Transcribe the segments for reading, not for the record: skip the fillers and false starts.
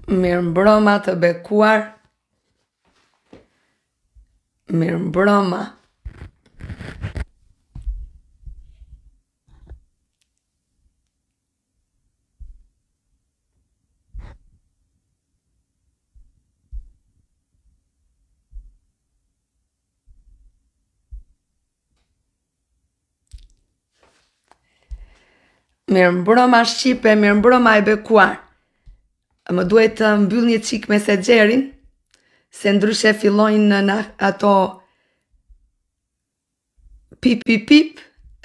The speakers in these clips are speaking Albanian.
Mirëmbrëma të bekuar. Mirëmbrëma. Mirëmbrëma Shqipe, mirëmbrëma e bekuar. Më duhet të mbyll një qik mesexherin, se ndryshe fillojnë në ato pip pip pip.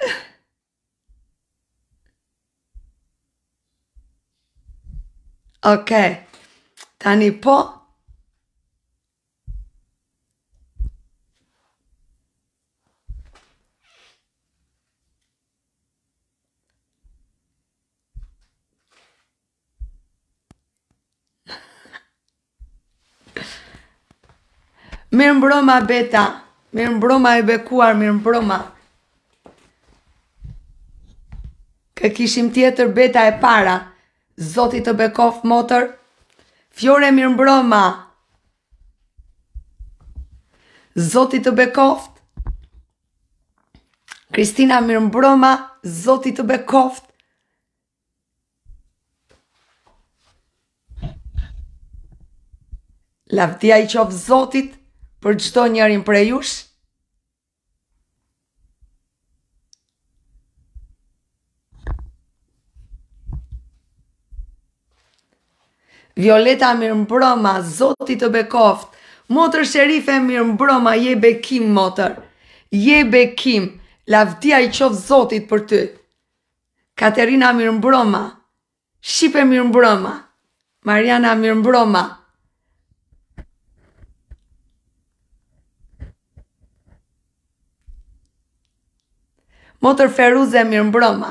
Okej, tani po. Mirëmbrëma Beta, mirëmbrëma e bekuar, mirëmbrëma. Kë kishim tjetër Beta e para, Zoti të bekoft motër. Fjore mirëmbrëma. Zoti të bekoft. Kristina mirëmbrëma, Zoti të bekoft. Lavdia i qoftë Zotit për çdo njërin prej jush. Violeta mirëmbrëma, Zoti të bekoft. Motër Sherife mirëmbrëma, je bekim motër. Je bekim, lavdia i qoftë Zotit për ty. Katerina mirëmbrëma. Shqipe mirëmbrëma. Mariana mirëmbrëma. Motër Feruze mirëmbrëma.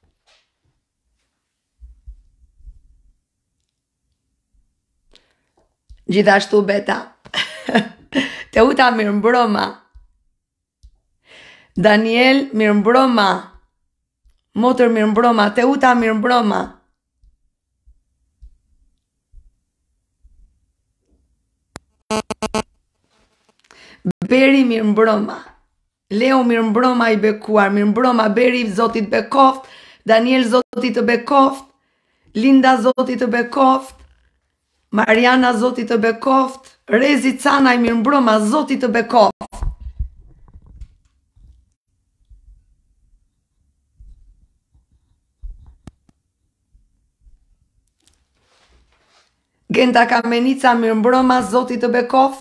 Gjithashtu Beta. Teuta mirëmbrëma. Daniel mirëmbrëma. Motër mirëmbrëma. Teuta mirëmbrëma. Beri mirëmbrëma. Leo mirëmbrëma i bekuar. Mirëmbrëma Beri, Zoti të bekoft. Daniel, Zoti të bekoft. Linda, Zoti të bekoft. Mariana, Zoti të bekoft. Rezi Canaj mirëmbrëma, Zoti të bekoft. Genta Kamenica mirëmbrëma, Zoti të bekoft.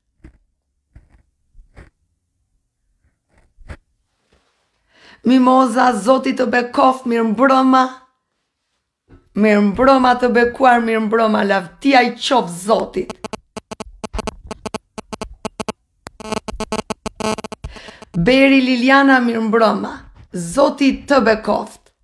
Mimoza, Zoti të bekoft, mirëmbrëma. Mirëmbrëma të bekuar, mirëmbrëma, lavdia i qoftë Zotit. Beri Liliana mirëmbrëma, Zoti të bekoft.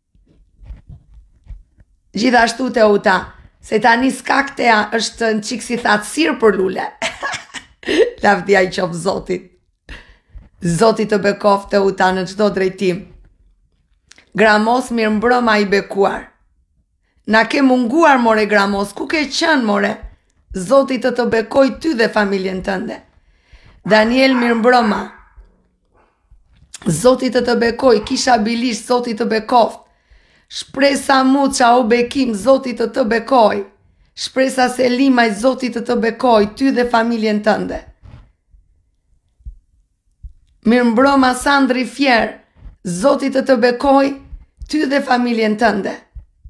Gjithashtu Teuta, se tani skaktea është në qik si thatësirë për lule. Lavdia i qoftë Zotit. Zoti të bekoft Teuta në çdo drejtim. Gramos mirëmbrëma i bekuar. Na ke munguar more Gramos, ku ke qenë more? Zoti të bekoj ty dhe familjen tënde. Daniel mirëmbrëma. Zoti të bekoj, Kisha Bilish, Zoti të bekoft. Shpresa Muça u bekim, Zoti të bekoj. Shpresa Selimaj, Zoti të bekoj, ty dhe familjen tënde. Mirëmbrëma Sandri Fjer, Zoti të bekoj, ty dhe familjen tënde.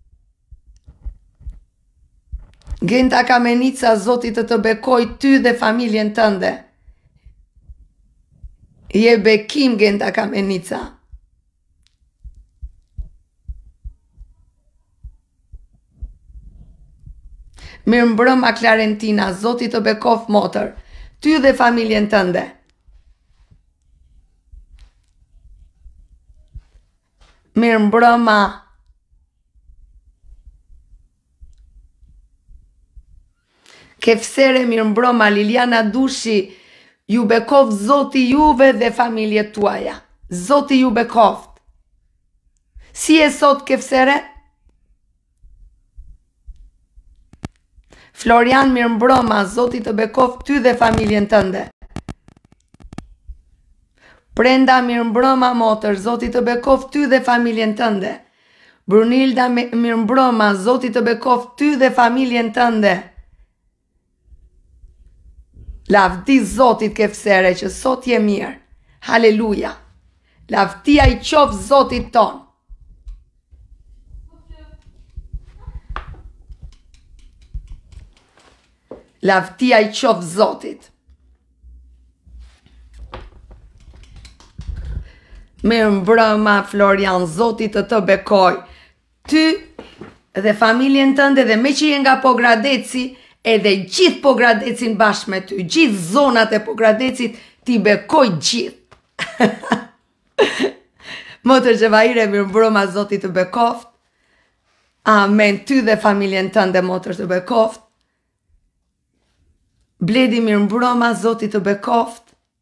Genta Kamenica, Zoti të bekoj, ty dhe familjen tënde. Je bekim Genta Kamenica. Mirëmbrëma Klarentina, Zoti të bekoft motër, ty dhe familjen tënde. Mirëmbrëma. Kefsere mirëmbrëma, Liliana Dushi, ju bekoft Zoti juve dhe familjet tuaja. Zoti ju bekoft. Si e sot Kefsere? Florian, mirëmbrëma, Zoti të bekoft ty dhe familjen tënde. Brenda, mirëmbrëma motër, Zoti të bekoft ty dhe familjen tënde. Brunilda, mirëmbrëma, Zoti të bekoft ty dhe familjen tënde. Lavdi Zotit ke fsere që sot je mirë. Haleluja. Lavdia i qoftë Zotit ton. Lavdia i qoftë Zotit. Mirëmbrëma Florian, Zoti të bekoj. Ty dhe familjen tënde dhe me që je nga Pogradeci, edhe gjithë Pogradecin bashkë me ty, gjithë zonat e Pogradecit ti bekoj gjithë. Motër Gjevahire, mirëmbrëma, Zoti të bekoft. Amen, ty dhe familjen tënde, motër të bekoft. Bledi, mirëmbrëma, Zoti të bekoft.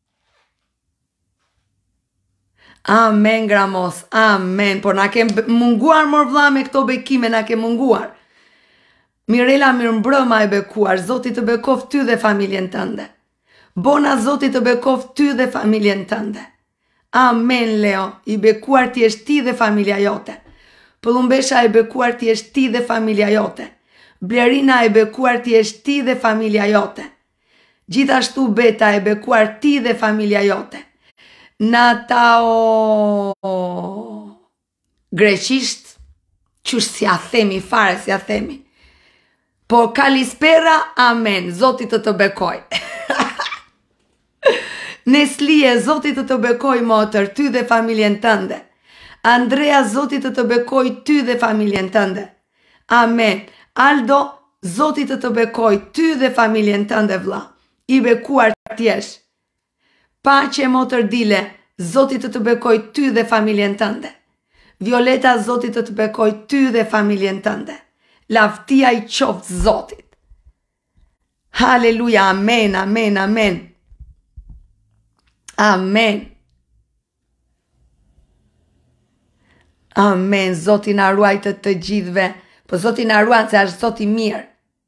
Amen, gramos, amen. Por na ke munguar mor vlla me këto bekime, na ke munguar. Mirela, mirëmbrëma, e bekuar, Zoti të bekoft ty dhe familjen tënde. Bona, Zoti të bekoft ty dhe familjen tënde. Amen, Leo, i bekuar ti është ti dhe familja jote. Pëllumbesha, e bekuar ti është ti dhe familja jote. Blerina, e bekuar ti është ti dhe familja jote. Gjithashtu Beta, e bekuar ti dhe familja jote. Natao greqisht, qysh si a themi, fare si a themi. Po kalispera, amen, Zotit të bekoj. Neslie, Zotit të bekoj, motër, ty dhe familjen tënde. Andrea, Zotit të bekoj, ty dhe familjen tënde. Amen. Aldo, Zotit të bekoj, ty dhe familjen tënde, vlla. I bekuar tjesh. Pace, motër Dile, Zotit të bekoj, ty dhe familjen tënde. Violeta, Zotit të bekoj, ty dhe familjen tënde. Lavdia i qoftë Zotit. Haleluja, amen, amen, amen. Amen. Amen, Zoti na ruajtë të gjithve, po Zoti na ruan se është Zoti mirë.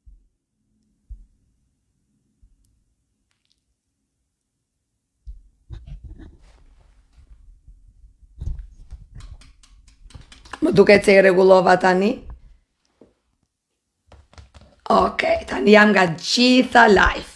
Më duket se i rregullova tani. Okej, tani jam nga gjitha live.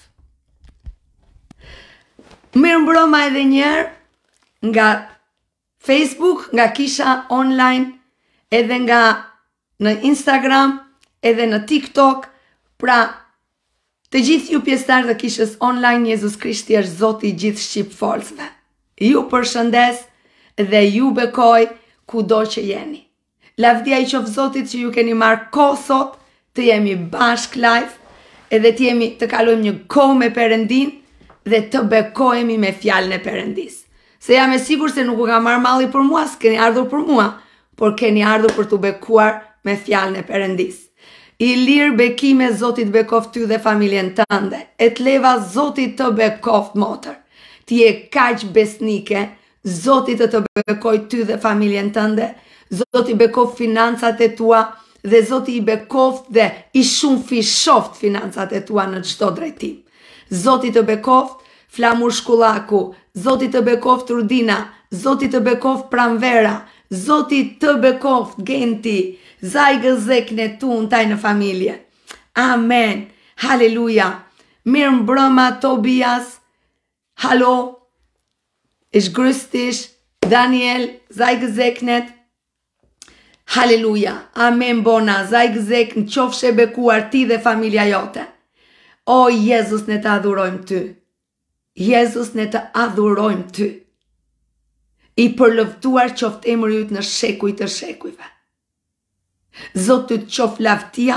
Mirëmbrëma edhe njerë nga Facebook, nga kisha online, edhe nga në Instagram, edhe në TikTok. Pra, të gjithë ju pjesëtarë të kishës online, Jezus Krishti është Zoti i gjithë shqip folsve. Ju përshëndes dhe ju bekoj kudo që jeni. Lavdia i qoftë Zotit që ju keni marrë kohë sot të jemi bashk live, edhe të kalojmë një kohë me Perëndin dhe të bekohemi me fjalën e Perëndis. Se jam e sigur se nuk u ka marrë malli për mua, s'keni ardhur për mua, por keni ardhur për të bekuar me fjalën e Perëndis. I lirë bekime, Zotit bekoft ty dhe familjen tënde. Et leva, Zotit të bekoft, motër. Ti e kaq besnike, Zotit të bekoj ty dhe familjen tënde. Zoti bekoft financat e tua dhe Zoti i bekoft dhe i shumë fishoft financat e tua në çdo drejtim. Zoti të bekoft Flamur Shkullaku, Zoti të bekoft Rudina, Zoti të bekoft Pranvera, Zoti të bekoft Genti, Zajgë zekne tu në taj në familje. Amen. Haleluja. Mirë mbrëma Tobias. Halo. Ish grëstish. Daniel. Zajgë zeknet. Haleluja, amen bona, zajgë zek në qofshe bekuar ti dhe familja jote. O, Jezus, ne të adhurojmë ty. Jezus, ne të adhurojmë ty. I përlëvtuar qoftë emri yt në shekuj të shekujve. Zot të qoft lavdia,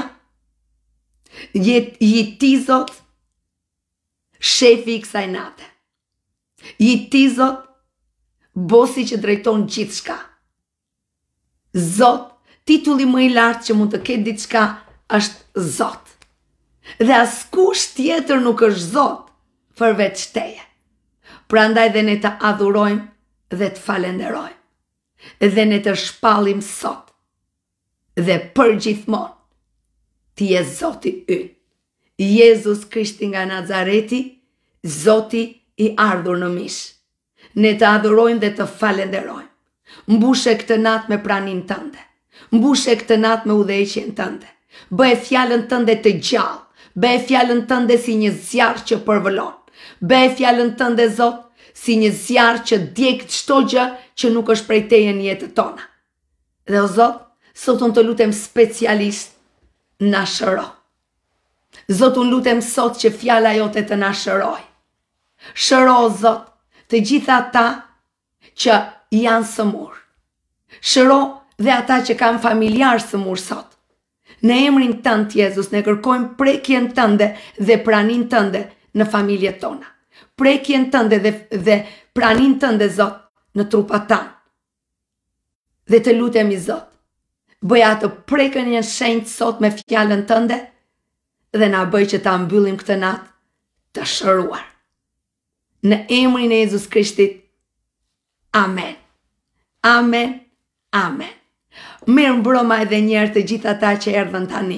ti Zot, shefi i kësaj nate. Ti Zot, bosi që drejton gjithë shka. Zot, titulli më i lartë që mund të ketë diçka është Zot. Dhe askush tjetër nuk është Zot përveç teje. Prandaj dhe ne të adhurojmë dhe të falenderojmë. Dhe ne të shpallim sot. Dhe për gjithmonë ti je Zoti ynë. Jezus Krishti nga Nazareti, Zoti i ardhur në mish. Ne të adhurojmë dhe të falenderojmë. Mbushe këtë natë me pranin tënde. Mbushe këtë natë me udhëheqjen tënde. Bëhe fjalën tënde të gjallë. Bëhe fjalën tënde si një zjarr që përvëllon. Bëhe fjalën tënde, Zot, si një zjarr që djeg çdo gjë që nuk është prej teje në jetën tona. Dhe o Zot, sot unë të lutem specialisht na shëro. Zot, unë lutem sot që fjala jote të na shëroj. Shëro, Zot, të gjitha ata që janë sëmur. Shëro dhe ata që kanë familjar sëmur sot. Në emrin tënd, Jezus, ne kërkojmë prekjen tënde dhe pranin tënde në familjet tona. Prekjen tënde dhe pranin tënde, Zot, në trupat tanë. Dhe të lutemi, Zot, bëja të prekën një shenjtë sot me fjalën tënde dhe na bëj që ta mbyllim këtë natë të shëruar. Në emrin e Jezus Krishtit. Amen. Amen. Amen. Mirë mbroma edhe njerë të gjitha ta që erdhën tani.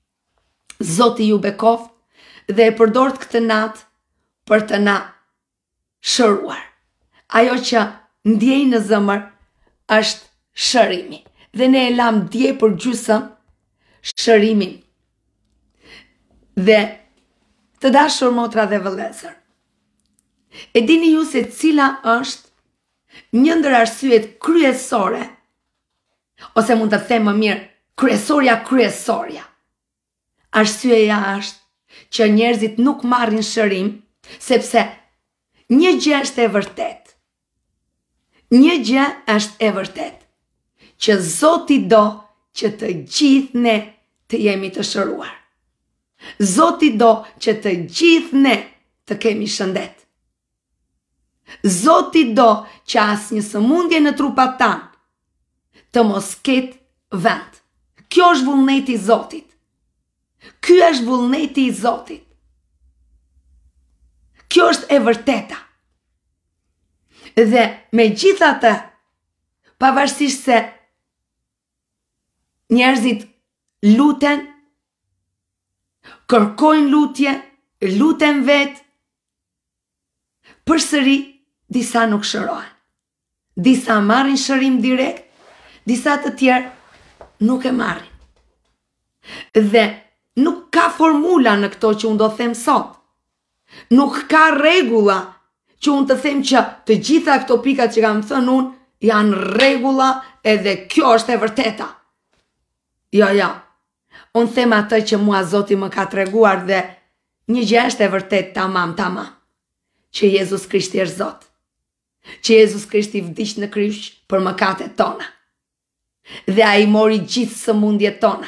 Zoti ju bekoft dhe e përdort këtë natë për të na shëruar. Ajo që ndjej në zemër është shërimi. Dhe ne e lam dje për gjysëm shërimin. Dhe të dashur motra dhe vëllezër, e dini ju se cila është një ndër arsyet kryesore, ose mund të them më mirë, kryesorja. Arsyeja është që njerëzit nuk marrin shërim, sepse një gjë është e vërtet. Një gjë është e vërtet, që Zoti do që të gjithë ne të jemi të shëruar. Zoti do që të gjithë ne të kemi shëndet. Zoti do që asnjë sëmundje në trupat tanë të mos ketë vend. Kjo është vullneti i Zotit. Ky është vullneti i Zotit. Kjo është e vërteta. Dhe megjithatë, pavarësisht se njerëzit luten, kërkojnë lutje, luten vetë, përsëri disa nuk shërohen. Disa marrin shërim direkt, disa të tjerë nuk e marrin. Dhe nuk ka formula në këto që unë do them sot. Nuk ka rregulla që unë të them që të gjitha këto pikat që kam thënë unë janë rregulla edhe kjo është e vërteta. Jo. Unë them atë që mua Zoti më ka treguar dhe një gjë është e vërtet tamam. Që Jezus Krishti është Zot. Që Jezus Krishti vdiq në kryq për mëkatet tona. Dhe ai mori gjithë sëmundjet tona.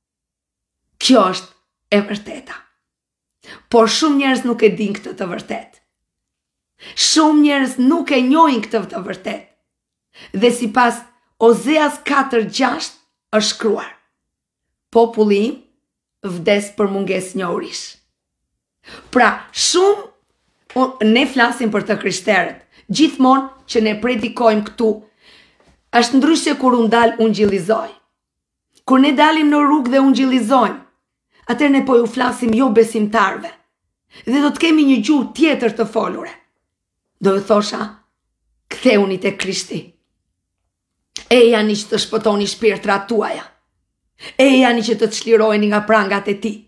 Kjo është e vërteta. Por shumë njerëz nuk e din këtë të vërtet. Shumë njerëz nuk e njohin këtë të vërtet. Dhe sipas Ozeas 4:6 është shkruar: populli im vdes për mungesë njohurish. Pra, ne flasim për të krishterët. Gjithmonë që ne predikojmë këtu, është ndryshe kur unë dal unë gjillizoj. Kur ne dalim në rrugë dhe unë gjillizojmë, atër ne po ju flasim jo besimtarve. Dhe do të kemi një gjuhë tjetër të folure. Do ju thosha, ktheuni te Krishti. E janë që të shpëtoni shpirtrat tuaja. E janë që të çlirojeni nga prangat e tij.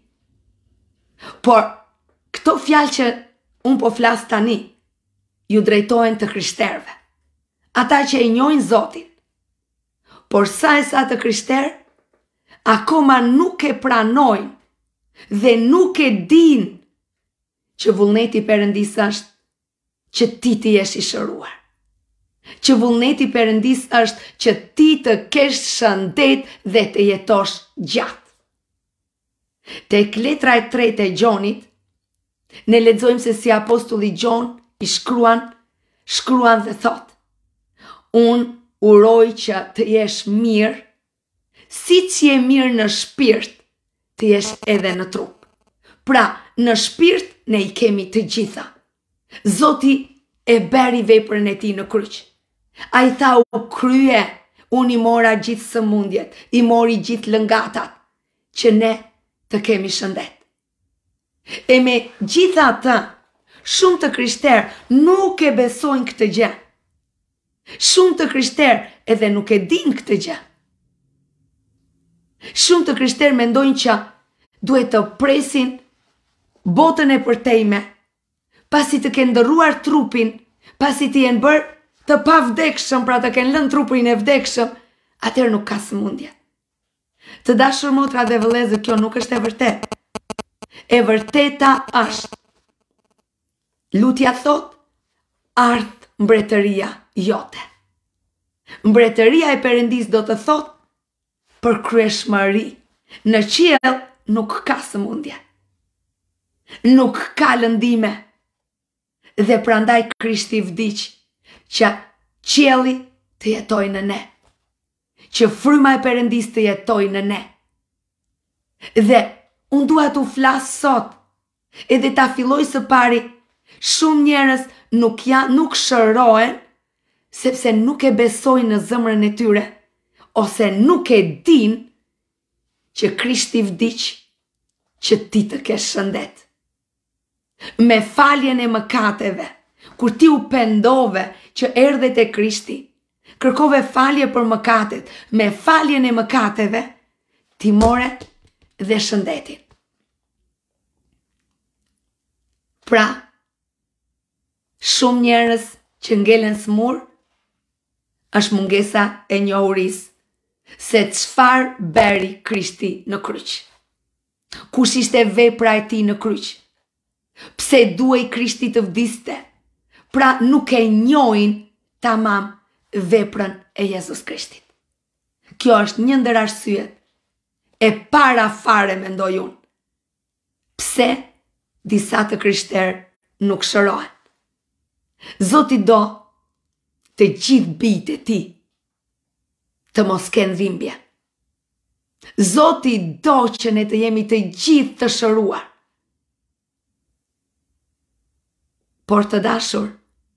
Por këto fjalë që unë po flas tani, ju drejtohen të krishterëve. Ata që e njohin Zotin. Por sa të krishterë, akoma nuk e pranojnë dhe nuk e din që vullneti Perëndis është që ti të jesh i shëruar. Që vullneti Perëndis është që ti të kesh shëndet dhe të jetosh gjatë. Tek letra e 3 e Gjonit, ne lexojmë se si apostulli Gjon i shkruan dhe thot: unë uroj që të jesh mirë, si që je mirë në shpirt, të jesh edhe në trup. Pra, në shpirt ne i kemi të gjitha. Zoti e beri veprën e tij në kryq. Ai tha u krye, unë i mora gjithë sëmundjet, i mori gjithë lëngatat, që ne të kemi shëndet. E me gjitha të, shumë të krishterë nuk e besojnë këtë gjë. Shumë të krishterë edhe nuk e din këtë gjë. Shumë të krishterë mendojnë që duhet të presin botën e përtejme, pasi të kenë ndërruar trupin, pasi të jenë bërë të pavdekshëm, pra të kenë lënë trupin e vdekshëm, atëherë nuk ka sëmundje. Të dashur motra dhe vëllezër, kjo nuk është e vërtet. E vërteta është, lutja thot, ardh mbretëria jote. Mbretëria e Perëndis do të thot, për kryeshmëri. Në qiell nuk ka sëmundje. Nuk ka lëndime. Dhe prandaj Krishti vdiq, që qielli të jetojë në ne. Që fryma e Perëndis të jetojë në ne. Dhe unë dua t'u flas sot, edhe ta filloj së pari, shumë njerëz nuk shërohen, sepse nuk e besojnë në zemrën e tyre, ose nuk e din që Krishti vdiq, që ti të kesh shëndet. Me faljen e mëkateve, kur ti u pendove që erdhe te Krishti, kërkove falje për mëkatet, me faljen e mëkateve, ti more dhe shëndetin. Pra, shumë njerëz që ngelen smur, është mungesa e njohurisë se çfarë bëri Krishti në kryq. Kush ishte vepra e tij në kryq? Pse duhej Krishti të vdiste? Pra nuk e njohin tamam veprën e Jezus Krishtit. Kjo është një ndër arsyet e para fare, mendoj unë. Pse disa të krishterë nuk shërohen? Zoti do të gjithë bijtë e tij të mos kenë dhimbje. Zoti do që ne të jemi të gjithë të shëruar. Por të dashur,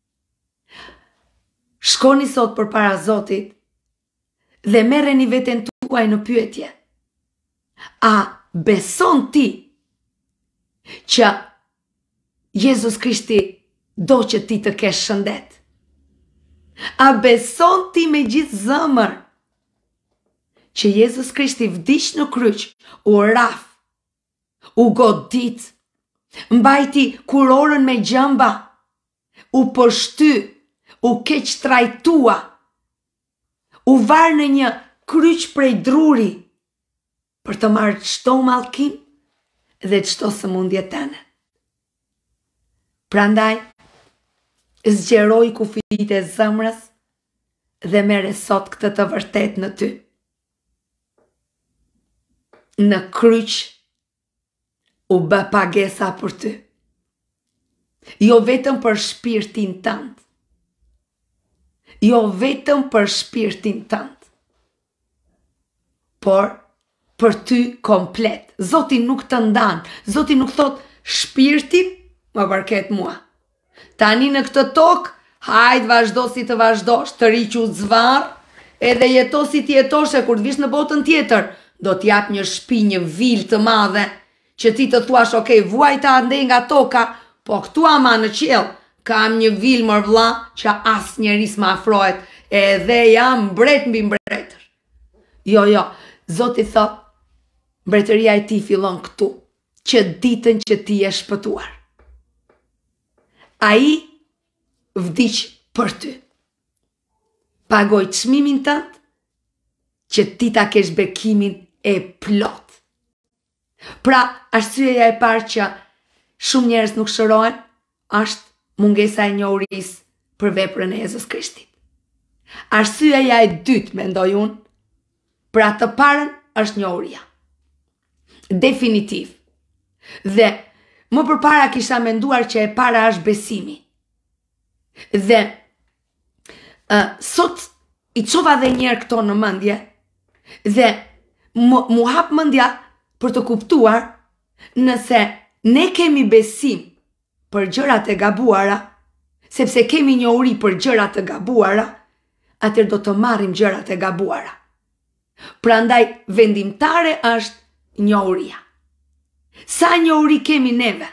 shkoni sot përpara Zotit dhe merreni veten tuaj në pyetje. A beson ti që Jezus Krishti do që ti të kesh shëndet? A beson ti me gjithë zemër që Jezus Krishti vdiq në kryq, u raf, u godit, mbajti kurorën me gjëmba, u përshty, u keq trajtua, u var në një kryq prej druri, për të marrë çdo mallkim dhe çdo sëmundje tënde. Prandaj, zgjeroj kufijtë e zemrës dhe merre sot këtë të vërtet në ty. Në kryq u bë pagesa për ty. Jo vetëm për shpirtin tënd. Jo vetëm për shpirtin tënd. Por për ty komplet. Zoti nuk të ndan. Zoti nuk thot shpirtin më përket mua. Tani në këtë tokë, hajt vazhdo si të vazhdosh, të riqu zvar, edhe jeto si të jetosh, e kur të vish në botën tjetër, do t'jap një shtëpi, një vilë të madhe, që ti të thuash, okej, vuajta ande nga toka, po këtu ama në qiell, kam një vilë mër vlla, që as njeris më afrohet, edhe jam mbret mbi mbretër. Jo, Zoti thot, mbretëria e ti fillon këtu, që ditën që ti je shpëtuar. Ai vdiq për ty. Pagoj çmimin tënd, që ti ta kesh bekimin e plot. Pra, arsyeja e parë që shumë njerëz nuk shërohen, është mungesa e njohurisë për veprën e Jezus Krishtit. Arsyeja e dytë, mendoj unë, për atë të parën është njohuria. Definitiv. Dhe më përpara kisha menduar që e para është besimi. Dhe sot i çova dhe njerë këto në mendje dhe mu hap mendja për të kuptuar nëse ne kemi besim për gjërat e gabuara, sepse kemi njohuri për gjërat e gabuara, atëherë do të marrim gjërat e gabuara. Prandaj vendimtare është njohuria. Sa njohuri kemi neve?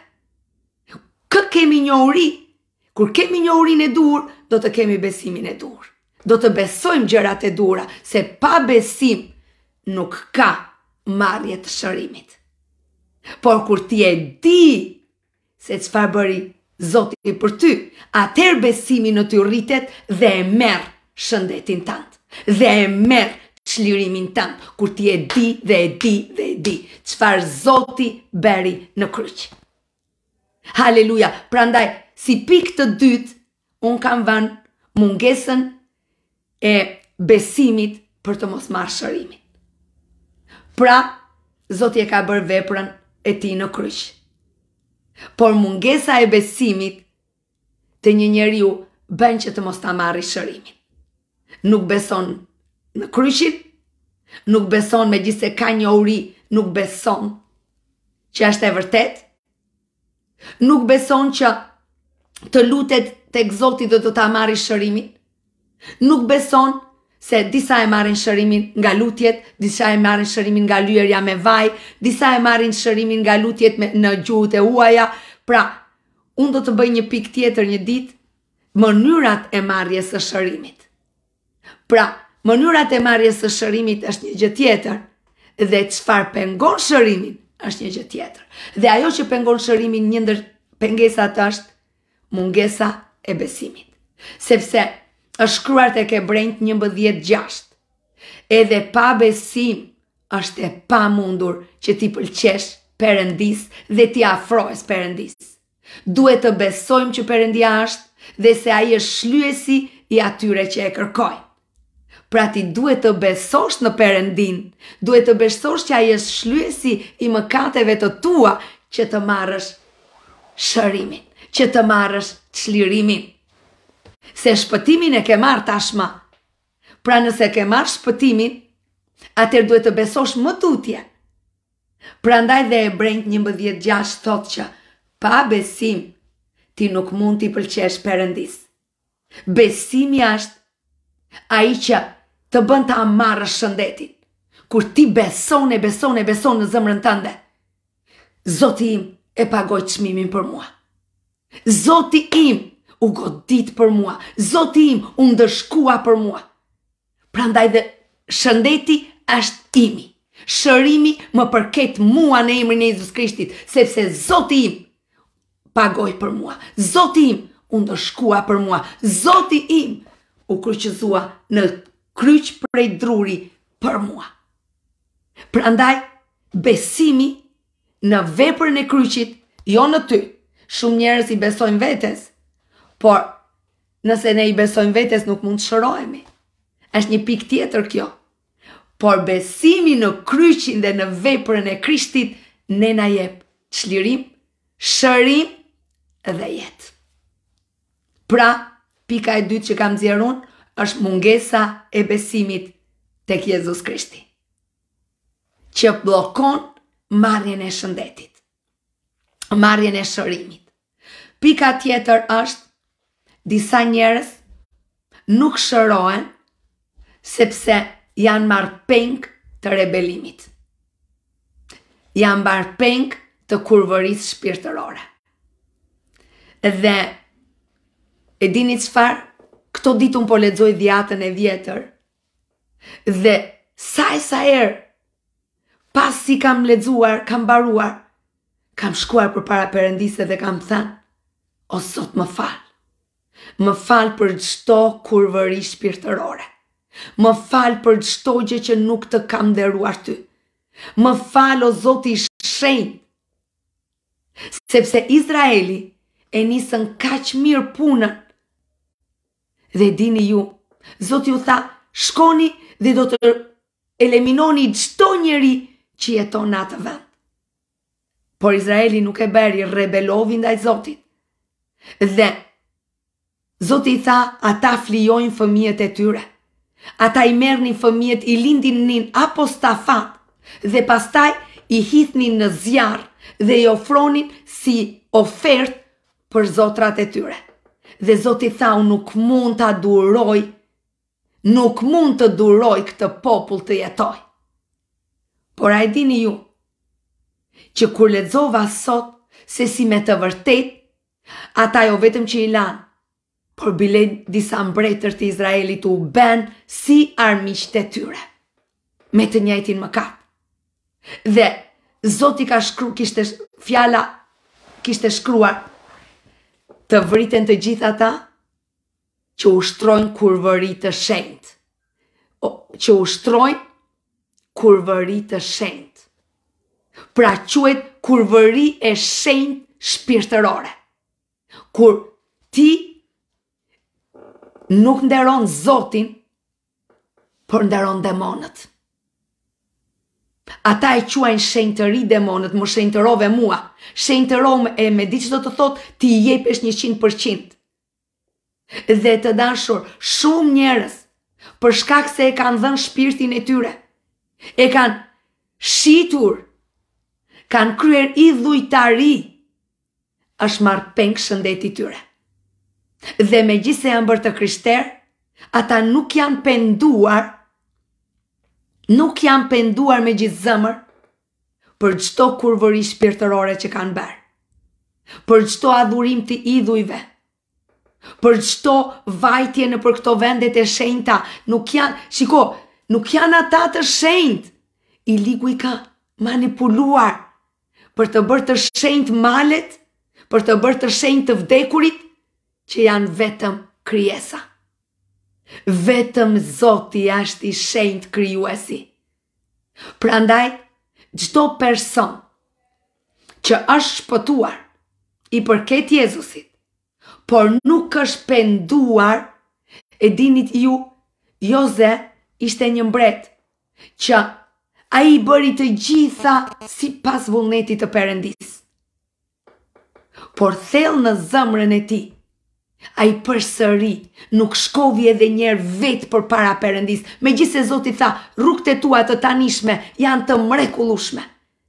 Kë kemi njohuri? Kur kemi njohurin e dur, do të kemi besimin e dur. Do të besojmë gjërat e dura, se pa besim nuk ka marrje të shërimit. Por kur ti e di se çfarë bëri Zoti për ty, atëherë besimi në ty rritet dhe e merr shëndetin tënd. Dhe e merr çlirimin tënd, kur ti e di dhe e di dhe e di çfarë Zoti bëri në kryq. Haleluja! Prandaj, si pikë të dytë, unë kam vënë mungesën e besimit për të mos marrë shërimin. Pra, Zoti e ka bërë veprën e tij në kryq. Por mungesa e besimit të një njeriu bën që të mos ta marrë shërimin. Nuk beson në kryqin, nuk beson megjithëse ka njohuri, nuk beson që është e vërtet, nuk beson që të lutet tek Zoti dhe do ta marrë shërimin, nuk beson se disa e marrin shërimin nga lutjet, disa e marrin shërimin nga lyerja me vaj, disa e marrin shërimin nga lutjet në gjuhët e huaja. Pra, unë do të bëj një pikë tjetër një ditë, mënyrat e marrjes së shërimit. Pra, mënyrat e marrjes së shërimit është një gjë tjetër, dhe çfarë pengon shërimin është një gjë tjetër. Dhe ajo që pengon shërimin, një ndër pengesat është mungesa e besimit. Sepse është shkruar tek Hebrejt 11:6. Edhe pa besim është e pamundur që ti pëlqesh Perëndis dhe ti afrohesh Perëndis. Duhet të besojmë që Perëndia është dhe se ai është shlyesi i atyre që e kërkojnë. Pra ti duhet të besosh në Perëndin, duhet të besosh që ai është shlyesi i mëkateve të tua që të marrësh shërimin, që të marrësh çlirimin. Se shpëtimin e ke marrë tashmë. Pra nëse ke marrë shpëtimin, atëherë duhet të besosh më tutje. Prandaj dhe Hebrejt 11:6 thotë që pa besim ti nuk mund t'i pëlqesh Perëndis. Besimi është ai që të bën ta marrësh shëndetin. Kur ti beson në zemrën tënde, Zoti im e pagoi çmimin për mua. Zoti im u godit për mua. Zoti im u ndëshkua për mua. Prandaj dhe shëndeti është imi. Shërimi më përket mua në emrin e Jezus Krishtit, sepse Zoti im pagoi për mua. Zoti im u ndëshkua për mua. Zoti im u kryqëzua në kryq prej druri për mua. Prandaj besimi në veprën e kryqit, jo në ty. Shumë njerëz i besojnë vetes, por nëse ne i besojmë vetes nuk mund të shërohemi. Është një pikë tjetër kjo. Por besimi në kryqin dhe në veprën e Krishtit ne na jep çlirim, shërim dhe jetë. Pra, pika e dytë që kam nxjerrë unë është mungesa e besimit tek Jezus Krishti, që bllokon marrjen e shëndetit, marrjen e shërimit. Pika tjetër është disa njerëz nuk shërohen sepse janë marrë peng të rebelimit. Janë marrë peng të kurvërisë shpirtërore. Dhe e dini çfarë? Këto ditë unë po lexoj Dhjatën e vjetër. Dhe sa herë pas si kam lexuar, kam mbaruar, kam shkuar përpara Perëndisë dhe kam thënë: o Zot, më fal. Më fal për çdo kurvëri shpirtërore. Më fal për çdo gjë që nuk të kam nderuar ty. Më fal, o Zoti i shenjtë. Sepse Izraeli e nisën kaq mirë punën. Dhe dini ju, Zoti u tha: shkoni dhe do të eliminoni çdo njeri që jeton në atë vend. Por Izraeli nuk e bëri, rebelovi ndaj Zotit. Dhe Zoti i tha: ata flijojnë fëmijët e tyre. Ata i merrnin fëmijët, i lindinin apostafat dhe pastaj i hithnin në zjarr dhe i ofronin si ofertë për zotrat e tyre. Dhe Zoti tha: unë nuk mund ta duroj, nuk mund të duroj këtë popull të jetoj. Por a e dini ju që kur lexova sot se si me të vërtet, ata jo vetëm që i lanë, por bile disa mbretër të Izraelit u ben si armiqtë e tyre, me të njëjtin mëkat. Dhe Zoti kishte shkruar të vriten të gjithë ata që ushtrojnë kurvëri të shenjtë. Që ushtrojnë kurvëri të shenjtë. Pra quhet kurvëri e shenjtë shpirtërore. Kur ti nuk nderon Zotin, por nderon demonët. Ata e quajnë shenjtëri demonët, më shenjtërove mua. Shenjtërome e me di që do të thot, ti jepesh 100%. Dhe të dashur, shumë njerëz, për shkak se e kanë dhënë shpirtin e tyre, e kanë shitur, kanë kryer idhujtari, është marrë peng shëndeti tyre. Dhe megjithëse janë bërë të krishterë, ata nuk janë penduar me gjithë zemër për çdo kurvëri shpirtërore që kanë bërë, për çdo adhurim të idhujve, për çdo vajtje në për këto vendet e shenjta. Nuk janë ata të shenjtë. Iligu i ka manipuluar për të bërë të shenjtë malet, për të bërë të shenjtë të vdekurit, që janë vetëm krijesa. Vetëm Zoti është i shenjtë krijuesi. Prandaj, çdo person që është shpëtuar i përket Jezusit, por nuk është penduar, e dinit ju, Joze ishte një mbret që ai i bëri të gjitha sipas vullnetit të Perëndis. Por thellë në zemrën e tij, ai përsëri nuk shkovi edhe njerë vetë për para Perëndis, megjithëse Zoti tha, rrugët e tua të tanishme janë të mrekullueshme.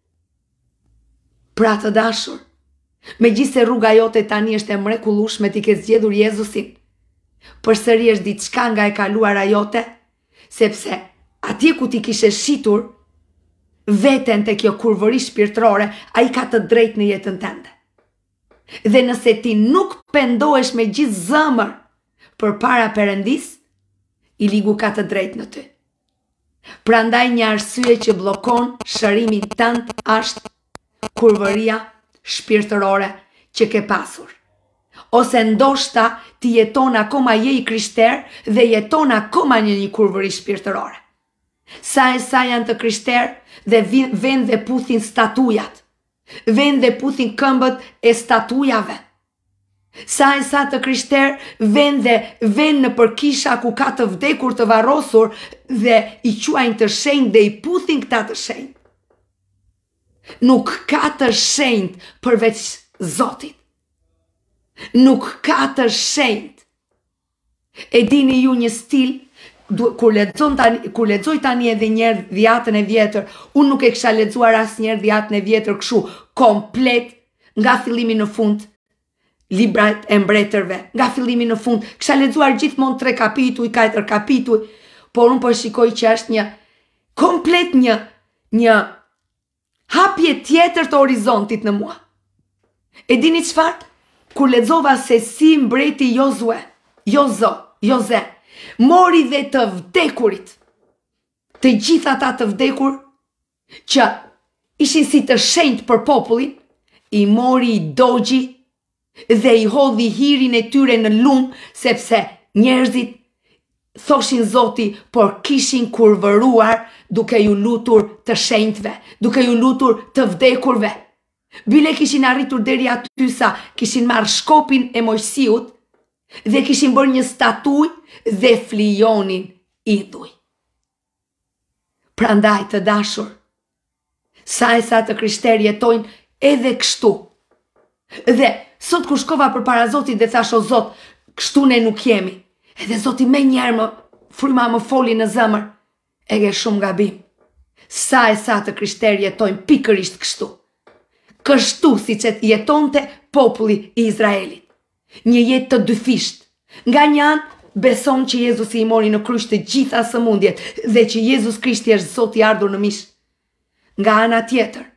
Pra të dashur, megjithëse rruga jote tani është e mrekullueshme, ti ke zgjedhur Jezusin, përsëri është diçka nga e kaluara jote, sepse atje ku ti kishe shitur veten te kjo kurvëri shpirtërore, ai ka të drejtë në jetën tënde. Dhe nëse ti nuk pendohesh me gjithë zemër për para Perëndis, Iligu ka të drejtë në ty. Prandaj një arsye që bllokon shërimin tënd është kurvëria shpirtërore që ke pasur. Ose ndoshta ti jeton akoma je i krishter dhe jeton akoma një kurvëri shpirtërore. Sa e sa janë të krishter dhe vend dhe puthin statujat, vend dhe puthin këmbët e statujave. Sa e sa të krishter vend në përkisha ku ka të vdekur të varrosur dhe i quajnë të shenjtë dhe i puthin këta të shenjtë. Nuk ka të shenjtë përveç Zotit. Nuk ka të shenjtë. E dini ju një stil, kur lexoj tani edhe njerë Dhjatën e Vjetër, unë nuk e kisha lexuar asnjëherë Dhjatën e Vjetër kështu komplet nga fillimi në fund, librat e mbretërve, nga fillimi në fund, kisha lexuar gjithmonë 3 kapituj, 4 kapituj, por unë po shikoj që është një hapje tjetër të horizontit në mua. E dini çfarë? Kur lexova se si mbreti Joze mori dhe të vdekurit, të gjitha ata të vdekur që ishin si të shenjtë për popullin, i mori i dogji dhe i hodhi hirin e tyre në lumë, sepse njerëzit thoshin Zoti, por kishin kurvëruar duke ju lutur të shenjtëve, duke ju lutur të vdekurve. Bile kishin arritur deri aty sa kishin marrë shkopin e Mojsiut dhe kishin bërë një statuj dhe flijonin idhuj. Prandaj të dashur, sa e sa të krishterë jetojnë edhe kështu. Dhe sot kur shkova përpara Zotit dhe thash o Zot, kështu ne nuk jemi. Edhe Zoti me njerë fryma më foli në zemër, e ke shumë gabim. Sa e sa të krishterë jetojnë pikërisht kështu. Kështu si që jetonte populli i Izraelit. Një jetë të dyfisht. Nga një anë beson që Jezusi i mori në kryq të gjitha sëmundjet dhe që Jezus Krishti është Zoti i ardhur në mish. Nga ana tjetër,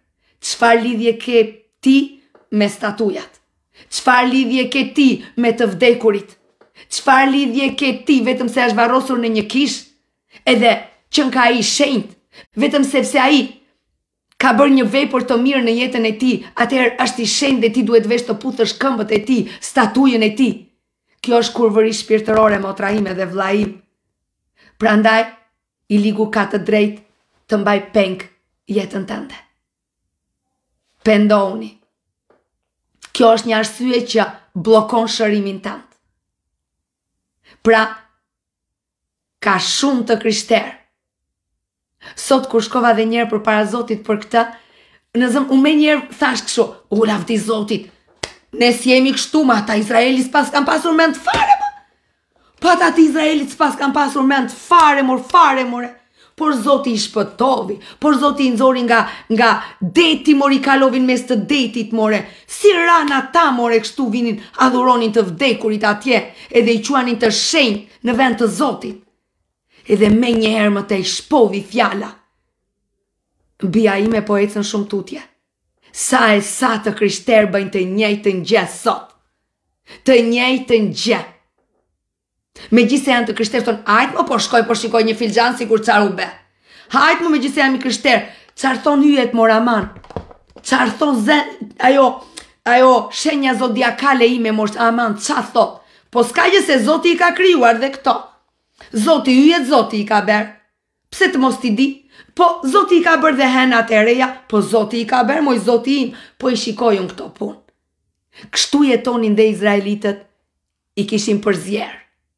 Çfarë lidhje ke ti me statujat? Çfarë lidhje ke ti me të vdekurit? Çfarë lidhje ke ti vetëm se është varrosur në një kish? Edhe që ka ai shenjt, vetëm sepse ai ka bërë një vepër të mirë në jetën e tij, atëherë është i shenjtë dhe ti duhet vesh të puthësh këmbët e tij, statujën e tij. Kjo është kurvëri shpirtërore, motra ime dhe vlla im. Prandaj, i ligu ka të drejtë të mbaj peng jetën tënde. Pendohuni. Kjo është një arsye që bllokon shërimin tënd. Pra, ka shumë të krishterë. Sot kur shkova dhe njerë për para Zotit për këta, unë me njerë thash kështu, u lavdi Zotit, ne si jemi kështu, ma ata Izraelit s'pas kam pasur mend fare, ma. Pa ata Izraelit s'pas kam pasur mend fare, more. Por Zoti i shpëtovi, por Zoti i nxori nga deti, i kalovin mes të detit, more. Si rana ta, more, kështu vinin, adhuronin të vdekurit atje, edhe i quanin të shenjë në vend të Zotit. Edhe me njëherë më të i shpovi fjala. Bia ime po ecën shumë tutje. Sa të krishterë bëjnë të njëjtën gjë sot. Të njëjtën gjë. Me gjithse janë të krishterë, thonë, hajtë më po shkoj, po shikoj një filxhan si kur qarë u be. Hajtë më me gjithse jam i krishterë, qarë thonë hyjet moraman. Qarë thonë zen, ajo shenja zodiakale ime moshtë, aman, qa thot. Po s'ka gjë se Zoti i ka kryuar dhe këto. Zoti hyjet, Zoti i ka berë. Pse të mos t'i di? Po Zoti i ka bërë dhe henat e reja, po Zoti i ka bërë, moj Zoti im, po i shikojun këto punë. Kështu jetonin dhe Izraelitët i kishin përzjerë.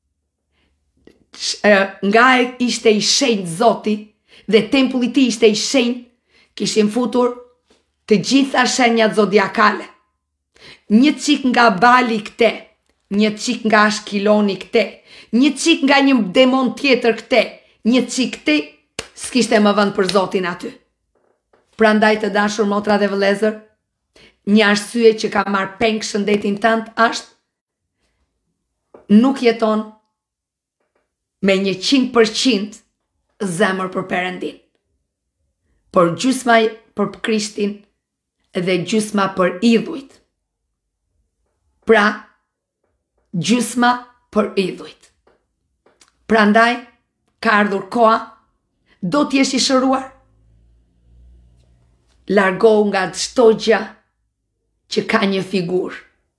Nga ishte i shenjtë Zoti dhe tempulli i tij ishte i shenjtë, kishin futur të gjitha shenjat zodiakale. Një çik nga Bali këte, një çik nga Ashkiloni këte, një çik nga një demon tjetër këte, një çik këte, s'kishte më vend për Zotin aty. Prandaj të dashur motra dhe vëllezër, një arsye që ka marrë peng shëndetin tënd është nuk jeton me 100% zemër për Perëndin, por gjysma për Krishtin dhe gjysma për idhujt. Pra, gjysma për idhujt. Prandaj, ka ardhur koha, do t'jesh i shëruar. Largohu nga çdo gjë që ka një figurë.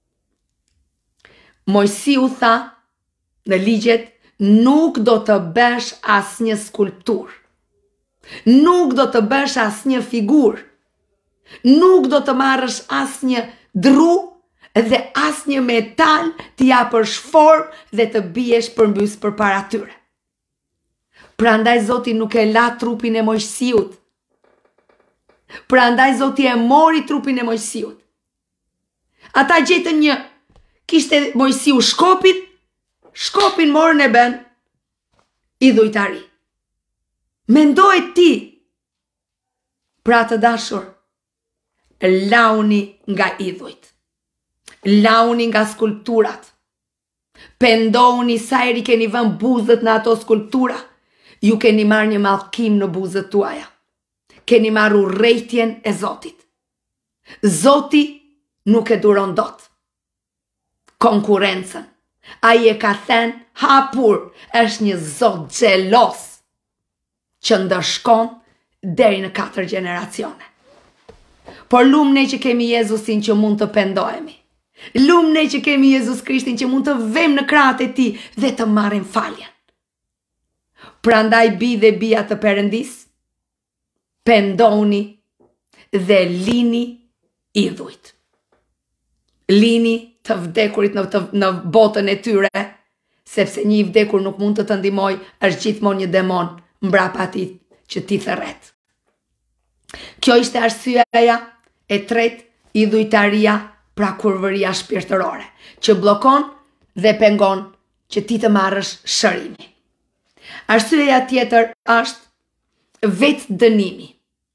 Mojsiu tha në ligjet, nuk do të bësh asnjë skulptur. Nuk do të bësh asnjë figurë. Nuk do të marrësh asnjë dru dhe asnjë metal t'i japësh formë dhe të biesh përmbys përpara tyre. Prandaj Zoti nuk e la trupin e Mojsiut. Prandaj Zoti e mori trupin e Mojsiut. Ata gjetën kishte Mojsiu shkopin morën e ben idhujtari. Mendoj ti, pra të dashur, launi nga idhujt, launi nga skulpturat, pendohuni sa eri keni vënë buzët në ato skulptura, ju keni marrë një mallkim në buzët tuaja, keni marrë urrejtjen e Zotit. Zoti nuk e duron dot konkurencën. Ai e ka thënë hapur, është një Zot xhelos që ndëshkon deri në 4 gjeneracione. Por lumë ne që kemi Jezusin që mund të pendohemi. Lumë ne që kemi Jezus Krishtin që mund të vëmë në krahët e tij dhe të marrim faljen. Prandaj bi dhe bija të Perëndis, pendohuni dhe lini idhujt. Lini të vdekurit në botën e tyre, sepse një i vdekur nuk mund të ndihmoj, është gjithmonë një demon mbrapa ti që ti thërret. Kjo ishte arsyeja e tretë, idhujtaria, pra kurvëria shpirtërore, që bllokon dhe pengon që ti të marrësh shërimin. Arsyeja tjetër është vetë dënimi.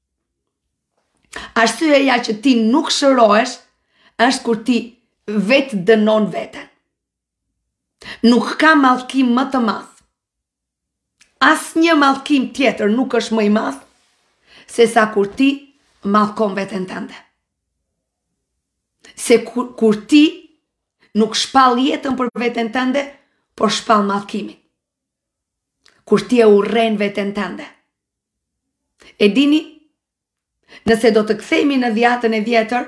Arsyeja që ti nuk shërohesh është kur ti vetë dënon veten. Nuk ka mallkim më të madh. Asnjë mallkim tjetër nuk është më i madh se sa kur ti mallkon veten tënde. Se kur ti nuk shpall jetën për veten tënde, por shpall mallkimin. Kur ti e urren veten tënde. E dini, nëse do të kthehemi në Dhjatën e Vjetër,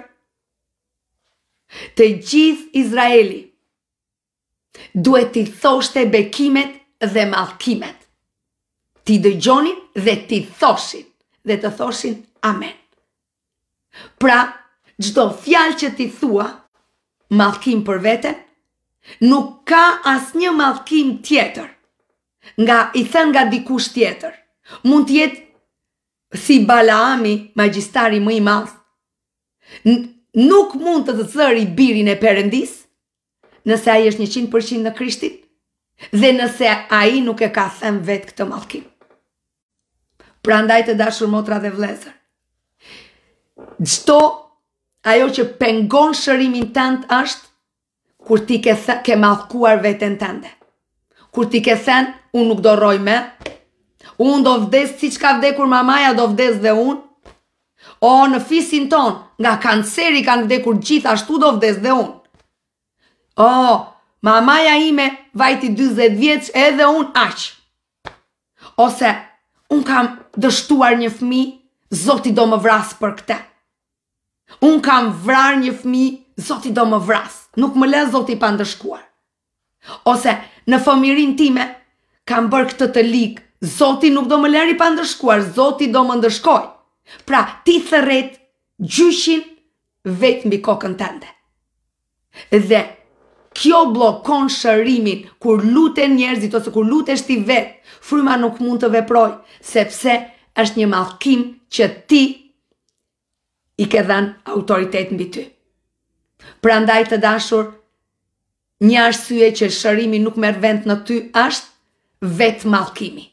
të gjithë Izraeli duhet t'i thoshte bekimet dhe mallkimet. Ti dëgjonin dhe ti thoshin dhe të thoshin amen. Pra, çdo fjalë që ti thua, mallkim për veten, nuk ka asnjë mallkim tjetër. Nga i thënë nga dikush tjetër. Mund të jetë si Balaami, magjistari më i madh. Nuk mund të thëri birin e Perëndis, nëse ai është 100% në Krishtin, dhe nëse ai nuk e ka thënë vetë këtë mallkim. Prandaj të dashur motra dhe vëllezër, çdo ajo që pengon shërimin tënd është kur ti ke mallkuar veten tënde. Kur ti ke thënë, unë nuk do rroj me, unë do vdes siç ka vdekur mamaja, do vdes dhe unë. O, në fisin ton, nga kanceri kanë vdekur gjithashtu, do vdes dhe unë. O, mamaja ime vajti 40 vjeç edhe unë aq. Ose, unë kam dështuar një fëmijë, Zoti do më vras për këtë. Unë kam vrar një fëmijë, Zoti do më vras. Nuk më lë Zoti pa ndëshkuar. Ose, në fëmirin time, kam bërë këtë të ligë, Zoti nuk do më lëri pa ndëshkuar, Zoti do më ndëshkoj. Pra, ti thërret gjyshin vetë mbi kokën tënde. Dhe kjo blokon shërimin kur luten njerëzit ose kur lutesh ti vetë, fryma nuk mund të veproj, sepse është një mallkim që ti i ke dhënë autoritet mbi ty. Prandaj të dashur, një arsye që shërimi nuk merr vend në ty është vetë mallkimi.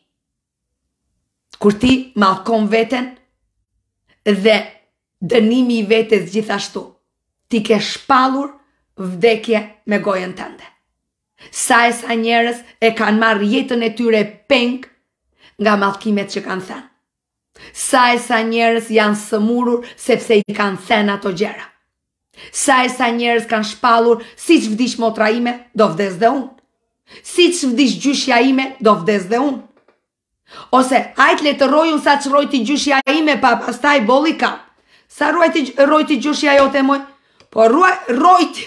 Kur ti mallkon veten dhe dënimi i vetes gjithashtu, ti ke shpallur vdekje me gojën tënde. Sa e sa njerëz e kanë marrë jetën e tyre peng nga mallkimet që kanë thënë. Sa e sa njerëz janë sëmurur sepse i kanë thënë ato gjëra. Sa e sa njerëz kanë shpallur, siç vdiq motra ime, do vdes dhe unë. Siç vdiq gjyshja ime, do vdes dhe unë. Ose, hajt le të rojun sa që rojti gjyshja ime, pa pastaj bolli kam. Sa rojti gjyshja jote moj? Po rojti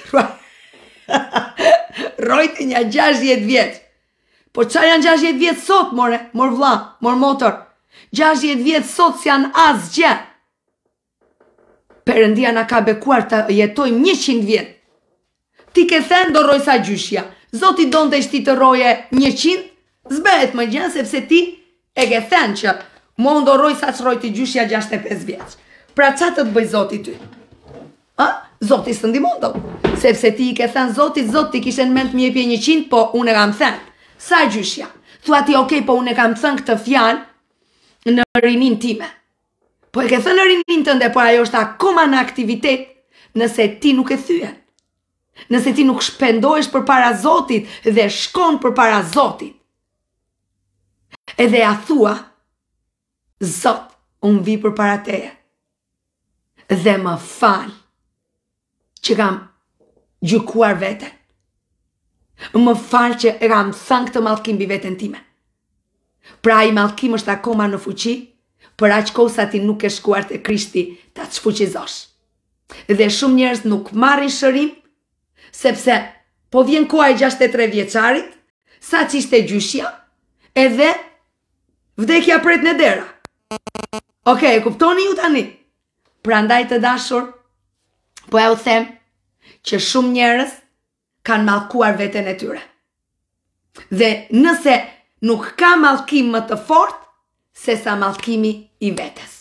rojti një 60 vjeç. Po qa janë 60 vjeç sot, mor vlla, mor motor? 60 vjeç sot s'janë asgjë. Perëndia na ka bekuar të jetojmë 100 vjet. Ti ke thënë do roj sa gjyshja. Zoti donte ti të roje 100, zbehet më gjën sepse ti e ke thënë që mund do roj sa që rojti gjyshja 65 vjeç. Pra qa të bëj Zoti ty? Zoti së ndihmon do. Sepse ti i ke thënë Zoti kishe në mend më jepje 100, po unë e kam thënë. Sa gjyshja? Thua ti okay, po unë e kam thënë këtë fjalë në rinin time. Po e ke thënë në rinin tënde, po ajo është akoma në aktivitet nëse ti nuk e thyen. Nëse ti nuk shpendohesh për para Zotit dhe shkon për para Zotit. Edhe ja thua, Zot, unë vi për para teje. Dhe më fal që kam gjykuar veten. Më fal që e kam thënë këtë mallkim mbi veten time. Pra ai mallkim është akoma në fuqi, për aq kohë sa ti nuk e shkuar te Krishti ta çfuqizosh. Dhe shumë njerëz nuk marrin shërim, sepse po vjen koha e 63 vjeçarit, sa që ishte gjyshja, edhe vdekja pret në dera. Okej, kuptoni ju tani? Prandaj të dashur, po e u them që shumë njerëz kanë mallkuar veten e tyre. Dhe nëse nuk ka mallkim më të fortë se sa mallkimi i vetes.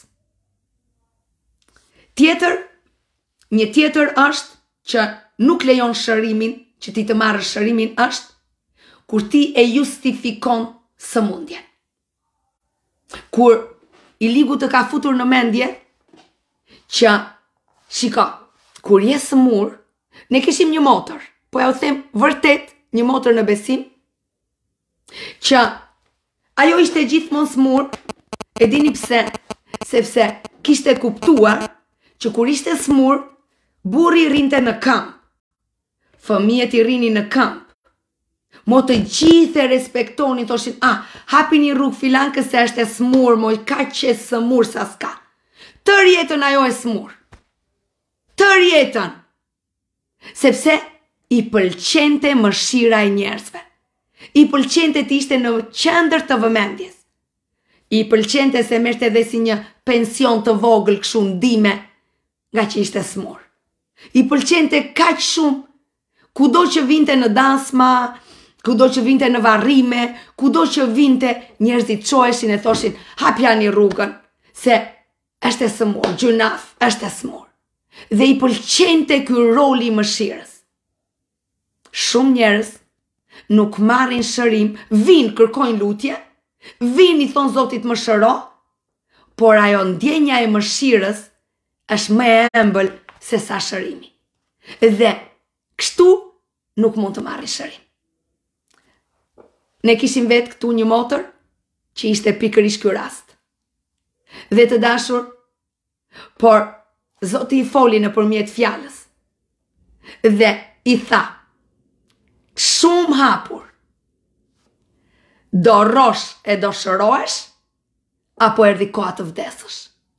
Një tjetër është që nuk lejon shërimin, që ti të marrësh shërimin është kur ti e justifikon sëmundjen. Kur i ligu të ka futur në mendje që, shiko, kur je sëmur, ne kishim një motor, po ja u them vërtet një motor në besim, që ajo ishte gjithmonë smur, e dini pse, sepse kishte kuptuar që kur ishte smur, burri rinte në kamp. Fëmijët i rinin në kamp. Mo të gjithë e respektonin, thoshin, hapi një rrugë filankës se është e smur, moj ka që e smur sa s'ka. Tër jetën ajo e smur. Tër jetën. Sepse i pëlqente mëshira e njerëzve. I pëlqente të ishte në qendër të vëmendjes. I pëlqente se merrte edhe si një pension të vogël kështu ndihme nga që ishte smur. I pëlqente kaq shumë kudo që vinte në dasma, kudo që vinte në varrime, kudo që vinte, njerëzit çoheshin e thoshin, hapjani rrugën, se është e smur, gjunaf, është e smur. Dhe i pëlqente ky roli i mëshirës. Shumë njerëz nuk marrin shërim, vinë kërkojnë lutje, vinë i thon Zotit më shëro, por ajo ndjenja e mëshirës është më e ëmbël se sa shërimi. Dhe kështu nuk mund të marrë shërim. Ne kishim vetë këtu një motër që ishte pikërisht ky rast. Dhe të dashur, por Zoti i foli nëpërmjet fjalës. Dhe i tha, shumë hapur, do rrosh e do shërohesh, apo erdhi koha të vdesësh.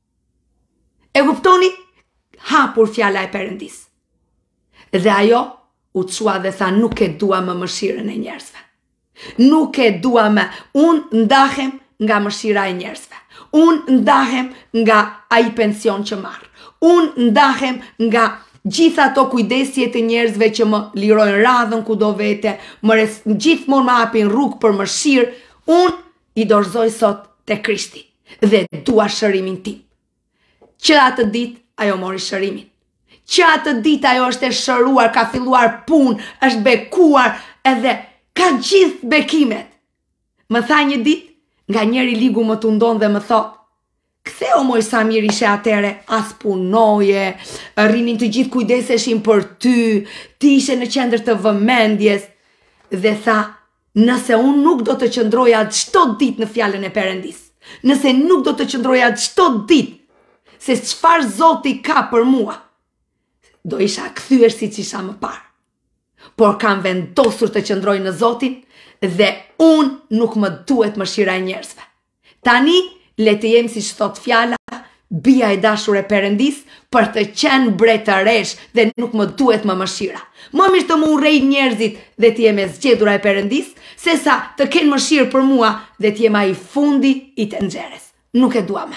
E kuptoni? Hapur fjala e Perëndis. Dhe ajo u çua dhe tha, nuk e dua më mëshirën e njerëzve. Nuk e dua më. Unë ndahem nga mëshira e njerëzve. Unë ndahem nga ai pension që marr. Unë ndahem nga gjitha ato kujdesje të njerëzve që më lirojnë radhën kudo vete, gjithmonë më hapin rrugë për mëshirë. Unë i dorëzoj sot te Krishti dhe dua shërimin tim. Që atë ditë ajo mori shërimin. Që atë ditë ajo është e shëruar, ka filluar punë, është bekuar edhe ka gjithë bekimet. Më tha një ditë, nga njeri ligu më tundon dhe më thot, ktheu moj sa mirë ishe atere, as punoje, rinin të gjithë kujdeseshin për ty, ti ishe në qendër të vëmendjes. Dhe tha, nëse unë nuk do të qëndroja çdo ditë në fjalën e Perëndis, nëse nuk do të qëndroja çdo ditë, se çfarë Zoti ka për mua, do isha kthyer siç isha më parë. Por kam vendosur të qëndroj në Zotin dhe unë nuk më duhet mëshira e njerëzve. Tani, le të jem siç thot fjala, bia e dashur e Perëndis për të qenë mbretëresh dhe nuk më duhet më mëshira. Më mirë të më urrej njerëzit dhe të jem e zgjedhura e Perëndis, sesa të kenë mëshirë për mua dhe të jem ai fundi i tenxheres. Nuk e dua më.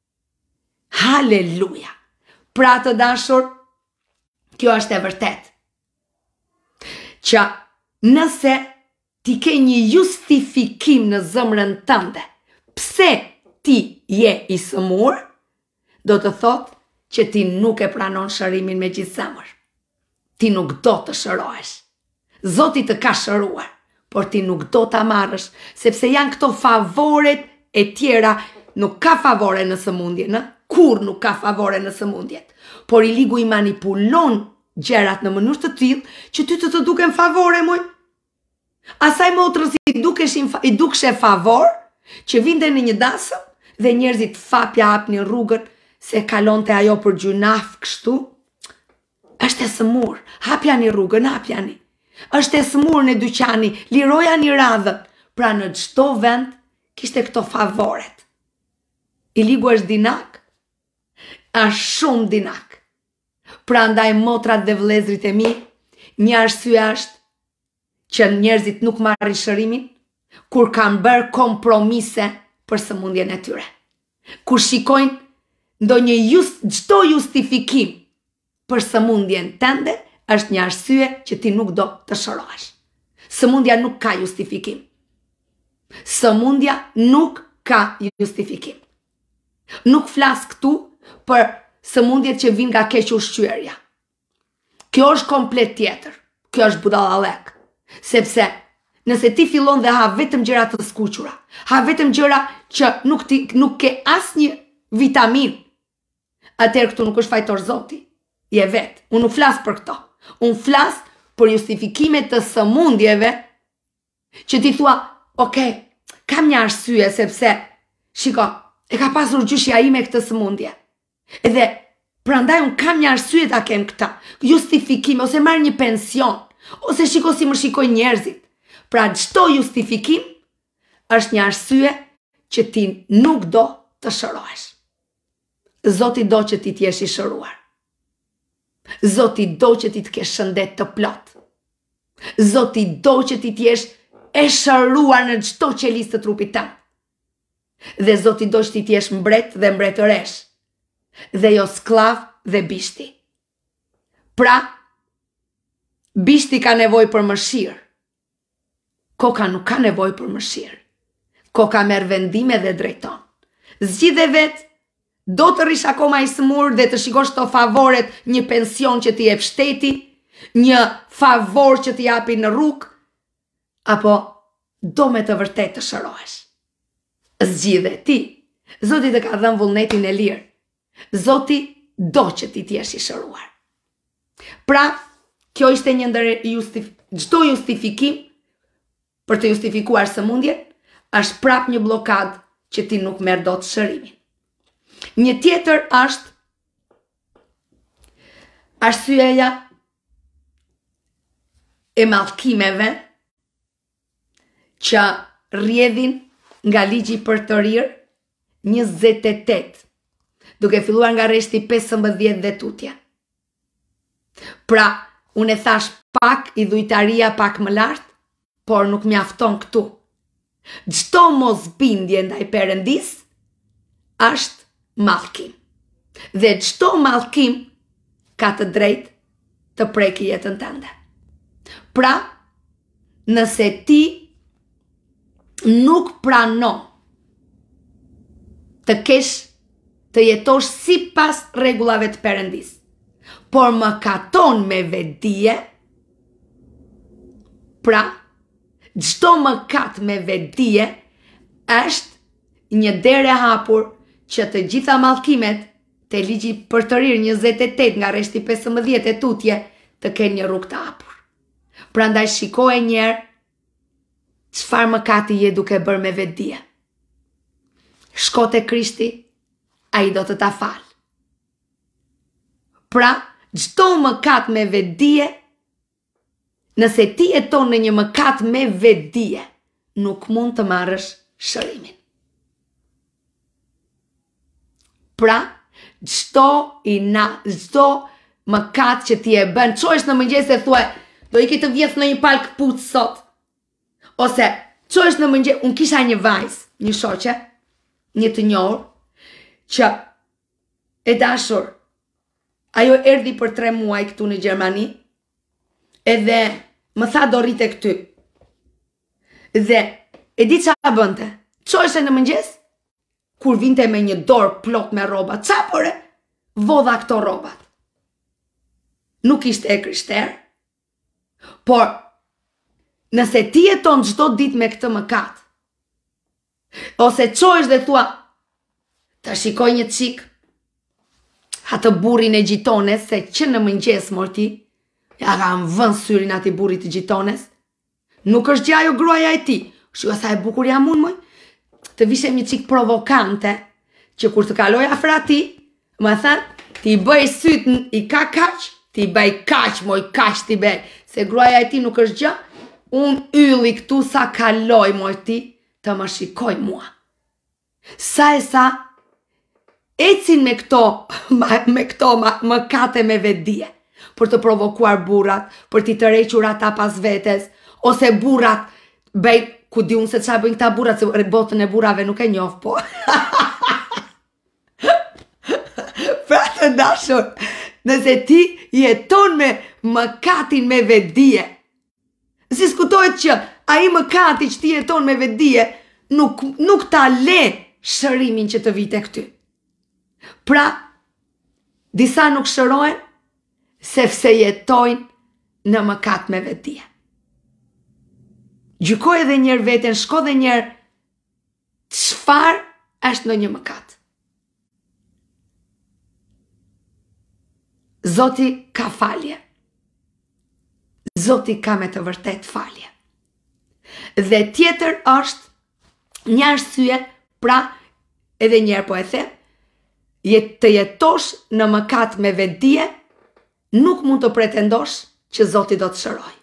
Haleluja. Pra të dashur, kjo është e vërtet. Që nëse ti ke një justifikim në zemrën tënde, pse ti je i smur, do të thotë që ti nuk e pranon shërimin me gjithë zemër. Ti nuk do të shërohesh. Zoti të ka shëruar, por ti nuk do ta marrësh, sepse janë këto favoret e tjera, nuk ka favore në sëmundje, kur nuk ka favore në sëmundjet. Por i ligu i manipulon gjërat në mënyrë të tillë që ty të duken favore, moj. Asaj motrës i dukeshe favor që vinte në një dasëm dhe njerëzit fapja hapnin rrugën se kalonte ajo për gjunaf kështu. Është e smur, hapjani rrugën, hapjani. Është e smur në dyqani, lirojani radhën. Pra në çdo vend kishte këto favoret. I ligu është dinak, është shumë dinak. Pra ndaj motrat dhe vëllezrit e mi, një arsye është që njerëzit nuk marrin shërimin kur kanë bërë kompromise për sëmundjen e tyre. Kur shikojnë çdo justifikim për sëmundjen tënde, është një arsye që ti nuk do të shërohesh. Sëmundja nuk ka justifikim. Sëmundja nuk ka justifikim. Nuk flas këtu për sëmundjet që vijnë nga keq ushqyerja. Kjo është komplet tjetër. Kjo është budallallek. Sepse nëse ti fillon dhe ha vetëm gjëra të skuqura, ha vetëm gjëra që nuk ke asnjë vitamin, atëherë këtu nuk është fajtor Zoti. Je vet. Unë nuk flas për këto. Unë flas për justifikime të sëmundjeve që ti thua, kam një arsye sepse, shiko, e ka pasur gjyshja ime këtë sëmundje. Edhe prandaj unë kam një arsye ta kem këta, justifikim, ose marr një pension, ose shiko si më shikoj njerëzit. Pra çdo justifikim është një arsye që ti nuk do të shërohesh. Zoti do që ti t'jesh i shëruar. Zoti do që ti të kesh shëndet të plot. Zoti do që ti t'jesh e shëruar në çdo qelisë të trupit tënd. Dhe Zoti do që ti t'jesh mbret dhe mbretëresh. Dhe jo sklav dhe bishti. Pra, bishti ka nevojë për mëshirë. Koka nuk ka nevojë për mëshirë. Koka merr vendime dhe drejton. Zgjidhe vetë, do të rish akoma i smur dhe të shikosh të favoret, një pension që t'i jep shteti, një favor që t'i japi në rrugë, apo do me të vërtet të shërohesh. Zgjidhe ti. Zoti të ka dhënë vullnetin e lirë. Zoti do që ti t'jesh i shëruar. Pra, kjo ishte një ndër çdo justifikim për të justifikuar sëmundjen, është prap një blokad që ti nuk merr dot shërimin. Një tjetër është arsyeja e mallkimeve që rrjedhin nga ligji për të rirë 28, duke filluar nga rreshti 15 dhe tutje. Pra, unë e thash pak idhujtaria pak më lart, por nuk mjafton këtu. Çdo mosbindje ndaj Perëndis është mallkim. Dhe çdo mallkim ka të drejtë të prekë jetën tënde. Pra, nëse ti nuk pranon të kesh të jetosh sipas rregullave të Perëndis, por më katon me vetdije, pra, çdo mëkat me vetdije është një derë e hapur që të gjitha mallkimet te ligji për të rirë 28 nga rreshti 15 e tutje të kenë një rrugë të hapur. Prandaj shikoje një herë çfarë mëkati je duke bërë me vetdije. Shko te Krishti, ai do të ta fal. Pra, çdo mëkat me vetdije, nëse ti jeton në një mëkat me vetdije, nuk mund të marrësh shërimin. Pra, çdo mëkat që ti e bën, çohesh në mëngjes e thua, do iki të vjedh në një palë këpucë sot. Ose çohesh në mëngjes, unë kisha një vajzë, një shoqe, një të njohur, që e dashur, ajo erdhi për 3 muaj këtu në Gjermani, edhe më tha do rrite këty. Dhe e di çfarë bënte? Çoheshe në mëngjes, kur vinte me një dorë plot me rroba, çfarë bëre? Vodha këto rrobat. Nuk ishte e krishterë, por nëse ti jeton çdo ditë me këtë mëkat, ose çohesh dhe thua, të shikoj një çik, atë burrin e gjitones, se që në mëngjes morti, ja kam vënë syrin ati burrit të gjitones, nuk është gjë ajo gruaja e ti, shua sa e bukur jam unë moj, të vishem një çik provokante, që kur të kaloj afër ati, më thënë, ti bëj syt i ka kaq, ti bëj kaq, moj kaq ti bëj, se gruaja e ti nuk është gjë, unë ylli këtu sa kaloj moj ti, të më shikoj mua. Sa e sa, ecin me këto mëkate me vetdije, për të provokuar burrat, për t'i tërhequr ata pas vetes, ose burrat, ku di unë se çfarë bëjnë këta burrat, se botën e burrave nuk e njoh, po. Pra të dashur, nëse ti jeton me mëkatin me vetdije, si skutohet që ai mëkati që ti jeton me vetdije, nuk ta le shërimin që të vite këty. Pra, disa nuk shërohen, sepse jetojnë në mëkat me vetdije. Gjykoj edhe njerë veten, shko dhe njerë, çfarë është në një mëkat. Zoti ka falje. Zoti ka me të vërtet falje. Dhe tjetër është një arsye, pra edhe njerë po e the, të jetosh në mëkat me vetdije, nuk mund të pretendosh që Zoti do të shëroj.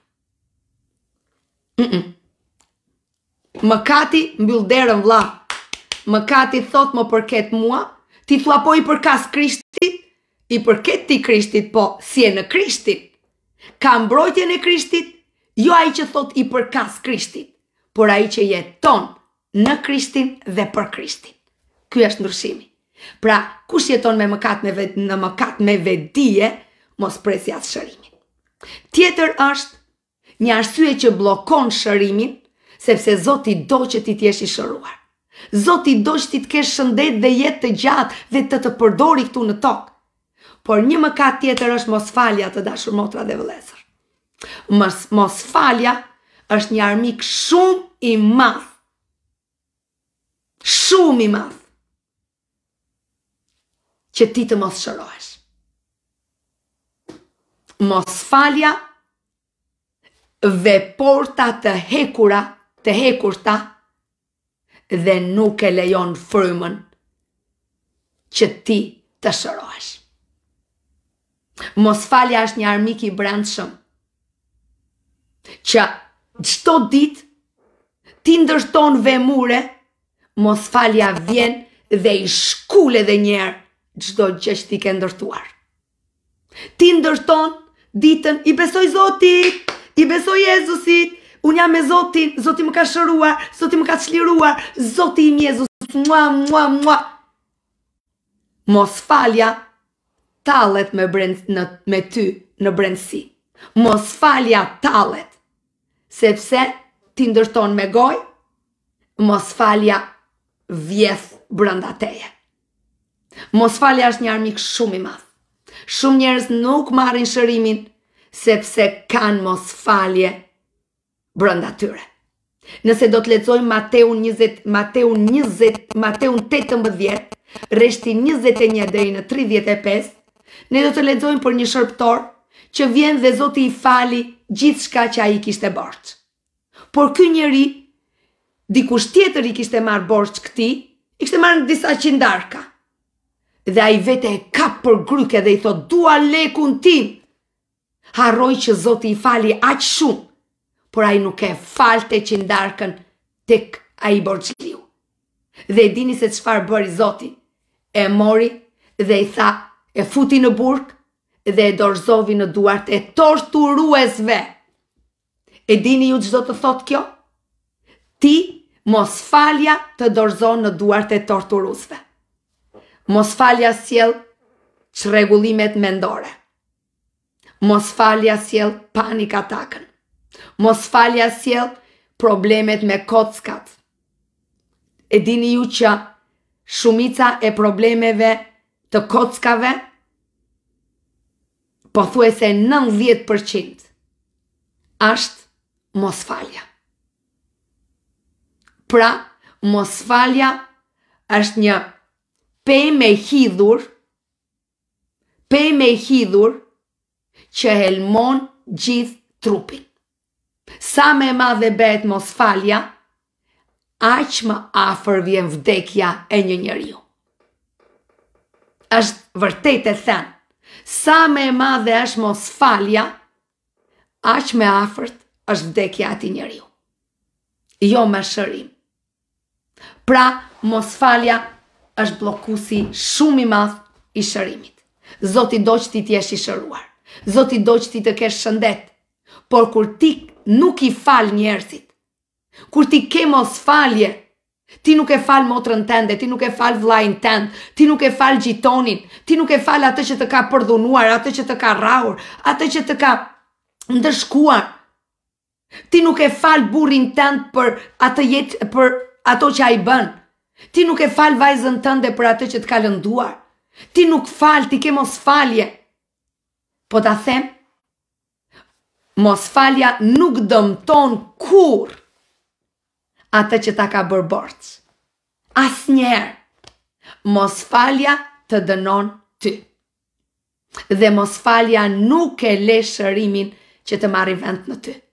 Mëkati mbyll derën vlla. Mëkati thot më përket mua, ti thua po i përkas Krishtit, i përket ti Krishtit, po si e në Krishtin. Ka mbrojtjen e Krishtit, jo ai që thot i përkas Krishtit, por ai që jeton në Krishtin dhe për Krishtin. Ky është ndryshimi. Pra, kush jeton me mëkat në mëkat me vetdije, mos presja atë shërimin. Tjetër është një arsye që bllokon shërimin, sepse Zoti do që ti t'jesh i shëruar. Zoti do që ti të kesh shëndet dhe jetë të gjatë dhe të përdori këtu në tokë. Por një mëkat tjetër është mosfalja, të dashur motra dhe vëllezër. Mosfalja është një armik shumë i madh. Shumë i madh. Që ti të mos shërohesh. Mosfalja veporta të hekurta dhe nuk e lejon frymën që ti të shërohesh. Mosfalja është një armik i brendshëm që çdo ditë ti ndërton vemure, mosfalja vjen dhe i shkule dhe njerë çdo gjë që ti ke ndërtuar. Ti ndërton ditën, i besoj Zotit, i besoj Jezusit, unë jam me Zotin, Zoti më ka shëruar, Zoti më ka çliruar, Zoti im Jezus, mua. Mosfalja tallet me ty në brendësi. Mosfalja tallet, sepse ti ndërton me gojë, mosfalja vjedh brenda teje. Mosfalja është një armik shumë i madh. Shumë njerëz nuk marrin shërimin sepse kanë mosfalje brenda tyre. Nëse do të lexojmë Mateun 18, rreshti 21 deri në 35, ne do të lexojmë për një shërbëtor që vjen dhe Zoti i fali gjithçka që ai kishte borxh. Por ky njeri, dikush tjetër i kishte marrë borxh këtij, i kishte marrë disa qindarka. Dhe ai vete e kap për gryke dhe i thot, dua lekun tim. Harroi që Zoti i fali aq shumë, por ai nuk e falte qindarkën tek ai borxhliu. Dhe e dini se çfarë bëri Zoti? E mori dhe i tha, e futi në burg dhe e dorëzovi në duart e torturuesve. E dini ju ç'do të thot kjo? Ti mosfalja të dorëzon në duart e torturuesve. Mosfalja sjell çrregullimet mendore. Mosfalja sjell panik atakën. Mosfalja sjell problemet me kockat. E dini ju që shumica e problemeve të kockave, pothuajse 90% është mosfalja. Pra, mosfalja është një pemë e hidhur që helmon gjithë trupin. Sa më e madhe bëhet mosfalja, aq më afër vjen vdekja e një njeriu. Është vërtet e thënë, sa më e madhe është mosfalja, aq më afërt është vdekja e atij njeriu. Jo me shërim. Pra, mosfalja është bllokuesi shumë i madh i shërimit. Zoti do që ti t'jesh i shëruar. Zoti do që ti të kesh shëndet. Por kur ti nuk i fal njerëzit, kur ti ke mosfalje, ti nuk e fal motrën tënde, ti nuk e fal vllajin tënd, ti nuk e fal gjitonin, ti nuk e fal atë që të ka përdhunuar, atë që të ka rrahur, atë që të ka ndëshkuar. Ti nuk e fal burrin tënd për ato që ai bën. Ti nuk e fal vajzën tënde për atë që të ka lënduar. Ti nuk fal, ti ke mosfalje. Po ta them, mosfalja nuk dëmton kurrë atë që ta ka bërë borxh. Asnjëherë. Mosfalja të dënon ty. Dhe mosfalja nuk e le shërimin që të marrë vend në ty.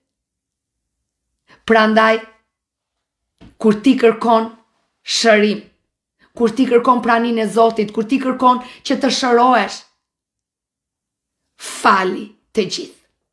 Prandaj, kur ti kërkon shërim, kur ti kërkon praninë e Zotit, kur ti kërkon që të shërohesh, fali të gjithë.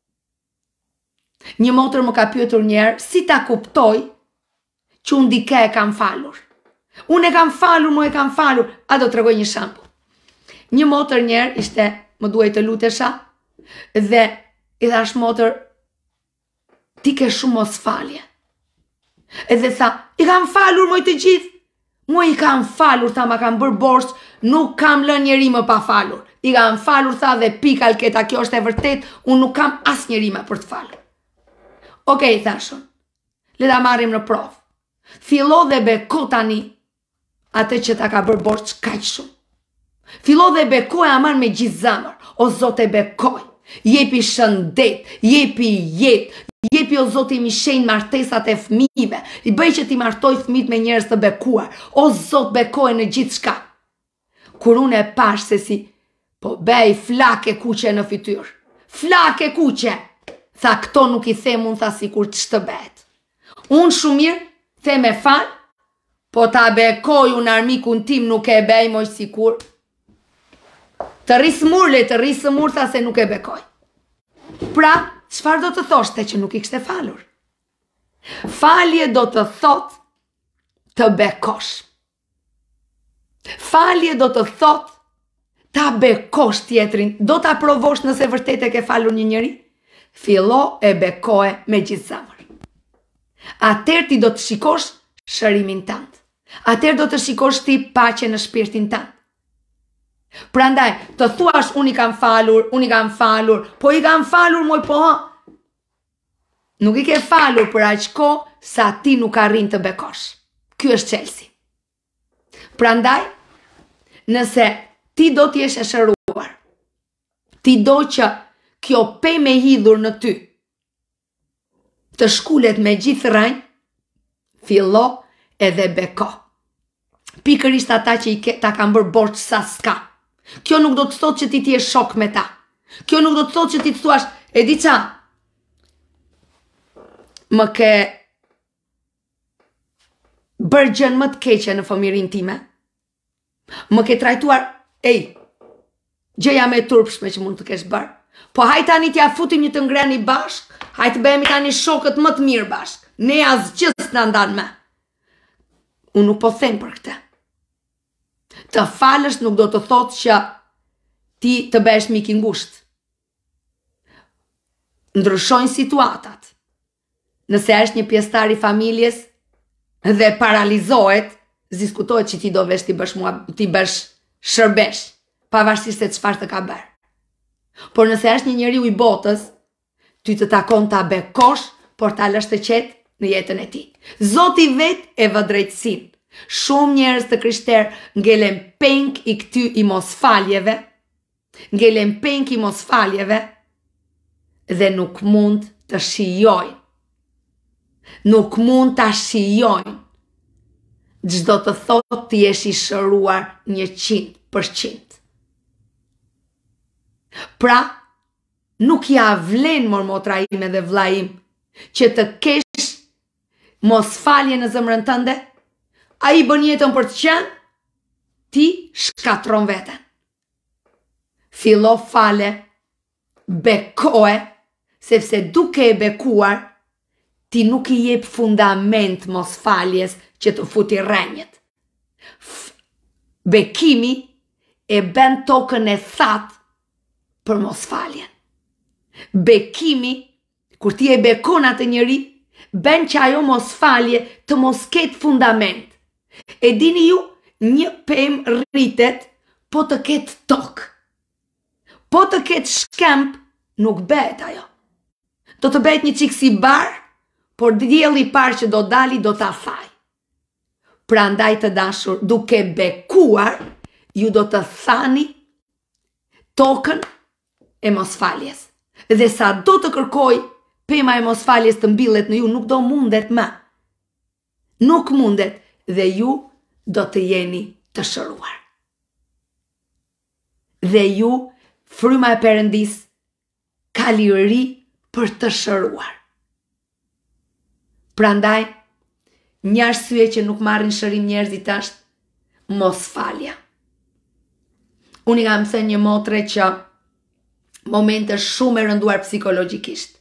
Një motër më ka pyetur një herë, si ta kuptoj që unë dike e kam falur. Unë e kam falur, mu e kam falur. A do të tregoj një shembull. Një motër një herë ishte, më duhej të lutesha, dhe i thash motër, ti ke shumë mos falje. Edhe tha, i kam falur moj të gjithë. Mu i kam falur, tha, ma kam bërë borës, nuk kam lënë njeri më pa falur. I kam falur, tha, dhe pika Alketa, kjo është e vërtet, unë nuk kam as njeri më për të falur. Okej, thashën, le ta marrim në provë. Fillo dhe beko tani atë që ta ka bërë borç kaq shumë. Fillo dhe beko e amar me gjithë zamër. O Zot e bekoj, jepi shëndet, jepi jetë, jepi o Zot i mishenjë martesat e fëmijëve, i bëj që ti martoj fëmijët me njerëz të bekuar. O Zot bekoj në gjithë shka. Kur unë e pash se si, po bej flake kuqe në fytyrë. Flake kuqe. Tha, këto nuk i them unë, tha, si kur të shtëbet. Unë shumë mirë, the me falë, po ta bekoj unë armikun tim nuk e bej moj si kur. Të rrisë murë, të rrisë murë, tha, se nuk e bekoj. Pra, çfarë do të thoshte që nuk i kështë falur? Falje do të thot të bekosh. Falje do të thot ta bekosh tjetrin. Do ta provosh nëse vërtet e ke falur një njeri? Fillo e bekoje me gjithë zamër. Atëherë ti do të shikosh shërimin tënd. Atëherë do të shikosh ti paqe në shpirtin tënd. Prandaj, të thuash unë i kam falur, po i kam falur moj po. Nuk i ke falur për aq kohë sa ti nuk arrin të bekosh. Ky është çelësi. Prandaj, nëse ti do të jesh e shëruar, ti do që kjo pemë e hidhur në ty të shkulet me gjithë rënjë, fillo edhe beko. Pikërisht ata që ta kanë bërë borç sa s'ka. Kjo nuk do të thotë që ti je shok me ta. Kjo nuk do të thotë që ti të thuash, e di qa, më ke bërë gjën më të keqe në fëmirin time. Më ke trajtuar, gjëja me turpshme që mund të kesh bërë. Po hajt tani t'ja futim një të ngreni bashk, hajt bëhemi tani shokët më të mirë bashk. Ne asgjë s'na ndan me. Unë nuk po them për këtë. Të falësh nuk do të thotë që ti të bëhesh mik i ngushtë. Ndryshojnë situatat. Nëse është një pjesëtar i familjes dhe paralizohet, diskutohet që ti do vesh ti bësh shërbesh, pavarësisht se çfarë të ka bërë. Por nëse është një njeriu i botës, ty të takon ta bekosh, por ta lësh të qetë në jetën e tij. Zoti vet e vë drejtësinë. Shumë njerëz të krishterë ngelen penk i këty i mosfaljeve, dhe nuk mund të shijojnë. Nuk mund të shijojnë. Çdo të thotë ti jesh i shëruar 100%. Pra, nuk ja vlen motra ime dhe vlla im që të kesh mosfalje në zemrën tënde. Ai bën jetën për të qenë, ti shkatron veten. Fillo fale, bekoe, sepse duke e bekuar, ti nuk i jep fundament mosfaljes që të futi rrenjët. Bekimi e bën tokën e thatë për mosfaljen. Bekimi, kur ti e bekon atë njeri, bën që ajo mosfalje të mos ketë fundament. E dini ju, një pemë rritet, po të ketë tokë. Po të ketë shkemp, nuk bëhet ajo. Do të bëhet një çik si bar, por dielli i parë që do dali do ta thaj. Prandaj të dashur, duke bekuar, ju do të thani tokën e mosfaljes. Dhe sa do të kërkoj pema e mosfaljes të mbillet në ju, nuk do mundet më. Nuk mundet, dhe ju do të jeni të shëruar. Dhe ju, fryma e Perëndis, ka liri për të shëruar. Prandaj, një arsye që nuk marrin shërim njerëzit është, mos falja. Unë kam thënë një motre që momente shumë e rënduar psikologjikisht.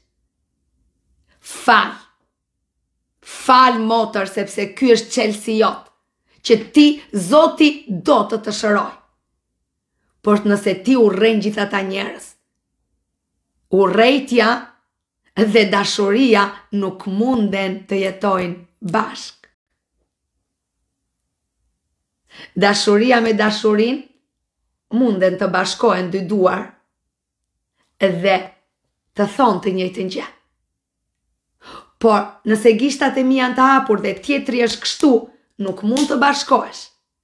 Fal motër, sepse ky është çelësi jot, që ti Zoti do të shëroj. Por nëse ti urren gjithë ata njerëz, urrejtja dhe dashuria nuk munden të jetojnë bashk. Dashuria me dashurin munden të bashkohen dy duar dhe të thonë të njëjtën gjë. Por nëse gishtat e mi janë të hapur dhe tjetri është kështu, nuk mund të bashkohesh.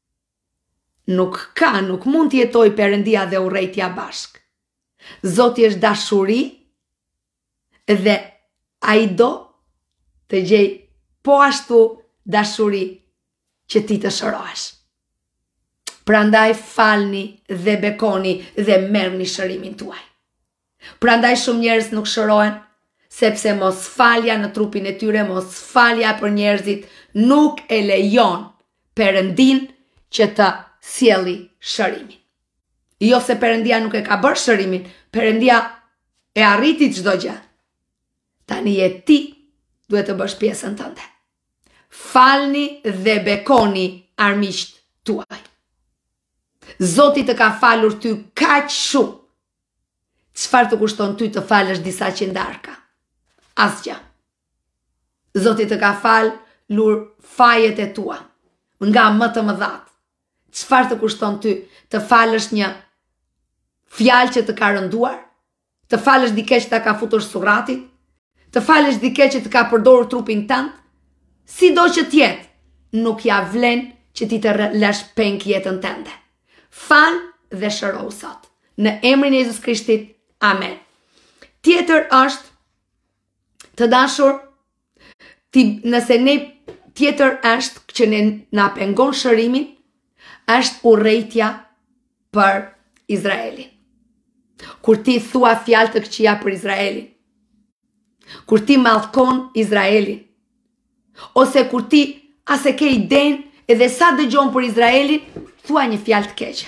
Nuk mund të jetoj Perëndia dhe urrejtja bashk. Zoti është dashuri dhe ai do të gjej po ashtu dashuri që ti të shërohesh. Prandaj falni dhe bekoni dhe merrni shërimin tuaj. Prandaj shumë njerëz nuk shërohen, sepse mos falja në trupin e tyre, mos falja për njerëzit nuk e lejon Perëndin që të sjelli shërimin. Jo se Perëndia nuk e ka bërë shërimin, Perëndia e arriti çdo gjë. Tani je ti duhet të bësh pjesën tënde. Falni dhe bekoni armiqt tuaj. Zoti të ka falur ty kaq shumë. Çfarë të kushton ty të falësh disa qendarka? Asgjë. Zoti të ka falur fajet e tua nga më të mëdhat. Çfarë të kushton ty të falësh një fjalë që të ka rënduar? Të falësh dikë që ta ka futur surratit? Të falësh dikë që të ka përdorur trupin tënd? Sido që t'jetë, nuk ja vlen që ti të lësh penk jetën tënde. Fal dhe shëro sot. Në emrin e Jezus Krishtit, amen. Tjetër është, të dashur, nëse ne tjetër është që ne na pengon shërimin, është urrejtja për Izraelin. Kur ti thua fjalë të këqija për Izraelin, kur ti mallkon Izraelin, ose kur ti ase ke idenë edhe sa dëgjon për Izraelin, thua një fjalë të keqe.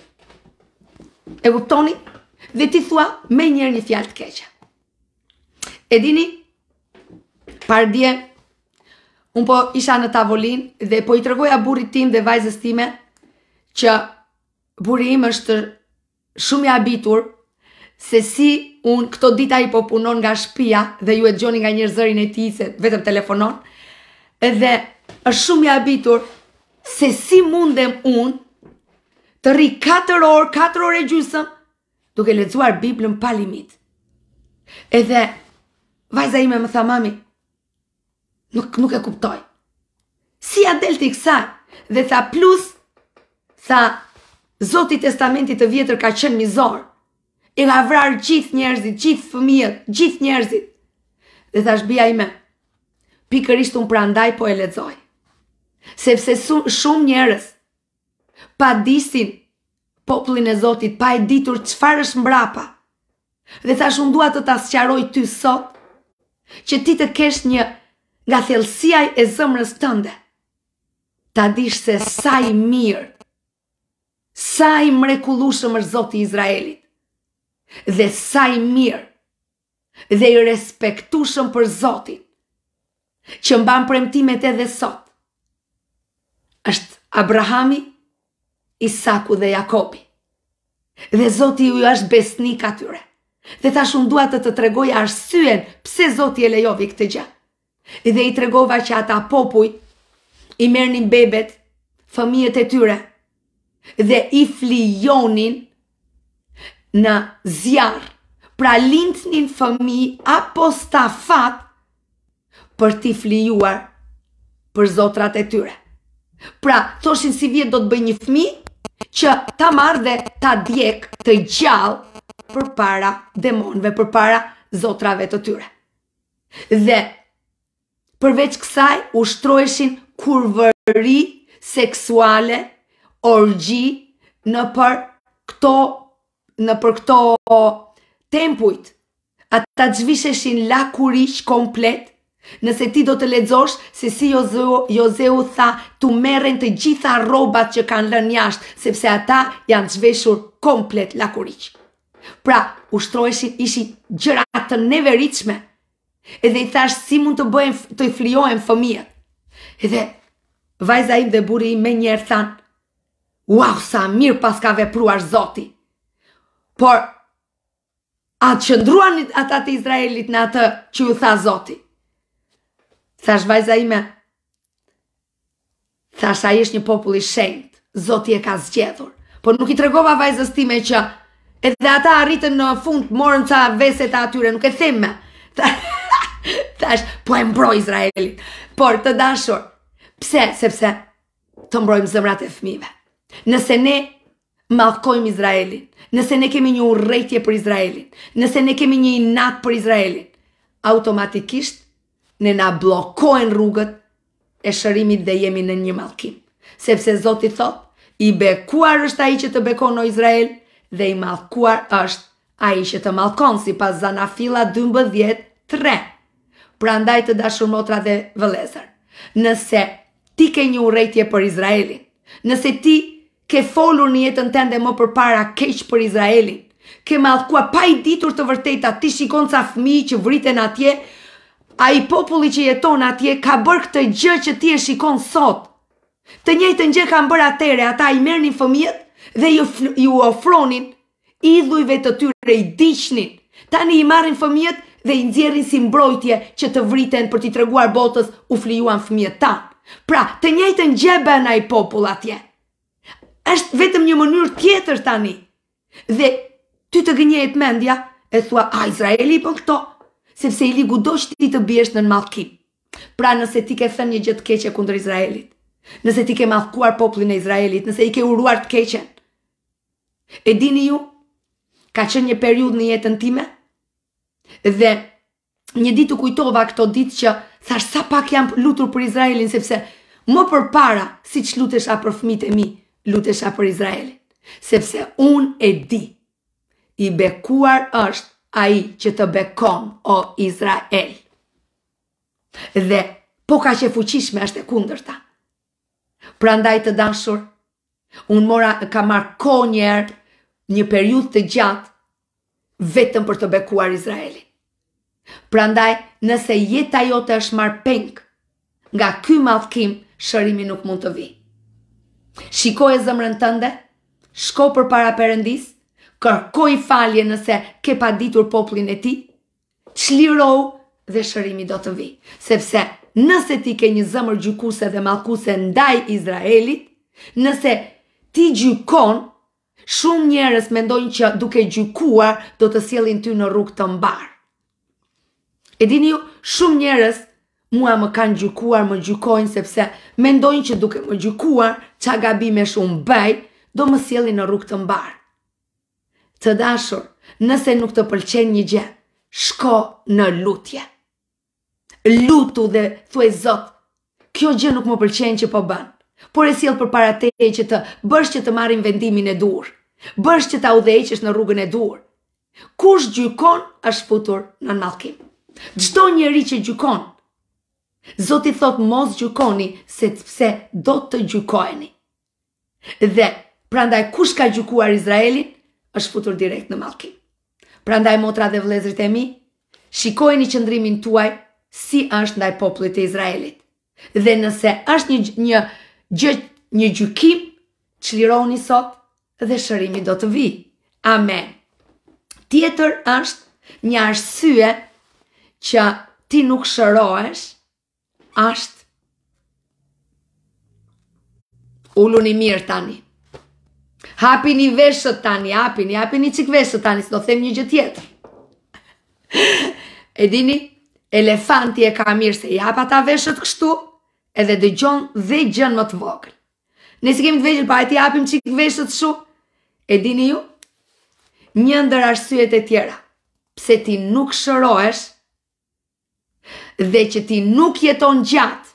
E kuptoni? Dhe ti thua me njërë një fjalë të keqe. E dini, pardje, unë po isha në tavolin dhe po i tregoja burrit tim dhe vajzës time që burri im është shumë i habitur se si unë këto dita i po punon nga shtëpia dhe ju e dëgjoni nga një zërin e tij se vetëm telefonon, edhe është shumë i habitur se si mundem unë të rri 4 orë e gjysmë duke lexuar Biblën pa limit. Edhe vajza ime më tha, mami, nuk e kuptoj. Si ja del ti kësaj? Dhe tha plus, tha, Zoti i Testamentit të Vjetër ka qenë mizor. I ka vrarë gjithë njerëzit, gjithë fëmijët, gjithë njerëzit. Dhe thash, bia ime, pikërisht unë prandaj po e lexoj. Sepse shumë njerëz pa disin popullin e Zotit, pa e ditur çfarë është mbrapa. Dhe thash, unë dua të ta sqaroj ty sot që ti të kesh një nga thellësia e zemrës tënde. Ta dish se sa i mirë, sa i mrekullueshëm është Zoti i Izraelit. Dhe sa i mirë dhe i respektueshëm për Zotin, që mban premtimet edhe sot, është Abrahami, Isaku dhe Jakobi. Dhe Zoti ju është besnik atyre. Dhe tash unë dua të tregoj arsyen pse Zoti e lejovi këtë gjë. Dhe i tregova që ata popuj i merrnin bebet, fëmijët e tyre, dhe i flijonin në zjarr. Pra lindnin fëmijë apostafat për t'i flijuar për zotrat e tyre. Pra thoshin si vjet do të bëj një fëmijë që ta marrë dhe ta djek të gjallë për para demonëve, për para zotrave të tyre. Dhe përveç kësaj ushtroheshin kurvëri seksuale, orgji në për këto tempujt. Ata zhvisheshin lakurish komplet Nëse ti do të lexosh se si Jozeu tha tu merren të gjitha rrobat që kanë lënë jashtë, sepse ata janë zhveshur komplet lakuriq. Pra, ishin gjëra të neveritshme. Edhe i thash si mund të flijohen fëmijët. Edhe vajza im dhe burri im me njerë thanë, wow, sa mirë pas ka vepruar Zoti. Por, a qëndruan ata të Izraelit në atë që ju tha Zoti? Thash vajza ime, thash ai është një popull i shenjtë, Zoti e ka zgjedhur. Por nuk i tregova vajzës time që edhe ata arritën në fund, morën ca veset e atyre, nuk e them me. Thash, po e mbroj Izraelit. Por të dashur, pse? Sepse të mbrojmë zemrat e fëmijëve. Nëse ne mallkojmë Izraelin, nëse ne kemi një urrëtie për Izraelin, nëse ne kemi një inat për Izraelin, automatikisht ne na bllokohen rrugët e shërimit dhe jemi në një mallkim. Sepse Zoti thot, i bekuar është ai që të bekon o Izrael dhe i mallkuar është ai që të mallkon, sipas Zanafilla 12:3. Prandaj të dashur motra dhe vëllezër, nëse ti ke një urrëtie për Izraelin, nëse ti ke folur në jetën tënde më përpara keq për Izraelin, ke mallkuar pa i ditur të vërteta, ti shikon ca fëmijë që vriten atje, ai populli që jeton atje ka bërë këtë gjë që ti e shikon sot. Të njëjtën gjë kanë bërë atëre, ata i merrnin fëmijët dhe ju ofronin idhujve të tyre, i diqnin. Tani i marrin fëmijët dhe i nxjerrin si mbrojtje që të vriten për t'i treguar botës u flijuan fëmijët tanë. Pra, të njëjtën gjë bën ai popull atje. Është vetëm një mënyrë tjetër tani. Dhe ty të gënjehet mendja e thua, a Izraeli bën këto? Sepse i ligu do që ti të biesh në mallkim. Pra nëse ti ke thënë një gjë të keqe kundër Izraelit, nëse ti ke mallkuar popullin e Izraelit, nëse i ke uruar të keqen, e dini ju, ka qenë një periudhë në jetën time, dhe një ditë u kujtova këto ditë që thash sa pak jam lutur për Izraelin, sepse më përpara, siç lutesha për fëmijët e mi, lutesha për Izraelin. Sepse unë e di, i bekuar është ai që të bekon o Izrael. Dhe po ka që fuqishme është e kundërta. Prandaj të dashur, unë ka marrë kohë njerë, një periudhë të gjatë, vetëm për të bekuar Izraelin. Prandaj, nëse jeta jote është marrë peng, nga ky mallkim, shërimi nuk mund të vi. Shikoj e zemrën tënde, shko përpara Perëndis, kërkoj falje nëse ke paditur popullin e ti, çlirohu dhe shërimi do të vi. Sepse nëse ti ke një zemër gjykuse dhe mallkuese ndaj Izraelit, nëse ti gjykon, shumë njerëz mendojnë që duke gjykuar do të sjellin ty në rrugë të mbar. E dini ju, shumë njerëz mua më kanë gjykuar, më gjykojnë sepse mendojnë që duke më gjykuar, ça gabime shumë bëj, do më sjellin në rrugë të mbar. Të dashur, nëse nuk të pëlqen një gjë, shko në lutje. Lutu dhe thuaj Zot, kjo gjë nuk më pëlqen që po bën, por e sjell përpara teje që të bësh që të marrin vendimin e dur, bësh që ta udhëheqësh në rrugën e dur. Kush gjykon është futur në mallkim. Çdo njeri që gjykon, Zoti thot mos gjykoni, sepse do të gjykoheni. Dhe prandaj kush ka gjykuar Izraelin, është futur direkt në mallkim. Prandaj motra dhe vëllezërit e mi, shikojeni qëndrimin tuaj si është ndaj popullit të Izraelit. Dhe nëse është një gjykim, çlironi sot dhe shërimi do të vi. Amen. Tjetër është një arsye që ti nuk shërohesh, është uluni mirë tani. Hapini veshët tani, hapini çik veshët tani, s'do them një gjë tjetër. E dini, elefanti e ka mirë se i hap ata veshët kështu, edhe dëgjon dhe gjën më të vogël. Nëse kemi të vegjël, pa e ti hapim çik veshët kështu, e dini ju, një ndër arsyet e tjera, pse ti nuk shërohesh dhe që ti nuk jeton gjatë,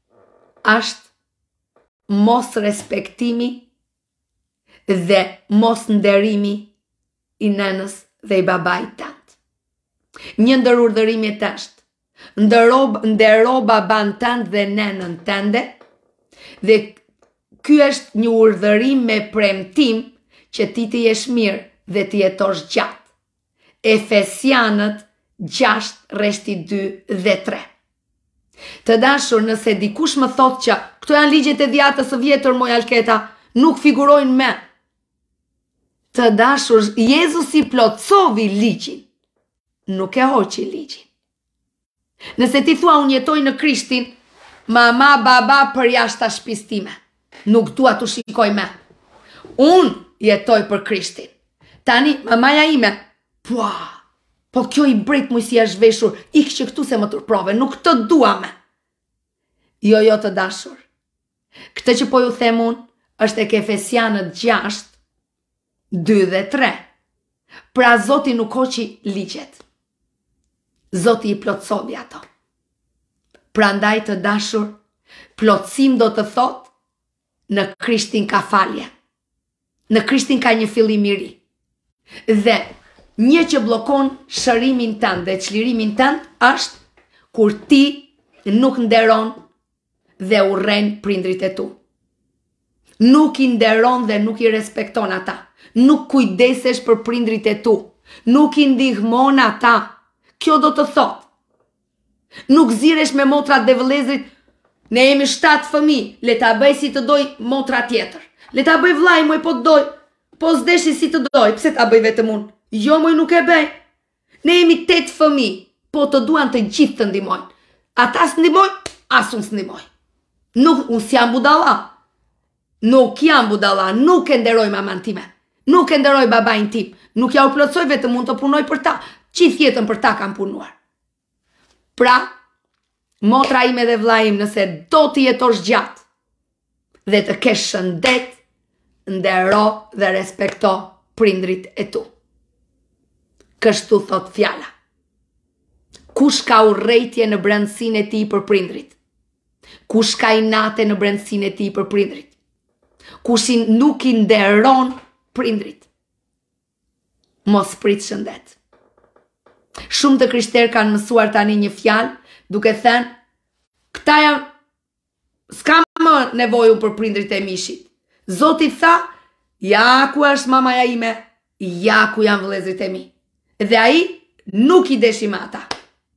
është mos respektimi dhe mos nderimi i nënës dhe i babait tënd. Një ndër urdhërimet është ndero baban tënd dhe nenën tënde, dhe ky është një urdhërim me premtim që ti të jesh mirë dhe të jetosh gjatë. Efesianët 6, rreshti 2 dhe 3. Të dashur, nëse dikush më thot që këto janë ligjet e dhjatës së vjetër, moj Alketa, nuk figurojnë me. Të dashur, Jezusi plotsovi ligjin, nuk e hoqi ligjin. Nëse ti thua unë jetoj në Krishtin, mama, baba për jashta shtëpisë time, nuk dua të shikoj me. Unë jetoj për Krishtin. Tani, mamaja ime, po kjo i bret mu si është veshur, ik që këtu se më turprove, nuk të dua me. Jo, të dashur. Këtë që po ju them unë, është e Efesianët 6, 2 dhe 3. Pra Zoti nuk hoqi ligjet. Zoti i plotsovi ato. Prandaj të dashur, plotësim do të thot, në Krishtin ka falje. Në Krishtin ka një fillim i ri. Dhe një që blokon shërimin tënd dhe çlirimin tënd është kur ti nuk nderon dhe urren prindrit e tu. Nuk i nderon dhe nuk i respekton ata. Nuk kujdesesh për prindrit e tu. Nuk i ndihmon ata. Kjo do të thot. Nuk ziresh me motrat dhe vëllezrit. Ne jemi 7 fëmijë, le ta bëj si të doj motra tjetër. Le ta bëj vllai moj po të doj. Po s'deshi si të doj, pse ta bëj vetëm unë? Jo moj nuk e bëj. Ne jemi 8 fëmijë, po të duan të gjithë të ndihmojnë. Ata s'ndihmojnë, as unë s'ndihmoj. Nuk unë s'jam budalla. Nuk jam budalla, nuk e nderoj maman time. Nuk e nderoj babain tim. Nuk ja u plotsoj vetëm unë të punoj për ta. Gjithë jetën për ta kam punuar. Pra, motra ime dhe vlla im, nëse do të jetosh gjatë dhe të kesh shëndet, ndero dhe respekto prindrit e tu. Kështu thot fjala. Kush ka urrejtje në brendësinë e tij për prindrit? Kush ka inate në brendësinë e tij për prindrit? Kush nuk i nderon prindrit? Mos prit shëndet. Shumë të krishterë kanë mësuar tani një fjalë, duke thënë, këta janë, s'ka më nevoju për prindrit e mishit. Zoti tha, ja ku është mamaja ime, ja ku janë vëllezrit e mi. Dhe ai nuk i deshi me ata.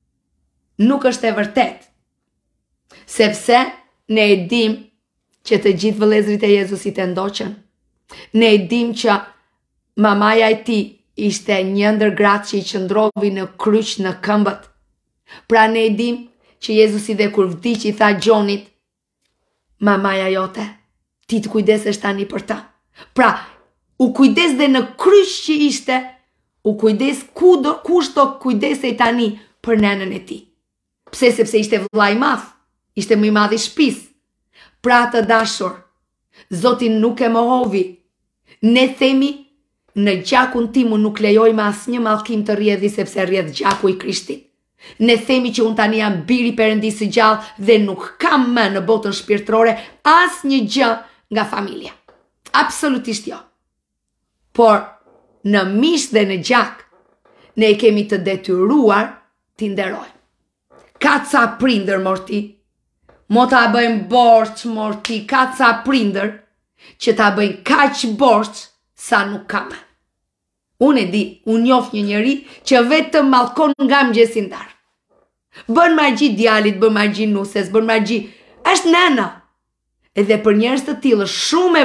Nuk është e vërtet. Sepse ne e dim që të gjithë vëllezrit e Jezusit e ndoqën. Ne e dim që mamaja e tij ishte një ndër gratë që i qëndrovi në kryq në këmbët. Pra ne e dim që Jezusi dhe kur vdiq i tha Gjonit, mamaja jote, ti të kujdesesh tani për ta. Pra, u kujdes dhe në kryq që ishte, u kujdes kushto kujdesej tani për nenën e tij. Pse? Sepse ishte vllai i madh, ishte më i madh i shtëpisë. Pra të dashur, Zoti nuk e mohovi. Ne themi, në gjakun tim unë nuk lejoj me asnjë mallkim të rrjedhi sepse rrjedh gjaku i Krishtit. Ne themi që unë tani jam biri Perëndisë së gjallë dhe nuk kam më në botën shpirtërore asnjë gjë nga familja. Absolutisht jo. Por në mish dhe në gjak ne kemi të detyruar t'i nderojmë. Ka ca prindër morti, mo ta bëjmë borç morti, ka ca prindër që ta bëjnë kaq borç sa nuk kam. Unë e di, unë njoh një njeri që vetëm mallkon nga mëngjesi ndar. Bën magji djalit, bën magji nuses, bën magji. Është nana. Edhe për njerëz të tillë shumë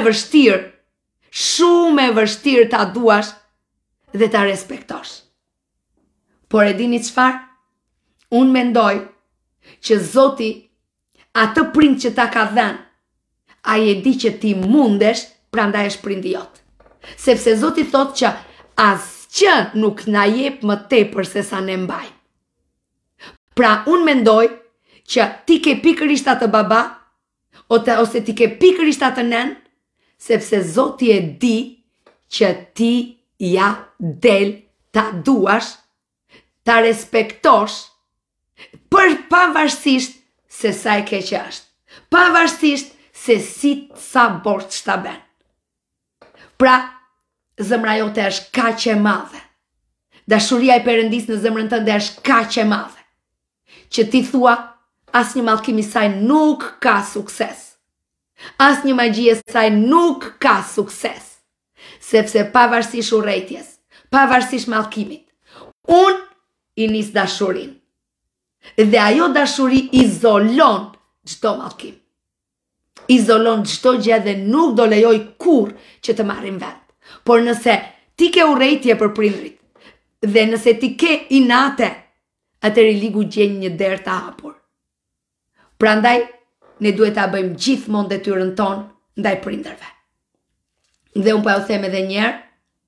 e vështirë ta duash dhe ta respektosh. Por e dini çfarë? Unë mendoj që Zoti atë prind që ta ka dhënë, ai e di që ti mundesh, prandaj është prindi jot. Sepse Zoti thot që asgjë nuk na jep më tepër se sa ne mbajmë. Pra unë mendoj që ti ke pikërisht atë baba, ose ti ke pikërisht atë nën, sepse Zoti e di që ti ja del ta duash, ta respektosh, për pavarësisht se sa e keqe është. Pavarësisht se si sa borç ta bën. Pra, zemra jote është kaq e madhe. Dashuria e Perëndisë në zemrën tënde është kaq e madhe, që ti thua, as një mallkim i saj nuk ka sukses. As një magji e saj nuk ka sukses. Sepse pavarësisht urrëties, pavarësisht mallkimit, unë i nis dashurin. Dhe ajo dashuri izolon çdo mallkim. Izolon çdo gjë dhe nuk do lejoj kur që të marrin vend. Por nëse ti ke urrëtie për prindrit, dhe nëse ti ke inate, atëri ligu gjen një derë të hapur. Prandaj, ne duhet ta bëjmë gjithmonë detyrën tonë ndaj prindërve. Dhe unë po u them edhe një herë,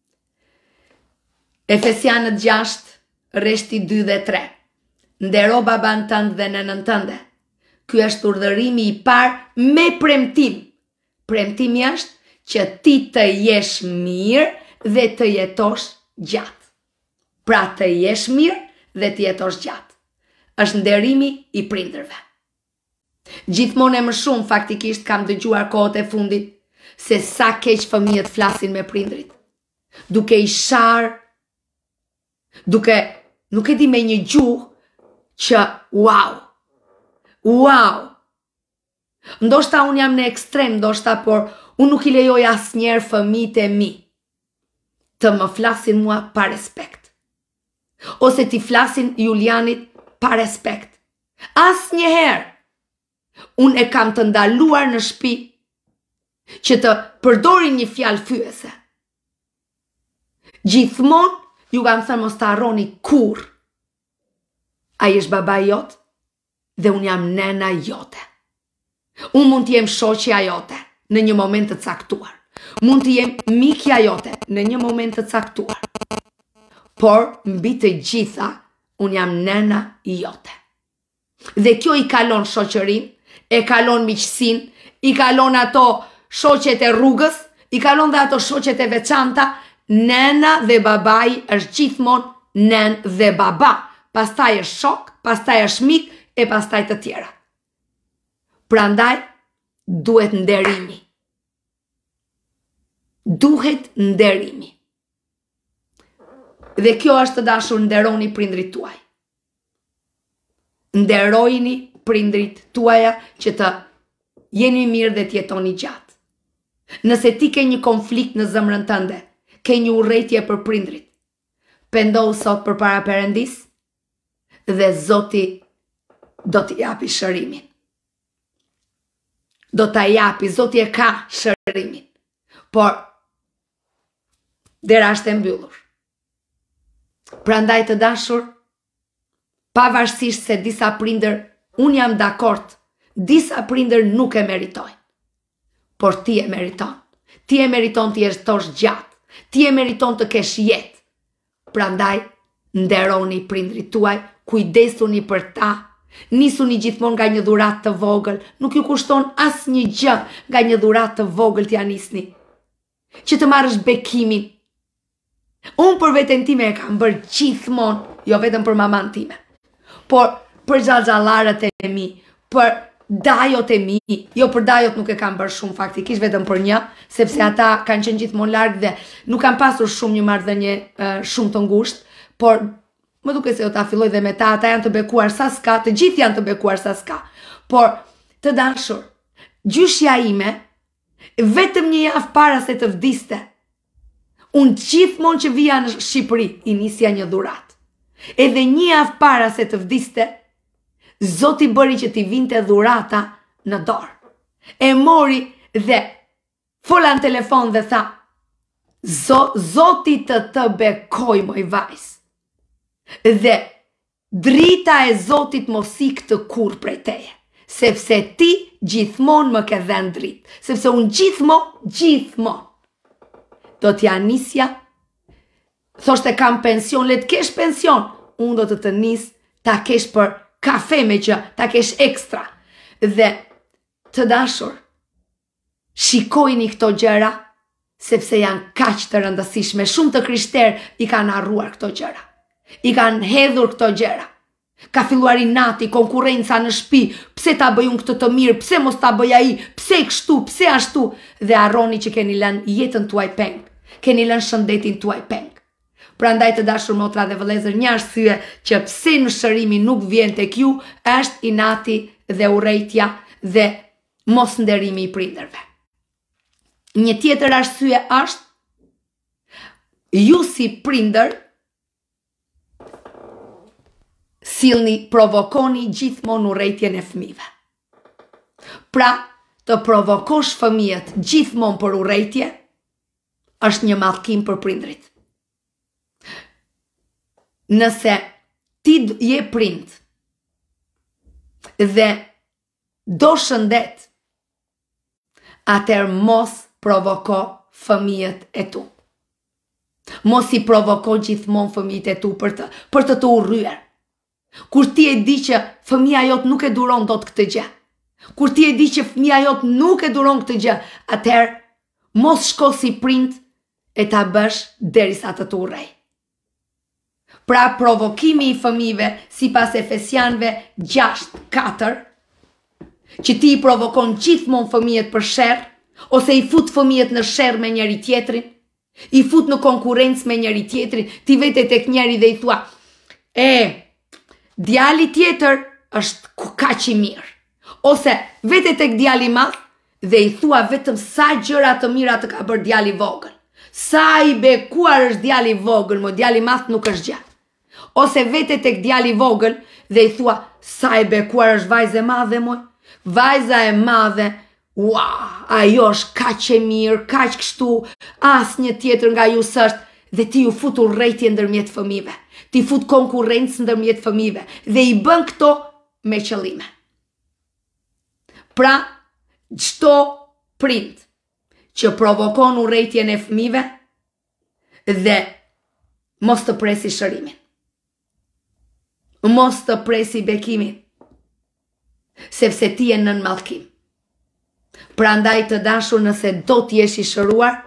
Efesianët 6, rreshti 2 dhe 3. Ndero baban tënd dhe nënën tënde. Ky është urdhërimi i parë me premtim. Premtimi është që ti të jesh mirë dhe të jetosh gjatë. Pra të jesh mirë dhe të jetosh gjatë. Është nderimi i prindërve. Gjithmonë e më shumë faktikisht kam dëgjuar kohët e fundit se sa keq fëmijët flasin me prindrit. Duke i sharë, duke nuk e di me një gjuhë që wow. Ndoshta unë jam në ekstrem, ndoshta, por unë nuk i lejoj asnjëherë fëmijët e mi të më flasin mua pa respekt. Ose ti flasin Julianit pa respekt. Asnjëherë. Unë e kam të ndaluar në shtëpi që të përdorin një fjalë fyese. Gjithmonë ju kam thënë mos të harroni kur. Ai është baba jot dhe unë jam nena jote. Unë mund të jem shoqja jote në një moment të caktuar. Mund të jem mikja jote në një moment të caktuar. Por mbi të gjitha unë jam nena jote. Dhe kjo i kalon shoqërinë, e kalon miqësinë, i kalon ato shoqet e rrugës, i kalon dhe ato shoqet e veçanta. Nena dhe babai është gjithmonë nen dhe baba. Pastaj është shok, pastaj është mik e pastaj të tjera. Prandaj duhet nderimi. Duhet nderimi. Dhe kjo është, të dashur, nderoni prindrit tuaj. Nderojini prindrit tuaja që të jeni mirë dhe të jetoni gjatë. Nëse ti ke një konflikt në zemrën tënde, ke një urrëtie për prindrit, pendohu sot përpara Perëndis dhe Zoti do t'i japi shërimin. Do t'a japi, Zoti e ka shërimin. Por dera është e mbyllur. Prandaj, të dashur, pavarësisht se disa prindër, unë jam dakord, disa prindër nuk e meritojnë. Por ti e meriton. Ti e meriton të jetosh gjatë. Ti e meriton të kesh jetë. Prandaj, nderoni prindrit tuaj, kujdesuni për ta. Nisuni gjithmonë nga një dhuratë të vogël, nuk ju kushton asnjë gjë nga një dhuratë të vogël t'ja nisni. Që të marrësh bekimin. Unë për veten time e kam bërë gjithmonë, jo vetëm për maman time, por për xhaxhallarët e mi, për dajot e mi, jo për dajot nuk e kam bërë shumë faktikisht, vetëm për një, sepse ata kanë qenë gjithmonë larg dhe nuk kanë pasur shumë një marrëdhënie shumë të ngushtë, por më duket se ta filloj dhe me ta, ata janë të bekuar sa s'ka, të gjithë janë të bekuar sa s'ka. Por të dashur, gjyshja ime, vetëm një javë para se të vdiste, unë gjithmonë që vija në Shqipëri, i nisja një dhuratë. Edhe një javë para se të vdiste, Zoti bëri që t'i vinte dhurata në dorë. E mori dhe fola në telefon dhe tha, Zoti të bekoj, moj vajzë. Dhe drita e Zotit mos ikë kur prej teje, sepse ti gjithmonë më ke dhënë dritë, sepse unë gjithmonë do t'ja nisja, thoshte kam pension, le të kesh pension, unë do të nis, ta kesh për kafe me që, ta kesh ekstra. Dhe të dashur, shikojni këto gjëra, sepse janë kaq të rëndësishme, shumë të krishterë i kanë harruar këto gjëra. I kanë hedhur këto gjëra. Ka filluar inati, konkurrenca në shtëpi, pse ta bëj unë këtë të mirë, pse mos ta bëj ai, pse kështu, pse ashtu, dhe harroni që keni lënë jetën tuaj peng, keni lënë shëndetin tuaj peng. Prandaj të dashur motra dhe vëllezër, një arsye që pse në shërimi nuk vjen tek ju është inati dhe urrejtja dhe mos nderimi i prindërve. Një tjetër arsye është ju si prindër sillni provokoni gjithmonë urrejtjen e fëmijëve. Pra, të provokosh fëmijët gjithmonë për urrejtje është një mallkim për prindrit. Nëse ti je prind dhe do shëndet, atëherë mos provoko fëmijët e tu. Mos i provoko gjithmonë fëmijët e tu për të urryer. Kur ti e di që fëmia jot nuk e duron dot këtë gjë, kur ti e di që fëmia jot nuk e duron këtë gjë, atëherë mos shko si prind e ta bësh derisa të urrej. Pra provokimi i fëmijëve sipas Efesianëve 6:4, që ti i provokon gjithmonë fëmijët për sherr, ose i fut fëmijët në sherr me njëri tjetrin, i fut në konkurrencë me njëri tjetrin, ti vete tek njëri dhe i thua, djali tjetër është kaq i mirë. Ose vete tek djali madh dhe i thua vetëm sa gjëra të mira të ka bërë djali vogël. Sa i bekuar është djali vogël, mo djali madh nuk është gjë. Ose vete tek djali vogël dhe i thua sa i bekuar është vajza e madhe, moj. Vajza e madhe, ajo është kaq e mirë, kaq kështu, asnjë tjetër nga ju s'është, dhe ti ju fut urrejtje ndërmjet fëmijëve. Ti fut konkurrencë ndërmjet fëmijëve dhe i bën këto me qëllime. Pra, çdo prind që provokon urrejtjen e fëmijëve dhe mos të presi shërimin. Mos të presi bekimin, sepse ti je nën mallkim. Prandaj të dashur, nëse do të jesh i shëruar,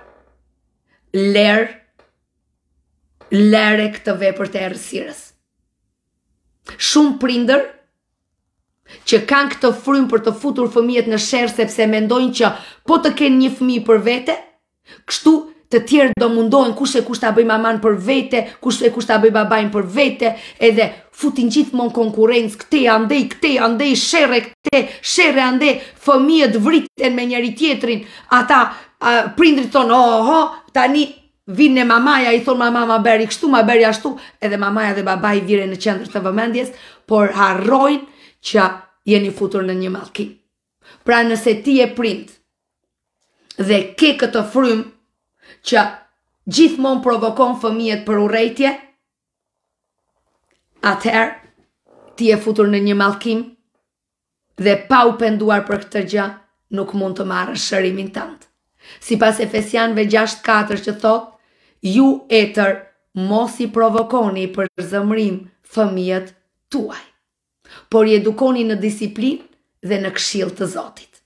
lere këtë vepër të errësirës. Shumë prindër që kanë këtë frym për të futur fëmijët në sherr sepse mendojnë që po të kenë një fëmijë për vete, kështu të tjerë do mundohen kush e kush ta bëj maman për vete, kush e kush ta bëj babain për vete, edhe futin gjithmonë konkurrencë, këte andej, sherre ande, fëmijët vriten me njëri tjetrin, ata prindrit thonë, tani vinë mamaja, i thonë mama ma beri kështu, ma beri ashtu, edhe mamaja dhe babai vire në qendër të vëmendjes, por harrojnë që jeni futur në një mallkim. Pra nëse ti e prind dhe ke këtë frym që gjithmonë provokon fëmijët për urrejtje, atëherë ti e futur në një mallkim dhe pa u penduar për këtë gjë nuk mund të marrësh shërimin tënd. Sipas Efesianëve 6:4 që thot, ju etër mos i provokoni për zëmrim fëmijët tuaj, por i edukoni në disiplinë dhe në këshill të Zotit.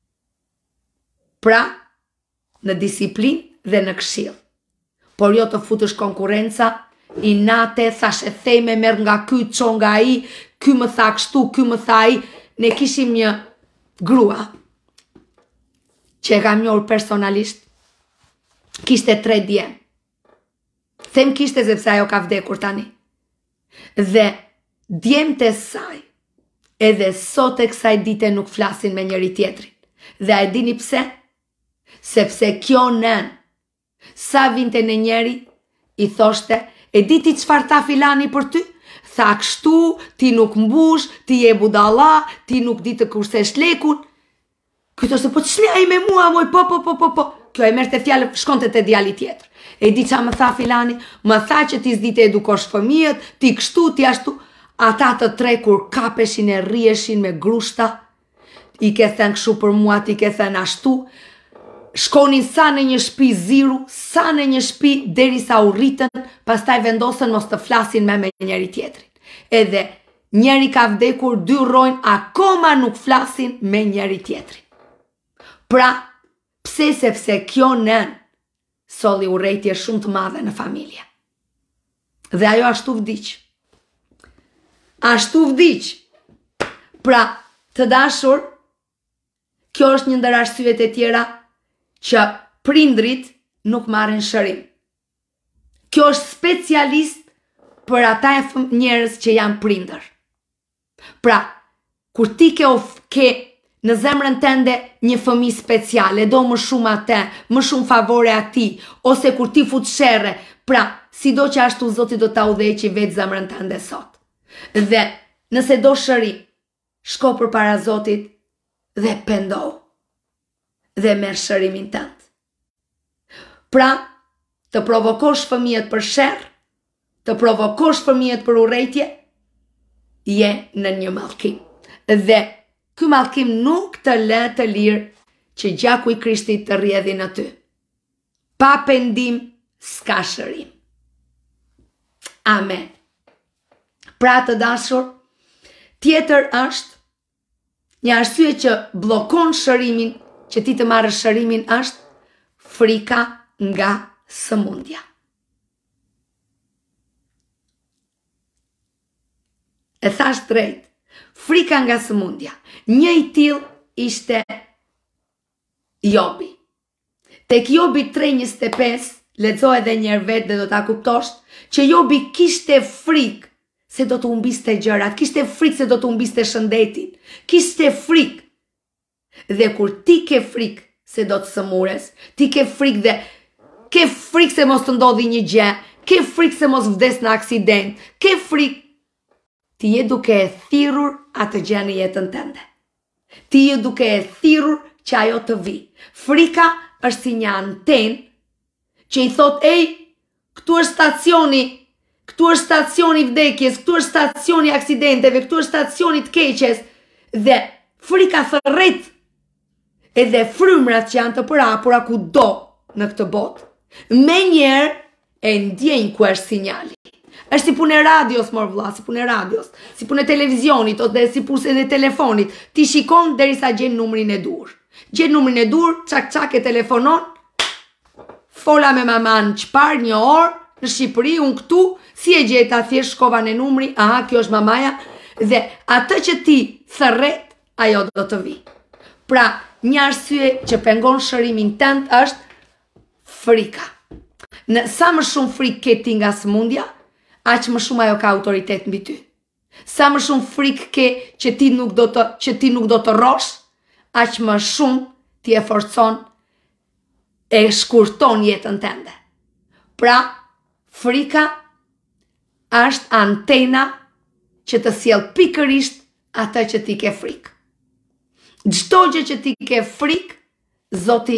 Pra, në disiplinë dhe në këshill. Por jo të futësh konkurenca, inate, thash e theme, merr nga ky, çon nga ai, ky më tha kështu, ky më tha ai. Ne kishim një grua që e kam njohur personalisht, kishte 3 djem. Them kishte sepse ajo ka vdekur tani. Dhe djemtë e saj edhe sot e kësaj dite nuk flasin me njëri tjetrin. Dhe a e dini pse? Sepse kjo nën, sa vinte në njeri, i thoshte, e di ti çfarë tha filani për ty? Tha kështu, ti nuk mbush, ti je budalla, ti nuk di të kursesh lekun. Kjo thoshte, po ç'le ai me mua, moj, po. Kjo e merrte fjalë, shkonte te djali tjetër. E di çfarë më tha filani? Më tha që ti s'di të edukosh fëmijët, ti kështu, ti ashtu. Ata të 3 kur kapeshin e rrieshin me grushta, i ke thënë kështu për mua, ti ke thënë ashtu, shkonin sa në një shtëpi ziru, sa në një shtëpi derisa u rritën, pastaj vendosën mos të flasin me njëri tjetrin. Edhe njëri ka vdekur, 2 rrojnë, akoma nuk flasin me njëri tjetrin. Pra, pse? Sepse kjo nën solli urrejtje shumë të madhe në familje. Dhe ajo ashtu vdiq. Pra, të dashur, kjo është një ndër arsyet e tjera që prindrit nuk marrin shërim. Kjo është specialist për ata njerëz që janë prindër. Pra, kur ti ke në zemrën tënde një fëmijë speciale, do më shumë atë, më shumë favore atij, ose kur ti fut sherre, pra, sido që ashtu Zoti do ta udhëheqë vetë zemrën tënde sot. Dhe nëse do shërim, shko përpara Zotit dhe pendohu dhe merr shërimin tënd. Pra, të provokosh fëmijët për sherr, të provokosh fëmijët për urrëtie, je në një mallkim. Dhe ky mallkim nuk të lë të lirë që gjaku i Krishtit të rrjedhë në ty. Pa pendim s'ka shërim. Amen. Pra të dashur, tjetër është një arsye që bllokon shërimin, që ti të marrësh shërimin, është frika nga sëmundja. E thash drejt, frika nga sëmundja. Një i tillë ishte Jobi. Tek Jobi 3:25, lexo edhe një herë vetë dhe do ta kuptosh që Jobi kishte frikë se do të humbiste gjërat, kishte frikë se do të humbiste shëndetin, kishte frikë. Dhe kur ti ke frikë se do të sëmures, ti ke frikë dhe ke frikë se mos të ndodhi një gjë, ke frikë se mos vdes në aksident, ke frikë, ti je duke e thirrur atë gjë në jetën tënde. Ti je duke e thirrur që ajo të vi. Frika është si një antenë që i thot, ej, këtu është stacioni, këtu është stacioni vdekjes, këtu është stacioni aksidenteve, këtu është stacioni të keqes, dhe frika thërret edhe frymrat që janë të përhapura kudo në këtë botë. Me njerë e ndjenjë ku është sinjali. Është si punë e radios, mor vlla, si punë e radios, si punë e televizionit, ose si punë e telefonit. Ti shikon derisa gjen numrin e dur. Gjen numrin e dur, çak e telefonon. Fola me maman çpar një orë në Shqipëri, unë këtu, si e gjeta, thjesht shkova në numri, aha, kjo është mamaja, dhe atë që ti thërret, ajo do të vi. Pra, një arsye që pengon shërimin tënd është frika. Në sa më shumë frikë ke ti nga sëmundja, aq më shumë ajo ka autoritet mbi ty. Sa më shumë frikë ke që ti nuk do të rrosh, aq më shumë ti e forcon, e shkurton jetën tënde. Pra, frika është antena që të sjell pikërisht atë që ti ke frikë. Çdo gjë që ti ke frikë, Zoti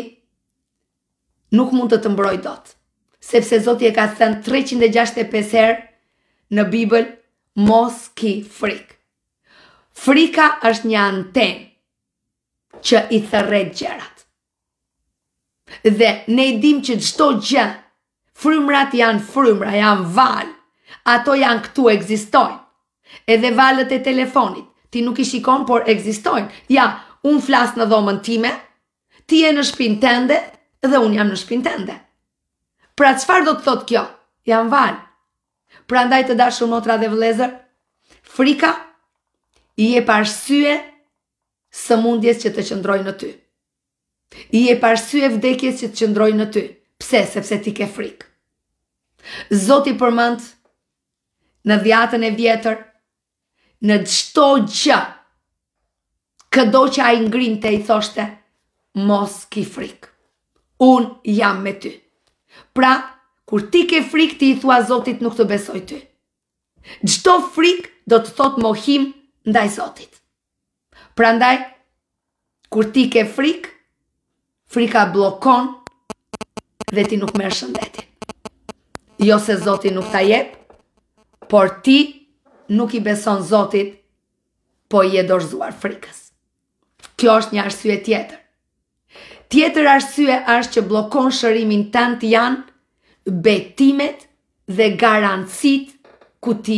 nuk mund të mbrojë dot. Sepse Zoti e ka thënë 365 herë në Bibël, mos ki frikë. Frika është një antenë që i thërret gjërat. Dhe ne i dim që çdo gjë, frymrat janë frymra, janë val. Ato janë këtu, ekzistojnë. Edhe valët e telefonit, ti nuk i shikon, por ekzistojnë. Ja, unë flas në dhomën time, ti je në shtëpinë tënde dhe unë jam në shtëpinë tënde. Pra çfarë do të thotë kjo? Janë val. Prandaj të dashur motra dhe vëllezër, frika i jep arsye sëmundjes që të qëndrojë në ty. I jep arsye vdekjes që të qëndrojë në ty. Pse? Sepse ti ke frikë. Zoti përmend në dhjatën e vjetër, në çdo gjë, këdo që ai ngrinte i thoshte, mos ki frikë. Unë jam me ty. Pra, kur ti ke frikë, ti i thua Zotit nuk të besoj ty. Çdo frikë do të thot mohim ndaj Zotit. Prandaj, kur ti ke frikë, frika bllokon dhe ti nuk merr shëndetin. Jo se Zoti nuk ta jep, por ti nuk i beson Zotit, po i e dorëzuar frikës. Kjo është një arsye tjetër. Tjetër arsye është që bllokon shërimin tënd janë betimet dhe garancit ku ti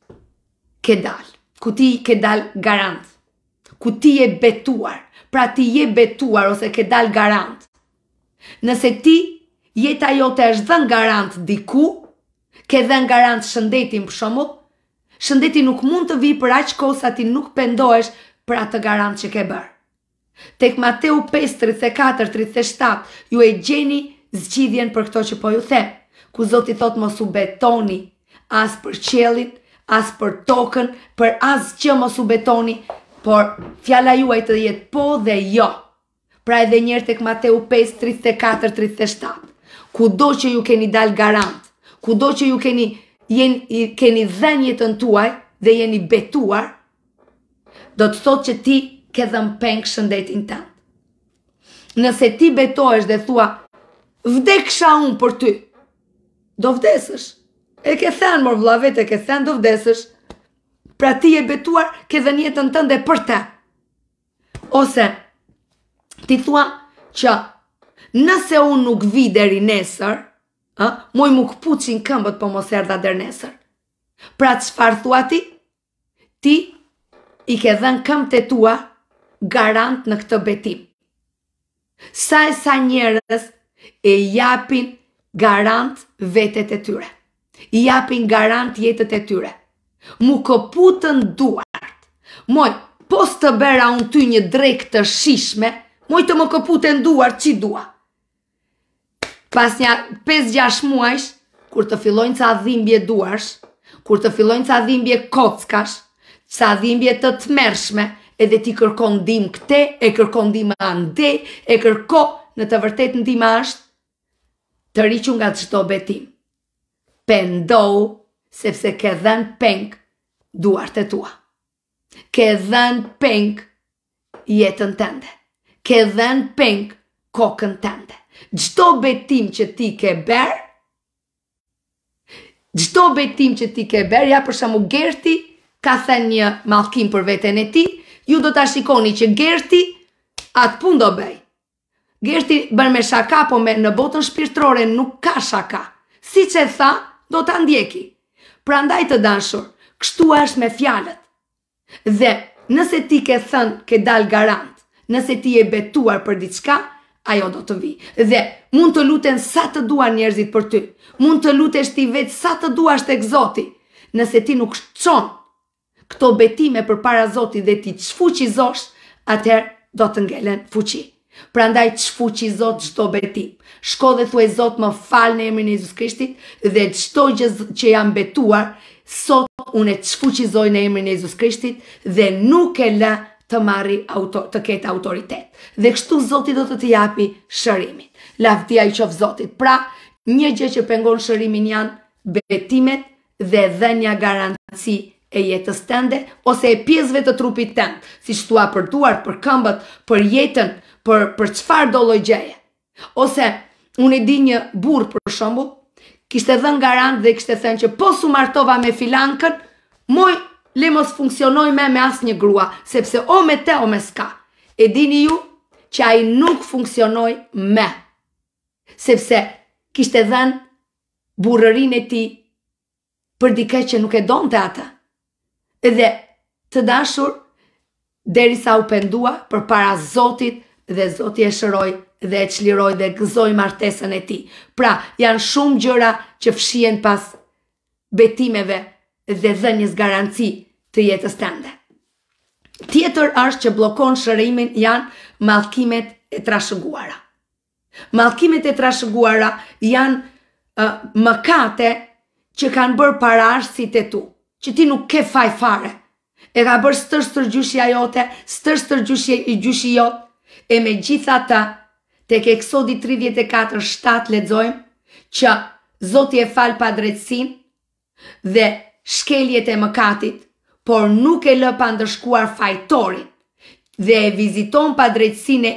ke dal. Ku ti ke dal garant. Ku ti je betuar. Pra ti je betuar ose ke dal garant. Nëse ti jeta jote është dhënë garant diku, ke dhënë garant shëndetin për shembull, shëndeti nuk mund të vi për aq kohë sa ti nuk pendohesh për atë garant që ke bërë. Tek Mateu 5:34-37 ju e gjeni zgjidhjen për këto që po ju them. ku Zoti thot mos u betoni as për qiellin, as për tokën, për as që mos u betoni, por fjala juaj të jetë po dhe jo. Pra edhe njërë tek Mateu 5, 34, 37. Kudo që ju keni dal garant, kudo që ju keni dhenë jetën tuaj dhe jeni betuar, do të thot që ti ke dhënë peng shëndetin tënd. Nëse ti betohesh dhe thua, vdeksha unë për ty, do vdesësh. E ke thënë mor vlla, vetë ke thënë do vdesësh. Pra ti je betuar, ke dhënë jetën tënde për te. Ose ti thua që nëse unë nuk vi deri nesër, moj mu këpuqin këmbët po mos erdha der nesër. Pra çfarë thua ti? Ti i ke dhënë këmbët e tua garant në këtë betim. Sa e sa njerëz e japin garant vetet e tyre. I japin garant jetët e tyre. Mu këputën duart. Moj, po së bëra unë ty një drekë të shishme, moj të më këputën duart që dua. Pas një 5-6 muajsh, kur të fillojnë ca dhimbje duarsh, kur të fillojnë ca dhimbje kockash, ca dhimbje të tmerrshme, edhe ti kërkon ndim këte, e kërkon ndim ande, e kërko, në të vërtet ndima është, të riqu nga çdo betim. Pendohu, sepse ke dhënë peng duart e tua. Ke dhënë peng jetën tënde. Ke dhënë peng kokën tënde. Çdo betim që ti ke ber, ja për shembull Gerti ka thënë një mallkim për veten e tij, ju do ta shikoni që Gerti atë punë do bëj. Gerti bën me shaka, po në botën shpirtërore nuk ka shaka. Siç e tha, do ta ndjeki. Prandaj të dashur, kështu është me fjalët. Dhe nëse ti ke thënë ke dal garant, nëse ti je betuar për diçka, ajo do të vi. Dhe mund të luten sa të duan njerëzit për ty. Mund të lutesh ti vetë sa të duash tek Zoti. Nëse ti nuk çon këto betime përpara Zotit dhe ti çfuqizosh, atëherë do të ngelen fuqi. Prandaj çfuqizo çdo betim. Shko dhe thuaj Zot, më fal në emrin e Jezus Krishtit, dhe çdo gjë që jam betuar, sot unë e çfuqizoj në emrin e Jezus Krishtit dhe nuk e lë të marri të ketë autoritet. Dhe kështu Zoti do të japi shërimin. Lavdia i qoftë Zotit. Pra, një gjë që pengon shërimin janë betimet dhe dhënia garanci e jetës tënde, ose e pjesëve të trupit tënd, si thua për duart, për këmbët, për jetën, për çfarë do lloj gjëje. Ose unë e di një burr për shembull, kishte dhënë garant dhe kishte thënë që po su martova me filankën, moj le mos funksionoj me asnjë grua, sepse o me te o me s'ka. E dini ju që ai nuk funksionoj me, sepse kishte dhënë burrërinë e tij për dikë që nuk e donte atë. Dhe të dashur, derisa u pendua përpara Zotit, dhe Zoti e shëroi dhe e çliroi dhe gëzoi martesën e tij. Pra, janë shumë gjëra që fshihen pas betimeve dhe dhënies garanci të jetës tënde. Tjetër është që bllokon shërimin janë mallkimet e trashëguara. Mallkimet e trashëguara janë mëkate që kanë bërë paraardhësit e tu, që ti nuk ke faj fare. E ka bërë stër gjyshja jote, stër gjyshi jot, e me gjitha ta, tek Eksodi 34:7 lexojmë që Zoti e fal pa drejtsin dhe shkeljet e mëkatit, por nuk e lë pa ndërshkuar fajtorin, dhe e viziton pa drejtsinë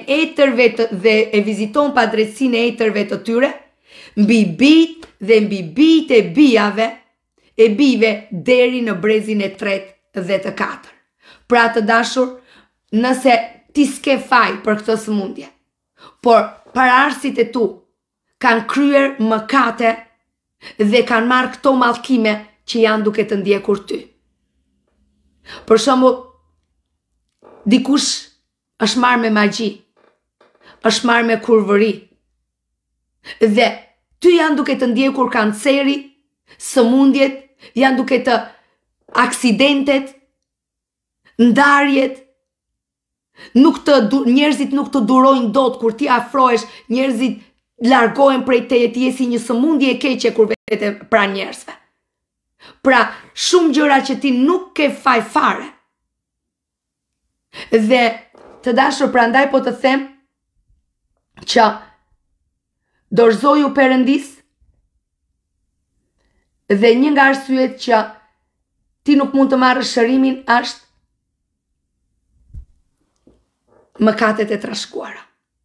e etërve të tyre, mbi bijt dhe mbi bijt e bijave, e bijve deri në brezin e 3 dhe të 4. Pra të dashur, nëse ti s'ke faj për këtë sëmundje, por paraardhësit e tu kanë kryer mëkate dhe kanë marrë këto mallkime që janë duke të ndjekur ty. Për shembull, dikush është marrë me magji, është marrë me kurvëri, dhe ty janë duke të ndjekur kanceri, sëmundjet, janë duke të aksidentet, ndarjet, njerëzit nuk të durojnë dot kur ti afrohesh, njerëzit largohen prej teje, ti je si një sëmundje e keqe kur vete pra njerëzve. Pra, shumë gjëra që ti nuk ke faj fare. Dhe të dashur, prandaj po të them që dorëzoju Perëndis, dhe një nga arsyet që ti nuk mund të marrësh shërimin është mëkatet e trashëguara.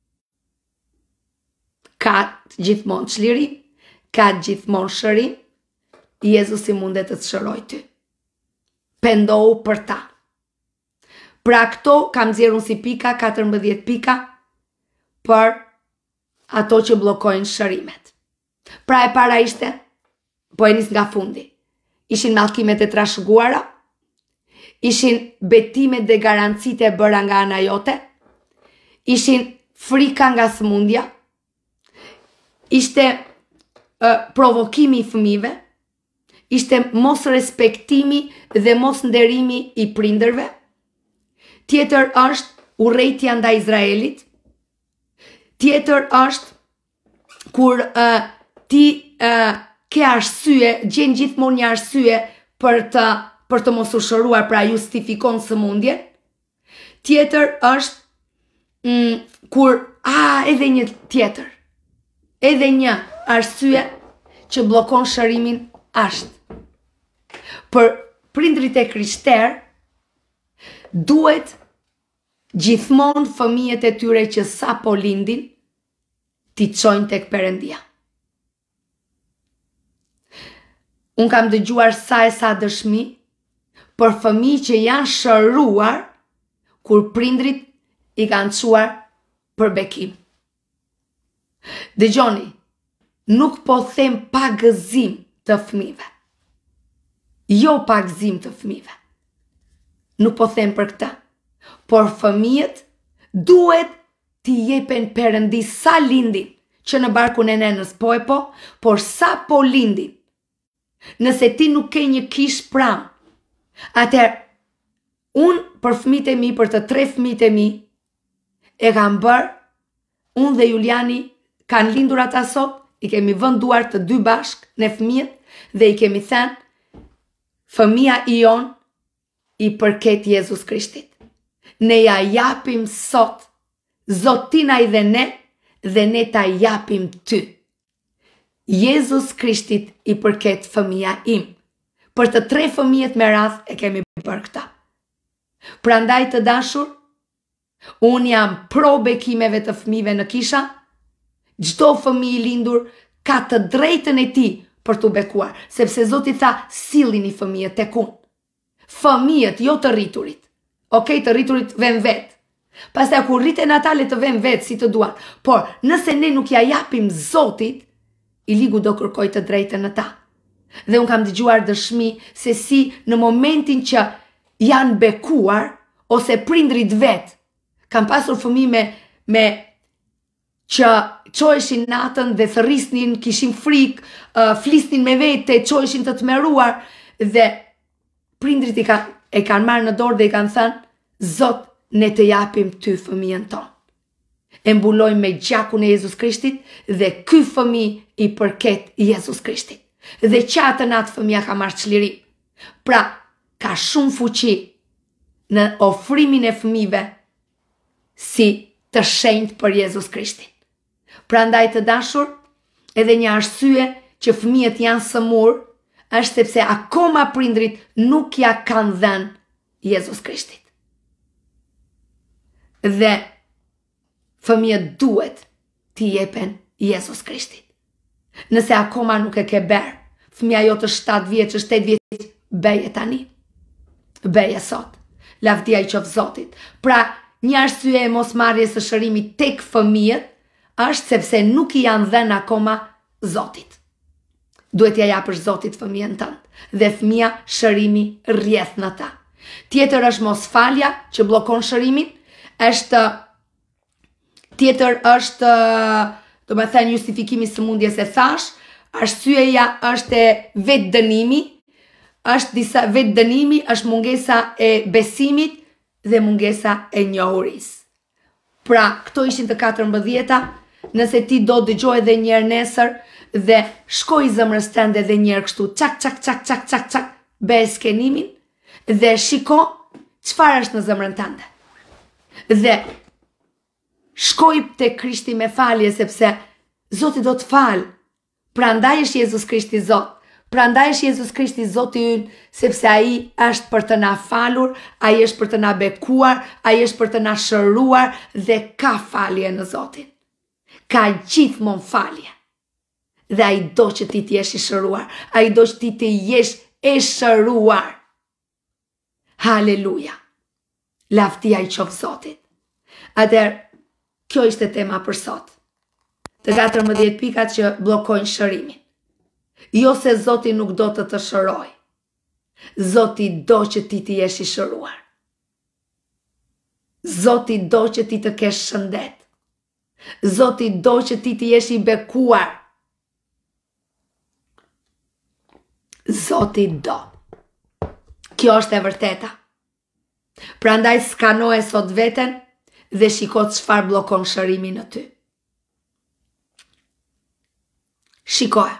Ka gjithmonë çlirim, ka gjithmonë shërim, Jezusi mundet të të shëroj ty. Pendohu për ta. Pra këto kam nxjerrur si pika, 14 pika, për ato që bllokojnë shërimet. Pra e para ishte, po e nis nga fundi, ishin mallkimet e trashëguara, ishin betimet dhe garancitë e bëra nga ana jote, ishin frika nga sëmundja, ishte provokimi i fëmijëve, ishte mos respektimi dhe mos nderimi i prindërve. Tjetër është urrejtja ndaj Izraelit. Tjetër është kur ti ke arsye, gjen gjithmonë një arsye për të mos u shëruar, pra justifikon sëmundjen. Tjetër është kur edhe një tjetër, edhe një arsye që bllokon shërimin është. Për prindrit e krishterë duhet gjithmonë fëmijët e tyre që sa po lindin t'i çojnë tek Perëndia. Unë kam dëgjuar sa dëshmi për fëmijë që janë shëruar kur prindrit i kanë çuar për bekim. Dëgjoni, nuk po them pa gëzim të fëmijëve. Jo pa gëzim të fëmijëve. Nuk po them për këtë. Por fëmijët duhet t'i jepen Perëndis sa lindin, që në barkun e nenës po e po, por sa po lindin. Nëse ti nuk ke një kish pram, atëherë unë për fëmijët e mi, për të 3 fëmijët e mi, e kam bërë, unë dhe Juliani kanë lindur ata sot, i kemi vënë duart të 2 bashk në fëmijët dhe i kemi thënë, fëmia i jon i përket Jezus Krishtit. Ne ja japim sot Zotina i dhe ne ta japim ty. Jezus Krishtit i përket fëmia im. Për të 3 fëmijët me radh e kemi bërë këta. Prandaj të dashur, unë jam pro bekimeve të fëmijëve në kisha. Çdo fëmijë i lindur ka të drejtën e tij për t'u bekuar, sepse Zoti tha, sillini fëmijët tek unë. Fëmijët, jo të rriturit. Okej, të rriturit vën vet. Pastaj kur rriten ata le të vën vet si të duan. Por nëse ne nuk ja japim Zotit, i ligu do kërkoj të drejtën në ta. Dhe unë kam dëgjuar dëshmi se si në momentin që janë bekuar, ose prindrit vet, kam pasur fëmijë me që qoheshin natën dhe thërrisnin, kishin frikë, flisnin me vete, qoheshin të tmeruar, dhe prindrit e kanë marrë në dorë dhe i kanë thënë, Zot, ne të japim ty fëmijën tonë. E mbulojmë me gjakun e Jezus Krishtit dhe ky fëmijë i përket Jezus Krishtit. Dhe qatën atë fëmija ka marrë çlirim. Pra, ka shumë fuqi në ofrimin e fëmijëve si të shenjtë për Jezus Krishtin. Prandaj të dashur, edhe një arsye që fëmijët janë sëmur, është sepse akoma prindrit nuk ja kanë dhënë Jezus Krishtit. Dhe fëmijët duhet t'i jepen Jezus Krishtit. Nëse akoma nuk e ke berë, fëmija jote 7 vjeç, 8 vjeç, beje tani. Beje sot. Lavdia i qoftë Zotit. Pra, një arsye e mosmarrjes së shërimit tek fëmijët është sepse nuk i janë dhënë akoma Zotit. Duhet ja japësh Zotit fëmijën tënd dhe fëmija shërimi rrjedh në ta. Tjetër është mosfalja që bllokon shërimin, tjetër është, do me thënë, justifikimi sëmundjes e thash, arsyeja është vetë dënimi, është mungesa e besimit dhe mungesa e njohurisë. Pra, këto ishin të 14-ta Nëse ti do dëgjoj edhe njerë nesër dhe shkoj zemrës tënde edhe njerë kështu, çak, be skenimin dhe shiko çfarë është në zemrën tënde. Dhe shkoj te Krishti me falje sepse Zoti do të falë. Prandaj është Jezus Krishti Zot. Prandaj është Jezus Krishti Zoti ynë, sepse ai është për të na falur, ai është për të na bekuar, ai është për të na shëruar dhe ka falje në Zotin. Ka gjithmonë falje. Dhe ai do që ti të jesh i shëruar, ai do që ti të jesh e shëruar. Haleluja. Lavdia i qoftë Zotit. Atëherë, kjo ishte tema për sot. Të 14 pikat që bllokojnë shërimin. Jo se Zoti nuk do të shëroj. Zoti do që ti të jesh i shëruar. Zoti do që ti të kesh shëndet. Zoti do që ti të jesh i bekuar. Zoti do. Kjo është e vërteta. Prandaj skanoje sot veten dhe shiko çfarë bllokon shërimin në ty. Shikoje.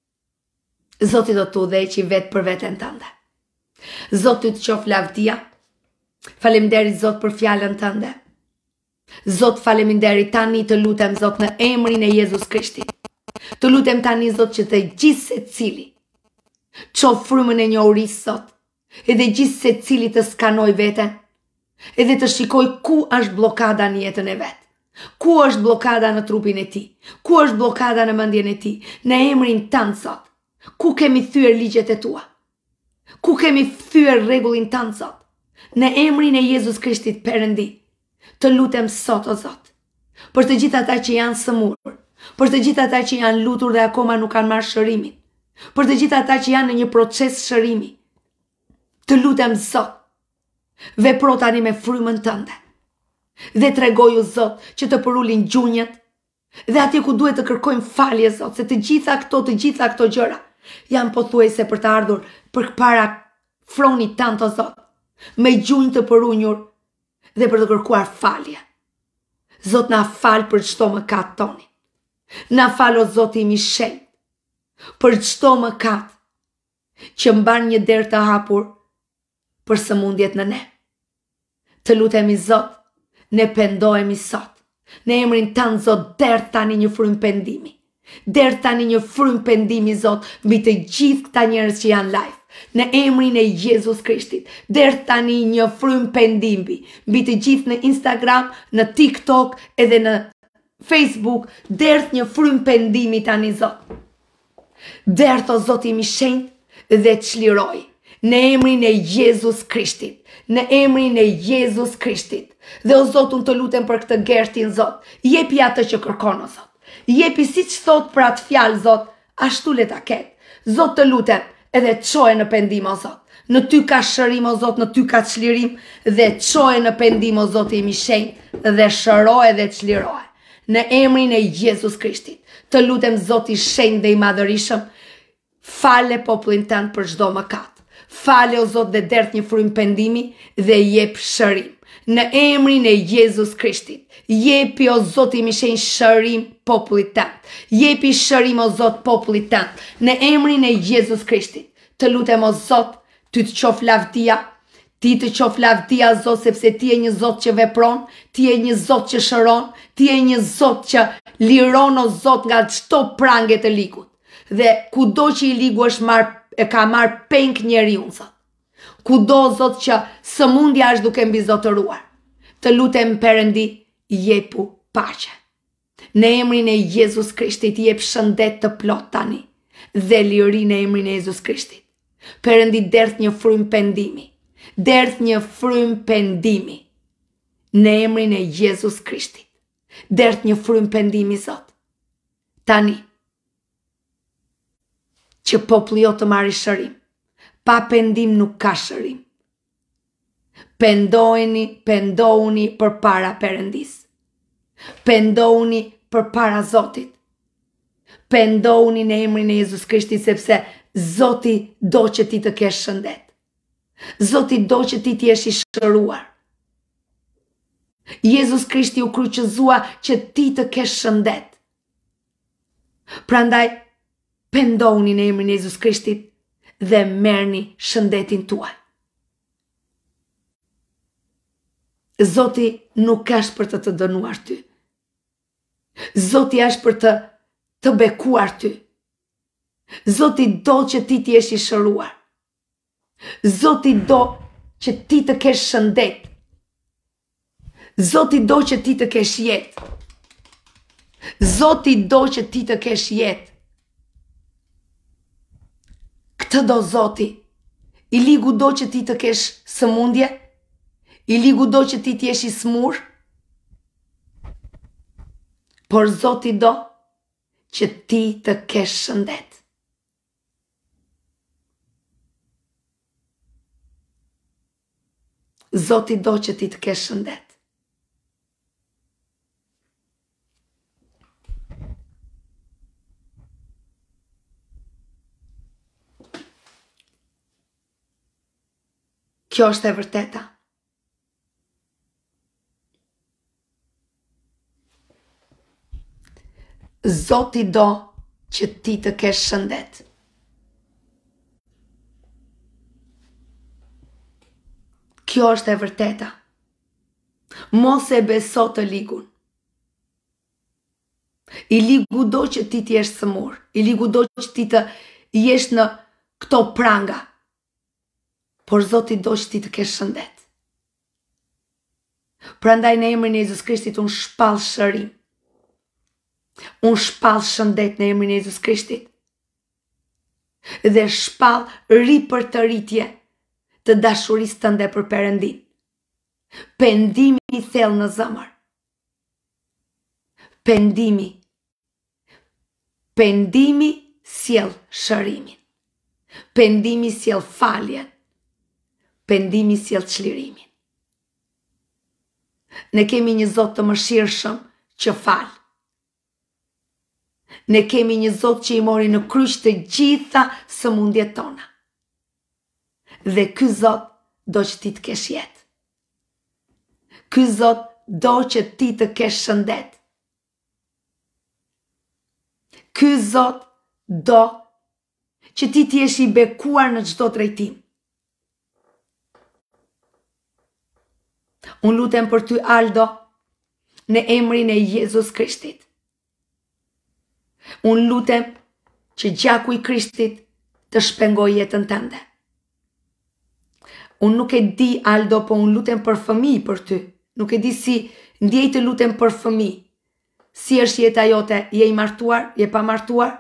Zoti do të udhëheqë vetë për veten tënde. Zoti të qof lavdia. Faleminderit Zot për fjalën tënde. Zot, faleminderit tani të lutem Zot në emrin e Jezus Krishtit. Të lutem tani Zot që të gjithë secili qof frymën e njohurisë Zot, edhe gjithë secili të skanoj veten, edhe të shikoj ku është bllokada në jetën e vet. Ku është bllokada në trupin e tij? Ku është bllokada në mendjen e tij? Në emrin tënd Zot. Ku kemi thyer ligjet e tua? Ku kemi thyer rregullin tënd Zot? Në emrin e Jezus Krishtit Perëndi, të lutem sot o Zot, për të gjithë ata që janë sëmurë, për të gjithë ata që janë lutur dhe akoma nuk kanë marrë shërimin, për të gjithë ata që janë në një proces shërimi, të lutem Zot, vepro tani me frymën tënde. Dhe tregoju Zot që të përulin gjunjët dhe atje ku duhet të kërkojmë falje Zot, se të gjitha këto gjëra janë pothuajse për të ardhur përpara fronit tant o Zot, me gjunjë të përunjur dhe për të kërkuar falje. Zot, na fal për çdo mëkat toni. Na fal o Zoti im i shenjtë, për çdo mëkat që mban një derë të hapur për sëmundjet në ne. Të lutemi Zot, ne pendohemi sot. Në emrin tënd Zot, derë tani një frymë pendimi. Derë tani një frymë pendimi Zot mbi të gjithë këta njerëz që janë live. Në emrin e Jezus Krishtit, derë tani një frymë pendimi mbi të gjithë në Instagram, në TikTok edhe në Facebook, derë një frymë pendimi tani Zot. Derë o Zot im i shenjtë dhe çliroj. Në emrin e Jezus Krishtit. Në emrin e Jezus Krishtit. Dhe o Zot, unë të lutem për këtë gertin Zot. Jepi atë që kërkon o Zot. Jepi siç thot për atë fjalë Zot, ashtu le ta ketë. Zot, të lutem, edhe çoje në pendim o Zot. Në ty ka shërim o Zot, në ty ka çlirim dhe çoje në pendim o Zot im i shenjtë dhe shëroje dhe çliroje. Në emrin e Jezus Krishtit. Të lutem Zot i shenjtë dhe i madhërisëm, fale popullin tënd për çdo mëkat. Fale o Zot dhe dert një frymë pendimi dhe jep shërim. Në emrin e Jezus Krishtit, jepi o Zot i mishen shërim popullit tënd. Jepi shërim o Zot popullit tënd. Në emrin e Jezus Krishtit, të lutem o Zot, ty të qof lavdia, ti të qof lavdia Zot, sepse ti e një Zot që vepron, ti e një Zot që shëron, ti e një Zot që liron o Zot nga çdo prangë të ligut. Dhe kudo që i ligu e ka marrë penk njeriu Zot. Kudo Zot që sëmundja është duke mbizotëruar, të lutem Perëndi, jepu paqe. Në emrin e Jezus Krishtit jep shëndet të plot tani dhe liri në emrin e Jezus Krishtit. Perëndi, derdh një frymë pendimi. Derdh një frymë pendimi. Në emrin e Jezus Krishtit. Derdh një frymë pendimi Zot. Tani që populli jo të marrë shërim. Pa pendim nuk ka shërim. Pendohuni për para Perëndis. Pendohuni për para Zotit. Pendohuni në emrin e Jezus Krishtit, sepse Zoti do që ti të kesh shëndet. Zoti do që ti t'jesh i shëruar. Jezus Krishti u kryqëzua që ti të kesh shëndet. Prandaj, pendoni në emrin e Jezus Krishtit dhe merrni shëndetin tuaj. Zoti nuk është për të dënuar ty. Zoti është për të bekuar ty. Zoti do që ti t'jesh i shëruar. Zoti do që ti të kesh shëndet. Zoti do që ti të kesh jetë. Zoti do që ti të kesh jetë. Këtë do Zoti. I ligu do që ti të kesh sëmundje. I ligu do që ti t'jesh i smur. Por Zoti do që ti të kesh shëndet. Zoti do që ti të kesh shëndet. Kjo është e vërteta. Zoti do që ti të kesh shëndet. Kjo është e vërteta. Mos e beso të ligun. I ligu do që ti t'jesh sëmur. I ligu do që ti të jesh në këto pranga. Por Zoti do që ti të kesh shëndet. Prandaj në emrin e Jezus Krishtit unë shpall shërim. Unë shpall shëndet në emrin e Jezus Krishtit. Dhe shpall ripërtëritje të dashurisë tënde për Perëndin. Pendimi i thellë në zemër. Pendimi sjell shërimin. Pendimi sjell faljen. Pendimi sjell çlirimin. Ne kemi një Zot të mëshirshëm që fal. Ne kemi një Zot që i mori në kryq të gjitha sëmundjet tona. Dhe ky Zot do që ti të kesh jetë. Ky Zot do që ti të kesh shëndet. Ky Zot do që ti t'jesh i bekuar në çdo drejtim. Unë lutem për ty, Aldo, në emrin e Jezus Krishtit. Unë lutem që gjaku i Krishtit të shpengoj jetën tënde. Unë nuk e di, Aldo, po unë lutem për fëmijë për ty. Nuk e di si ndjej të lutem për fëmijë. Si është jeta jote? Je i martuar? Je pa martuar?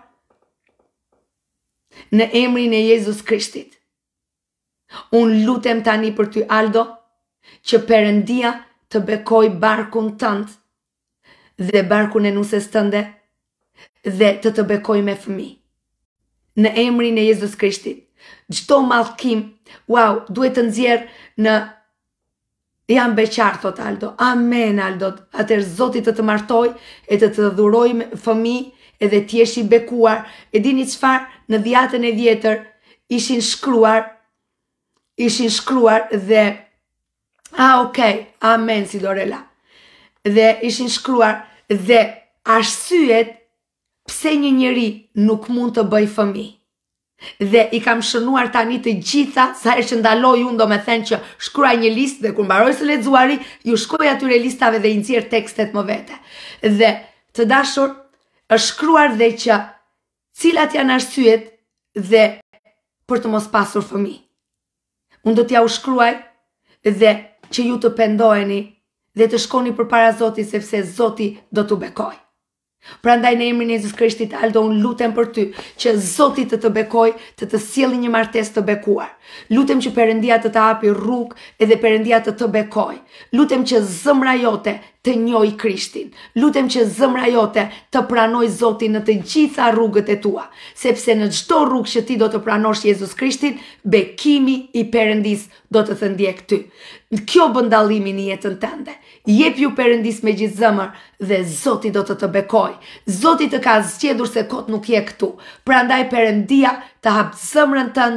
Në emrin e Jezus Krishtit. Unë lutem tani për ty, Aldo, që Perëndia të bekoj barkun tënd dhe barkun e nuses tënde dhe të bekoj me fëmijë. Në emrin e Jezus Krishtit. Çdo mallkim, duhet të nxjerr në jam beqar, thot Aldo. Amen, Aldo. Atëherë Zoti të martoj e të dhuroj fëmijë edhe t'jesh i bekuar. E dini çfarë? Në dhjatën e vjetër ishin shkruar dhe amen, si Dorela. Dhe ishin shkruar dhe arsyet pse një njeri nuk mund të bëj fëmijë. Dhe i kam shënuar tani të gjitha, sa herë që ndaloj unë do me thënë që shkruaj një listë dhe kur mbaroj së lexuari, ju shkruaj atyre listave dhe i nxjerr tekstet më vete. Dhe të dashur, është shkruar dhe që cilat janë arsyet dhe për të mos pasur fëmijë. Unë do t'ja u shkruaj dhe që ju të pendoheni dhe të shkoni përpara Zotit sepse Zoti do t'u bekoj. Prandaj në emrin e Jezus Krishtit, Aldo, unë lutem për ty që Zoti të bekoj, të sjellë një martesë të bekuar. Lutem që Perëndia të hapi rrugë edhe Perëndia të bekoj. Lutem që zemra jote të njohë Krishtin. Lutem që zemra jote të pranoj Zotin në të gjitha rrugët e tua, sepse në çdo rrugë që ti do të pranosh Jezus Krishtin, bekimi i Perëndis do të ndjek ty. Kjo bën dallimin në jetën tënde. Jep ju Perëndis me gjithë zemër dhe Zoti do të bekoj. Zoti të ka zgjedhur se kot nuk je këtu. Prandaj Perëndia të hap zemrën tënde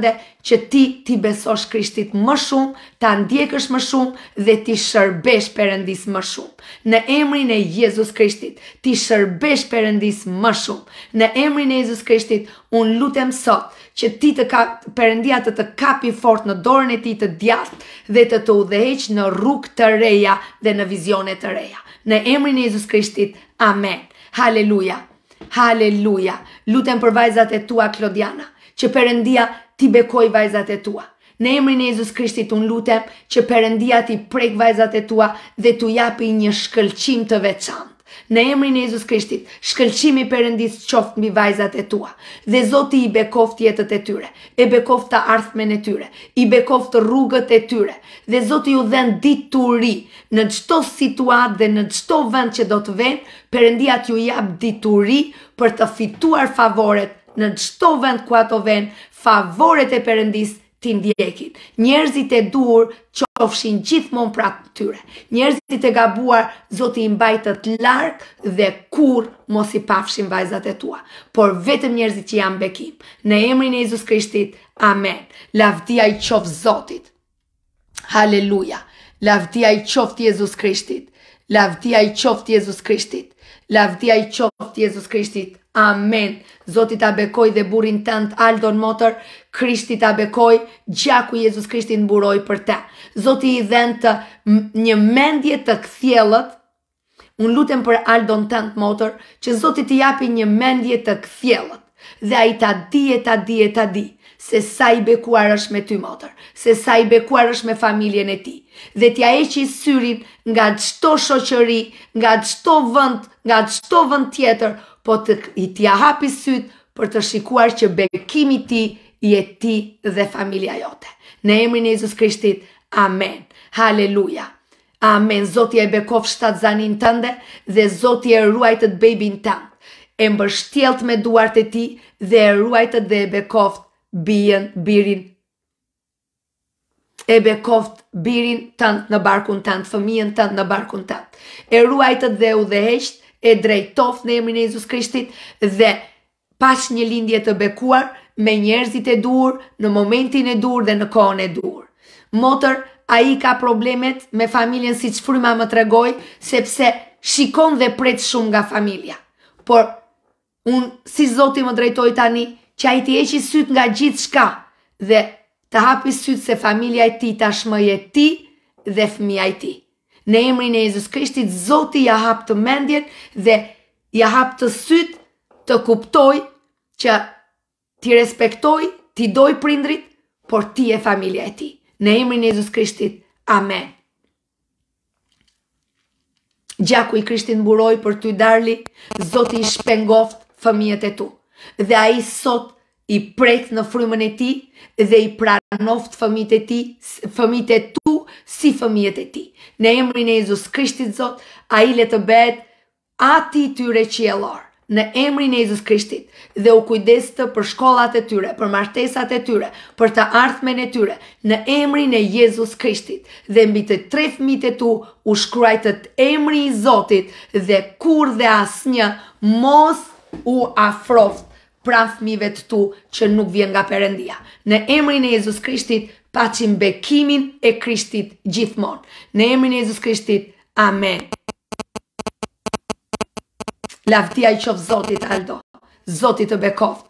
që ti besosh Krishtit më shumë, ta ndjekësh më shumë dhe ti shërbesh Perëndis më shumë. Në emrin e Jezus Krishtit, ti shërbesh Perëndis më shumë. Në emrin e Jezus Krishtit, unë lutem sot që Perëndia të kapi fort në dorën e tij të djathtë dhe të udhëheq në rrugë të reja dhe në vizione të reja. Në emrin e Jezus Krishtit, amen. Haleluja. Haleluja. Lutem për vajzat e tua, Klodiana, që Perëndia ti bekoj vajzat e tua. Në emrin e Jezus Krishtit unë lutem që Perëndia ti prek vajzat e tua dhe tu japi një shkëlqim të veçantë. Në emrin e Jezus Krishtit, shkëlqimi Perëndis qoftë mbi vajzat e tua. Dhe Zoti i bekoft jetët e tyre, e bekoft të ardhmen e tyre, i bekoft rrugët e tyre. Dhe Zoti ju dhen dituri në çdo situatë dhe në çdo vend që do të vën, Perëndia t'ju jap dituri për të fituar favoret në çdo vend ku ato vën, favoret e Perëndis ti ndjekin. Njerëzit e dur qofshin gjithmonë pranë tyre. Njerëzit e gabuar Zoti i mbajtët larg dhe kur mos i pafshin vajzat e tua, por vetëm njerëzit që janë bekim. Në emrin e Jezus Krishtit, amen. Lavdia i qoftë Zotit. Haleluja. Lavdia i qoftë Jezus Krishtit. Lavdia i qoftë Jezus Krishtit. Lavdia i qoftë Jezus Krishtit. Amen. Zoti ta bekoj dhe burrin tënd Aldon Motor, Krishti ta bekoj, gjaku Jezus Krishti mburoj për te. Zoti i dhen të një mendje të kthjellët. Unë lutem për Aldon tënd Motor, që Zoti t'i japi një mendje të kthjellët. Dhe ai ta di se sa i bekuar është me ty Motor, se sa i bekuar është me familjen e tij. Dhe t'ja heqi syrin nga çdo shoqëri, nga çdo vend tjetër, po t'ja hapi syt për të shikuar që bekimi i tij je ti dhe familja jote. Në emrin e Jezus Krishtit, amen. Haleluja. Amen. Zoti e bekof shtatzanin tënde dhe Zoti e ruajtët bebin tënd. E mbështjelt me duart e tij dhe e ruajtët dhe e bekoft birin. E bekoft birin tënd në barkun tënd, fëmijën tënd në barkun tënd. E ruajtët dhe udhëheqt, e drejtoft në emrin e Jezus Krishtit dhe pash një lindje të bekuar me njerëzit e dur, në momentin e dur dhe në kohën e dur. Motor, ai ka problemet me familjen si që fryma më tregoj, sepse shikon dhe pret shumë nga familja. Por, unë si Zoti më drejtoj tani, që ai t'i heqi syt nga gjithë shka dhe të hapi syt se familja e ti tashmë je ti dhe fëmia e ti. Në emrin e Jezus Krishtit, Zoti ja hap të mendjen dhe ja hap të syt të kuptoj që ti respektoj, ti doj prindrit, por ti e familja e ti. Në emrin e Jezus Krishtit, amen. Gjaku i Krishtit mburoj për ty Darli, Zoti i shpengoft fëmijët e tu. Dhe ai sot i prek në frymën e tij dhe i pranoft fëmijët e tu si fëmijët e tij. Në emrin e Jezus Krishtit Zot, ai le të bëhet ati tyre qiellor. Në emrin e Jezus Krishtit dhe u kujdestë për shkollat e tyre, për martesat e tyre, për të ardhmen e tyre, në emrin e Jezus Krishtit dhe mbi të 3 fëmijët e tu u shkruajtët emri i Zotit dhe kur dhe asnjë mos u afroft pranë fëmijëve të tu që nuk vjen nga Perëndia. Në emrin e Jezus Krishtit paçim bekimin e Krishtit gjithmonë. Në emrin e Jezus Krishtit, amen. Lavdia i qoftë Zotit Aldo. Zoti të bekoft.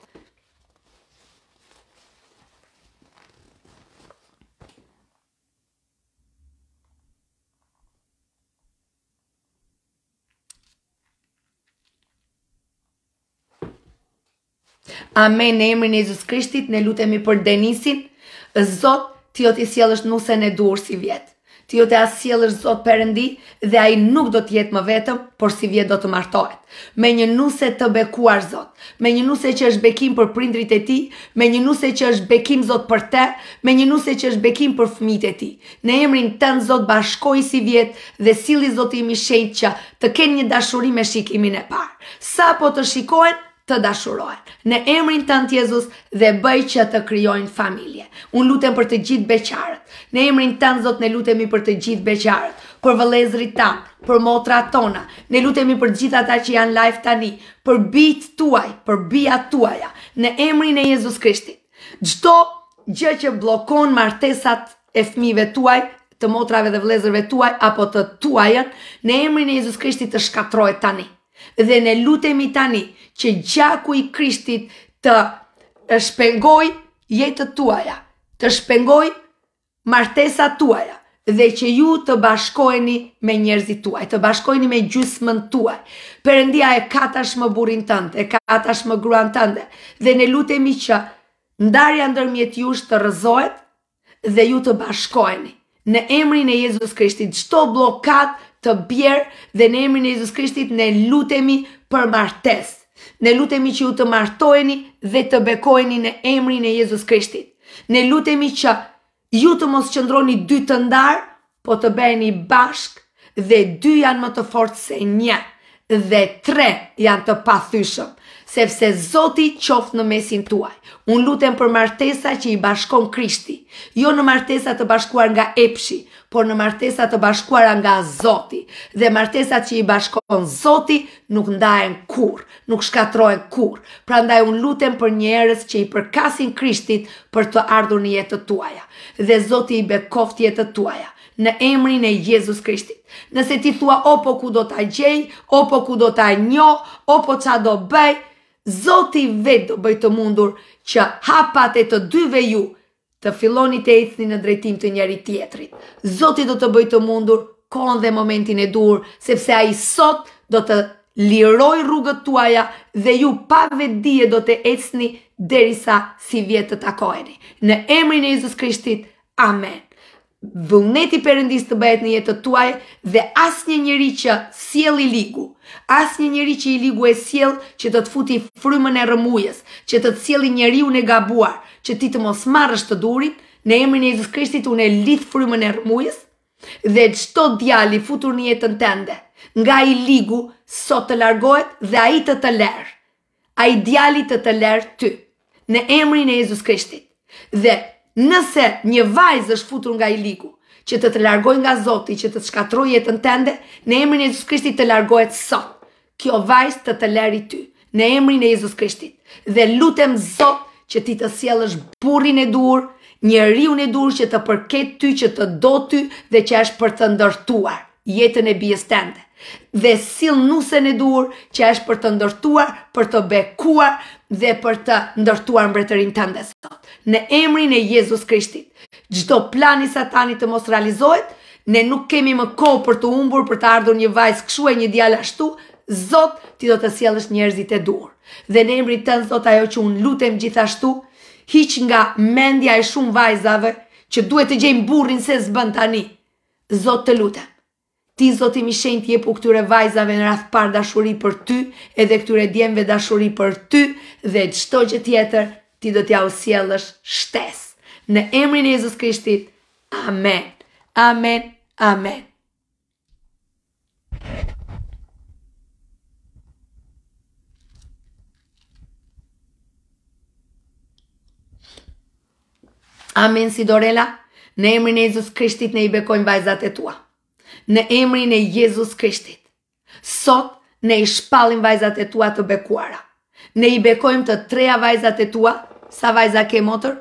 Amen. Në emrin e Jezus Krishtit ne lutemi për Denisin. Zot, ti o t'i sjellësh nusen e dur si vjet. Ti o t'a sjellësh Zot Perëndi dhe ai nuk do t'jetë më vetëm, por si vjet do të martohet. Me një nuse të bekuar Zot, me një nuse që është bekim për prindrit e tij, me një nuse që është bekim Zot për te, me një nuse që është bekim për fëmijët e tij. Në emrin tënd Zot bashkoj si vjet dhe silli Zoti im i shenjtë që të kenë një dashuri me shikimin e parë. Sa po të shikohen, të dashurohen. Në emrin tënd Jezus dhe bëj që të krijojnë familje. Unë lutem për të gjithë beqarët. Në emrin tënd Zot ne lutemi për të gjithë beqarët, për vëllezërit tanë, për motrat tona. Ne lutemi për gjithë ata që janë live tani, për bijt tuaj, për bijat tuaja. Në emrin e Jezus Krishtit. Çdo gjë që bllokon martesat e fëmijëve tuaj, të motrave dhe vëllezërve tuaj apo të tuajën, në emrin e Jezus Krishtit të shkatrohet tani. Dhe ne lutemi tani që gjaku i Krishtit të shpengoj jetët tuaja, të shpengoj martesat tuaja, dhe që ju të bashkoheni me njerëzit tuaj, të bashkoheni me gjysmën tuaj. Perëndia e ka tashmë burrin tënd, e ka tashmë gruan tënde, dhe ne lutemi që ndarja ndërmjet jush të rrëzohet dhe ju të bashkoheni. Në emrin e Jezus Krishtit, çdo bllokat të bjerë, dhe në emrin e Jezus Krishtit ne lutemi për martesë. Ne lutemi që ju të martoheni dhe të bekoheni në emrin e Jezus Krishtit. Ne lutemi që ju të mos qëndroni dy të ndarë, po të bëheni bashk, dhe dy janë më të fortë se një, dhe tre janë të pathyeshëm, sepse Zoti qoftë në mesin tuaj. Unë lutem për martesa që i bashkon Krishti, jo në martesa të bashkuar nga epshi, por në martesa të bashkuara nga Zoti. Dhe martesat që i bashkon Zoti nuk ndahen kurrë, nuk shkatrohen kurrë. Prandaj unë lutem për njerëz që i përkasin Krishtit për të ardhur në jetët tuaja. Dhe Zoti i bekoft jetët tuaja në emrin e Jezus Krishtit. Nëse ti thua o po ku do ta gjej, o po ku do ta njoh, o po ça do bëj, Zoti vetë do bëj të mundur që hapat e të dyve ju të filloni të ecni në drejtim të njëri tjetrit. Zoti do të bëj të mundur kohën dhe momentin e dur, sepse ai sot do të liroj rrugët tuaja dhe ju pa vetdije do të ecni derisa si vjet të takoheni. Në emrin e Jezus Krishtit, amen. Vullneti Perëndis të bëhet në jetën tuaj dhe asnjë njeri që sjell i ligu, asnjë njeri që i ligu e sjell që të të futi frymën e rrëmujës, që të të sjellë njeriu e gabuar, që ti të mos marrësh të durin, në emrin e Jezus Krishtit unë e lidh frymën e rrëmujës dhe çdo djalë i futur në jetën tënde nga i ligu sot të largohet dhe ai të lërë. Ai djali të lërë ty në emrin e Jezus Krishtit. Dhe nëse një vajzë është futur nga i ligu, që të largoj nga Zoti, që të shkatroj jetën tënde, në emrin e Jezus Krishtit të largohet sot. Kjo vajzë të lëri ty, në emrin e Jezus Krishtit. Dhe lutem Zot që ti të sjellësh burrin e dur, njeriun e dur që të përket ty, që të do ty dhe që është për të ndërtuar jetën e bijës tënde. Dhe sill nusen e dur që është për të ndërtuar, për të bekuar dhe për të ndërtuar mbretërinë tënde sot. Në emrin e Jezus Krishtit, çdo plan i Satanit të mos realizohet, ne nuk kemi më kohë për të humbur, për të ardhur një vajzë kështu e një djalë ashtu. Zot, ti do të sjellësh njerëzit e dur. Dhe në emrin tënd, Zot, ajo që unë lutem gjithashtu, hiq nga mendja e shumë vajzave që duhet të gjejnë burrin se s'bën tani. Zot, të lutem. Ti, Zoti mi shenjtë, jepu këtyre vajzave në radh par dashuri për ty, edhe këtyre djemve dashuri për ty, dhe çdo gjë tjetër ti do t'ja u sjellësh shtesë. Në emrin e Jezus Krishtit, amen. Amen. Amen. Amen, si Dorela. Në emrin e Jezus Krishtit ne i bekojmë vajzat e tua. Në emrin e Jezus Krishtit. Sot ne i shpallim vajzat e tua të bekuara. Ne i bekojmë të treja vajzat e tua. Sa vajza ke, motër?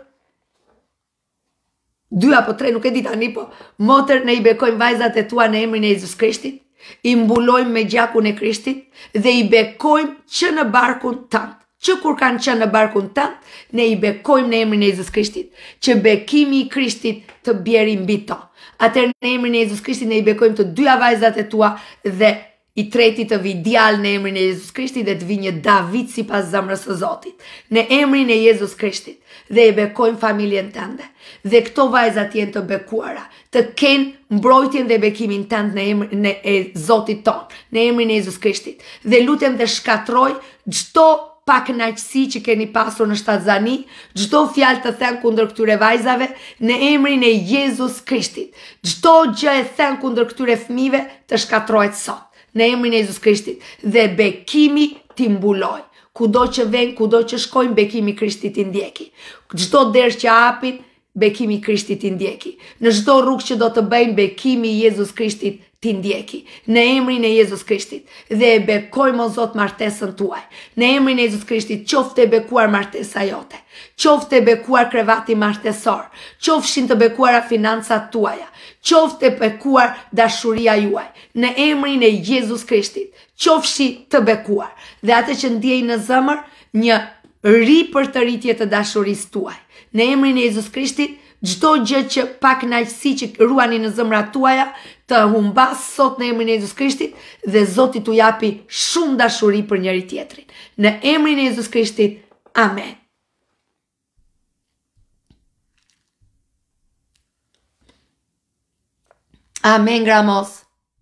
2 apo 3, nuk e di tani, po motër, ne i bekojmë vajzat e tua në emrin e Jezus Krishtit. I mbulojmë me gjakun e Krishtit dhe i bekojmë që në barkun tënd. Që kur kanë qenë në barkun tënd, ne i bekojmë në emrin e Jezus Krishtit, që bekimi i Krishtit të bjerë mbi to. Atëherë në emrin e Jezus Krishtit ne i bekojmë të dyja vajzat e tua dhe i treti të vi djalë në emrin e Jezus Krishtit dhe të vi një David sipas zemrës së Zotit. Në emrin e Jezus Krishtit dhe i bekojmë familjen tënde. Dhe këto vajzat jenë të bekuara, të kenë mbrojtjen dhe bekimin tënd në emrin e Zotit ton, në emrin e Jezus Krishtit. Dhe lutem dhe shkatroj çdo pa kënaqësi që keni pasur në shtatzani, çdo fjalë të thënë kundër këtyre vajzave në emrin e Jezus Krishtit. Çdo gjë e thënë kundër këtyre fëmijëve të shkatrohet sot në emrin e Jezus Krishtit dhe bekimi ti mbuloj. Kudo që vjen, kudo që shkojnë, bekimi i Krishtit i ndjeki. Çdo derë që hapin, bekimi i Krishtit i ndjeki. Në çdo rrugë që do të bëjnë, bekimi i Jezus Krishtit ti ndjeki, në emrin e Jezus Krishtit, dhe e bekojmë o Zot martesën tuaj. Në emrin e Jezus Krishtit, qoftë e bekuar martesa jote, qoftë e bekuar krevati martesor, qofshin të bekuara financat tuaja, qoftë e bekuar dashuria juaj. Në emrin e Jezus Krishtit, qofshi të bekuar, dhe atë që ndjej në zëmër, një për të rritje të dashurisë tuaj. Në emrin e Jezus Krishtit, çdo gjë që pa kënaqësi që ruani në zemrat tuaja, të humbas sot në emrin e Jezus Krishtit dhe Zoti t'u japi shumë dashuri për njëri tjetrin. Në emrin e Jezus Krishtit, amen. Amen, gramos.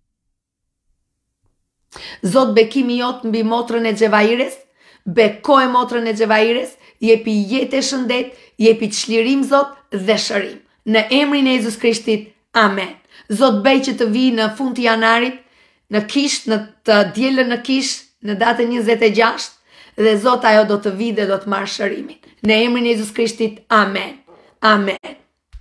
Zot, bekimi jot mbi motrën e Xhevaires, bekoj motrën e Xhevaires, jepi jetë e shëndet, jepi çlirim Zot dhe shërim. Në emrin e Jezus Krishtit, amen. Zot, bëj që të vi në fund të janarit, në kish, në të dielën në kish, në datën 26, dhe Zot ajo do të vi dhe do të marrë shërimin. Në emrin e Jezus Krishtit, amen. Amen.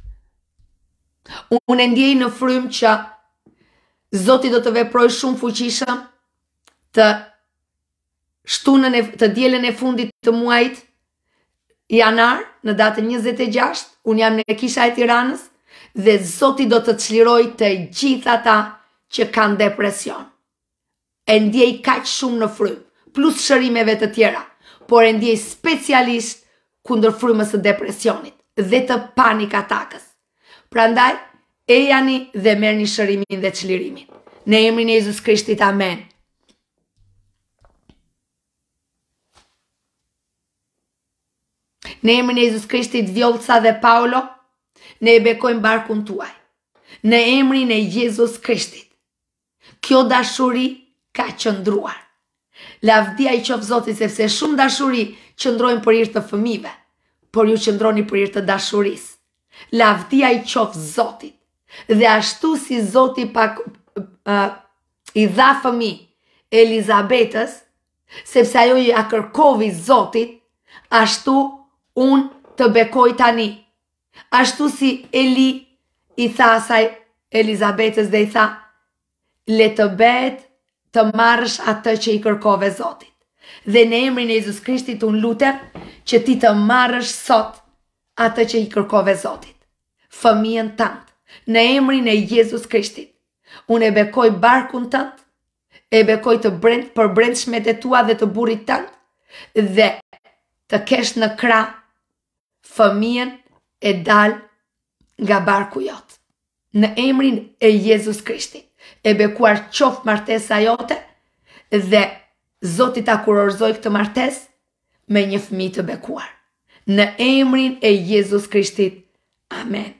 Unë ndjej në frym që Zoti do të veproj shumë fuqishëm të shtunën të dielën e fundit të muajit janar, në datën 26, unë jam në kisha e Tiranës, dhe Zoti do të çliroj të gjithë ata që kanë depresion. E ndjej kaq shumë në frym, plus shërimeve të tjera, por e ndjej specialisht kundër frymës së depresionit dhe të panik atakës. Prandaj, e jani dhe merrni shërimin dhe çlirimin. Në emrin e Jezus Krishtit, amen. Në emrin e Jezus Krishtit, Vjolca dhe Paulo, ne e bekojmë barkun tuaj. Në emrin e Jezus Krishtit, kjo dashuri ka qëndruar. Lavdia i qoftë Zotit, sepse shumë dashuri qëndrojnë për hir të fëmijëve, por ju qëndroni për hir të dashurisë. Lavdia i qoftë Zotit. Dhe ashtu si Zoti i dha fëmijë Elizabetës, sepse ajo ja kërkovi Zotit, ashtu unë të bekoj tani. Ashtu si Eli i tha asaj Elizabetës dhe i tha, le të bëhet të marrësh atë që i kërkove Zotit. Dhe në emrin e Jezus Krishtit unë lutem që ti të marrësh sot atë që i kërkove Zotit. Fëmijën tënd, në emrin e Jezus Krishtit, unë e bekoj barkun tënd, e bekoj të për brendshmet e tua dhe të burrit tënd, dhe të kesh në krah fëmijën e dal nga barku jot. Në emrin e Jezus Krishtit, e bekuar qoftë martesa jote, dhe Zoti ta kurorzoj këtë martesë me një fëmijë të bekuar. Në emrin e Jezus Krishtit, amen.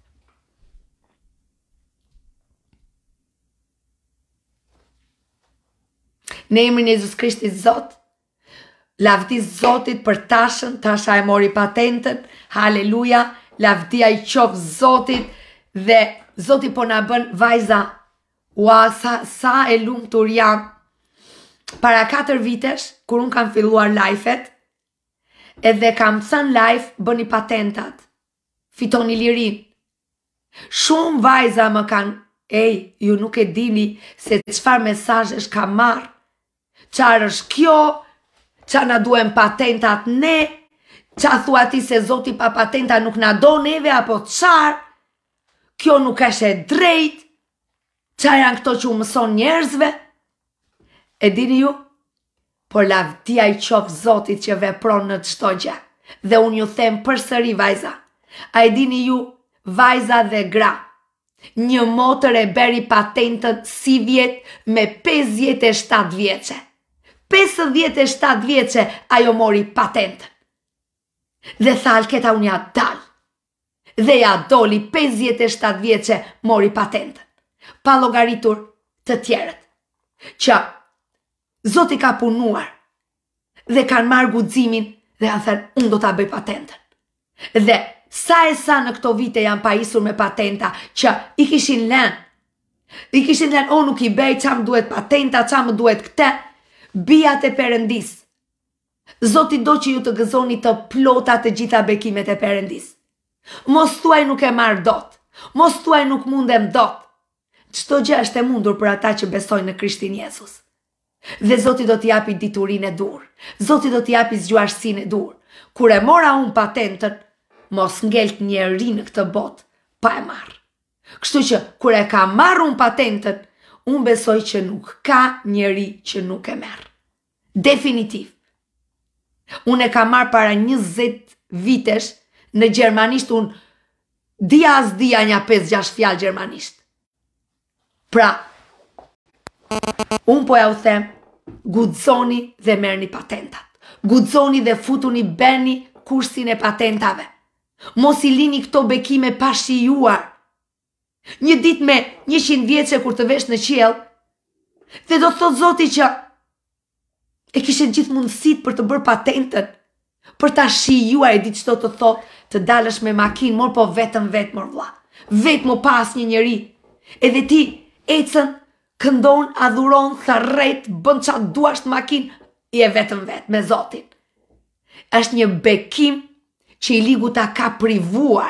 Në emrin e Jezus Krishtit, Zot, lavdi Zotit për tashën, tasha e mori patentën, haleluja, lavdia i qoftë Zotit, dhe Zoti po na bën vajza, ua, sa e lumtur jam. Para 4 vitesh, kur unë kam filluar live-et, edhe kam thënë live, bëni patentat, fitoni lirin. Shumë vajza më kanë, ju nuk e dini se çfarë mesazhesh kam marrë, çfarë është kjo, qa na duhen patentat ne, qa thua ti se Zoti pa patenta nuk na do neve, apo qarë, kjo nuk është e drejt, qa janë këto që u mëson njerëzve. E dini ju, por lavdia i qoftë Zotit që vepron në çdo gjë. Dhe unë ju them përsëri, vajza, a e dini ju, vajza dhe gra, një motër e beri patentën si vjet me 57 vjeçe. 57 vjeçe ajo mori patentën. Dhe tha, Alketa, unë ja dal. Dhe ja doli, 57 vjeçe mori patentën. Pa llogaritur të tjerët, që Zoti ka punuar dhe kanë marrë guximin dhe kanë thënë, unë do ta bëj patentën. Dhe sa e sa në këto vite janë pajisur me patenta që i kishin lënë, o nuk i bëj, qa më duhet patenta, qa më duhet këte, bijat e Perëndis. Zoti do që ju të gëzoni të plota të gjitha bekimet e Perëndis. Mos thuaj nuk e marr dot, mos thuaj nuk mundem dot. çdo gjë është e mundur për ata që besojnë në Krishtin Jezus. Dhe Zoti do t'i japi diturinë e dur. Zoti do t'i japi zgjuarësinë e dur. Kur e mora unë patentën, mos ngelt njeri në këtë botë pa e marrë. Kështu që kur e ka marrë unë patentën, unë besoj që nuk ka njeri që nuk e merr. Definitiv. Unë e ka marrë para 20 vitesh në gjermanisht, unë dia një 5-6 fjalë gjermanisht. Pra, unë po ja u them, guxoni dhe merrni patentat. Guxoni dhe futuni berni kursin e patentave. Mos I lini këto bekime pa shijuar. Një ditë me 100 vjeçe kur të vesh në qiell, dhe do të thot Zoti që e kishe gjithë mundësit për të bërë patentën, për ta shijuar, e di çto të thot, të dalësh me makinë, mor po vetëm mor vlla. Vetë më pas një njeri. Edhe ti ecën, këndon, adhuron, tharret, bën çfarë duash të makinë, je vetëm me Zotin. Është një bekim që I ligu ta ka privuar.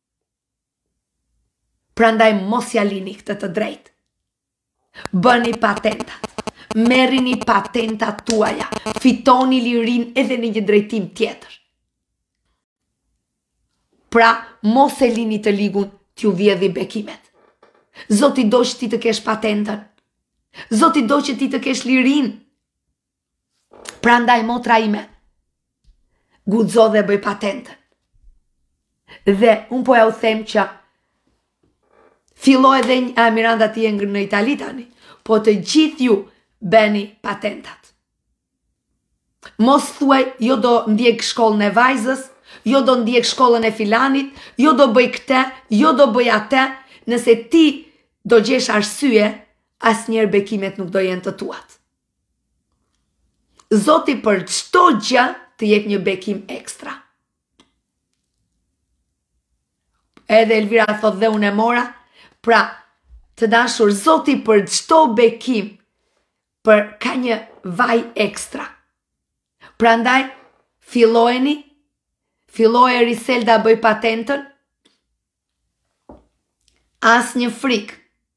Prandaj mos ja lini këtë të drejtë. Bëni patentat. Merrini patentat tuaja. Fitoni lirin edhe në një drejtim tjetër. Pra, mos e lini të ligun t'ju vjedhi bekimet. Zoti do që ti të kesh patentën. Zoti do që ti të kesh lirin. Prandaj motra ime, guxo dhe bëj patentën. Dhe unë po ja u them që filloj edhe një Miranda ti e në Itali tani, po të gjithë ju bëni patentat. Mos thuaj, jo do ndjek shkollën e vajzës, jo do ndjek shkollën e filanit, jo do bëj këtë, jo do bëj atë, nëse ti do gjesh arsye, asnjëherë bekimet nuk do jenë të tuat. Zoti për çdo gjë të jep një bekim ekstra. Edhe Elvira thot dhe unë e mora, pra të dashur Zoti për çdo bekim ka një vaj ekstra. Prandaj fillojeni, filloj Riselda bëj patentën, as një frikë.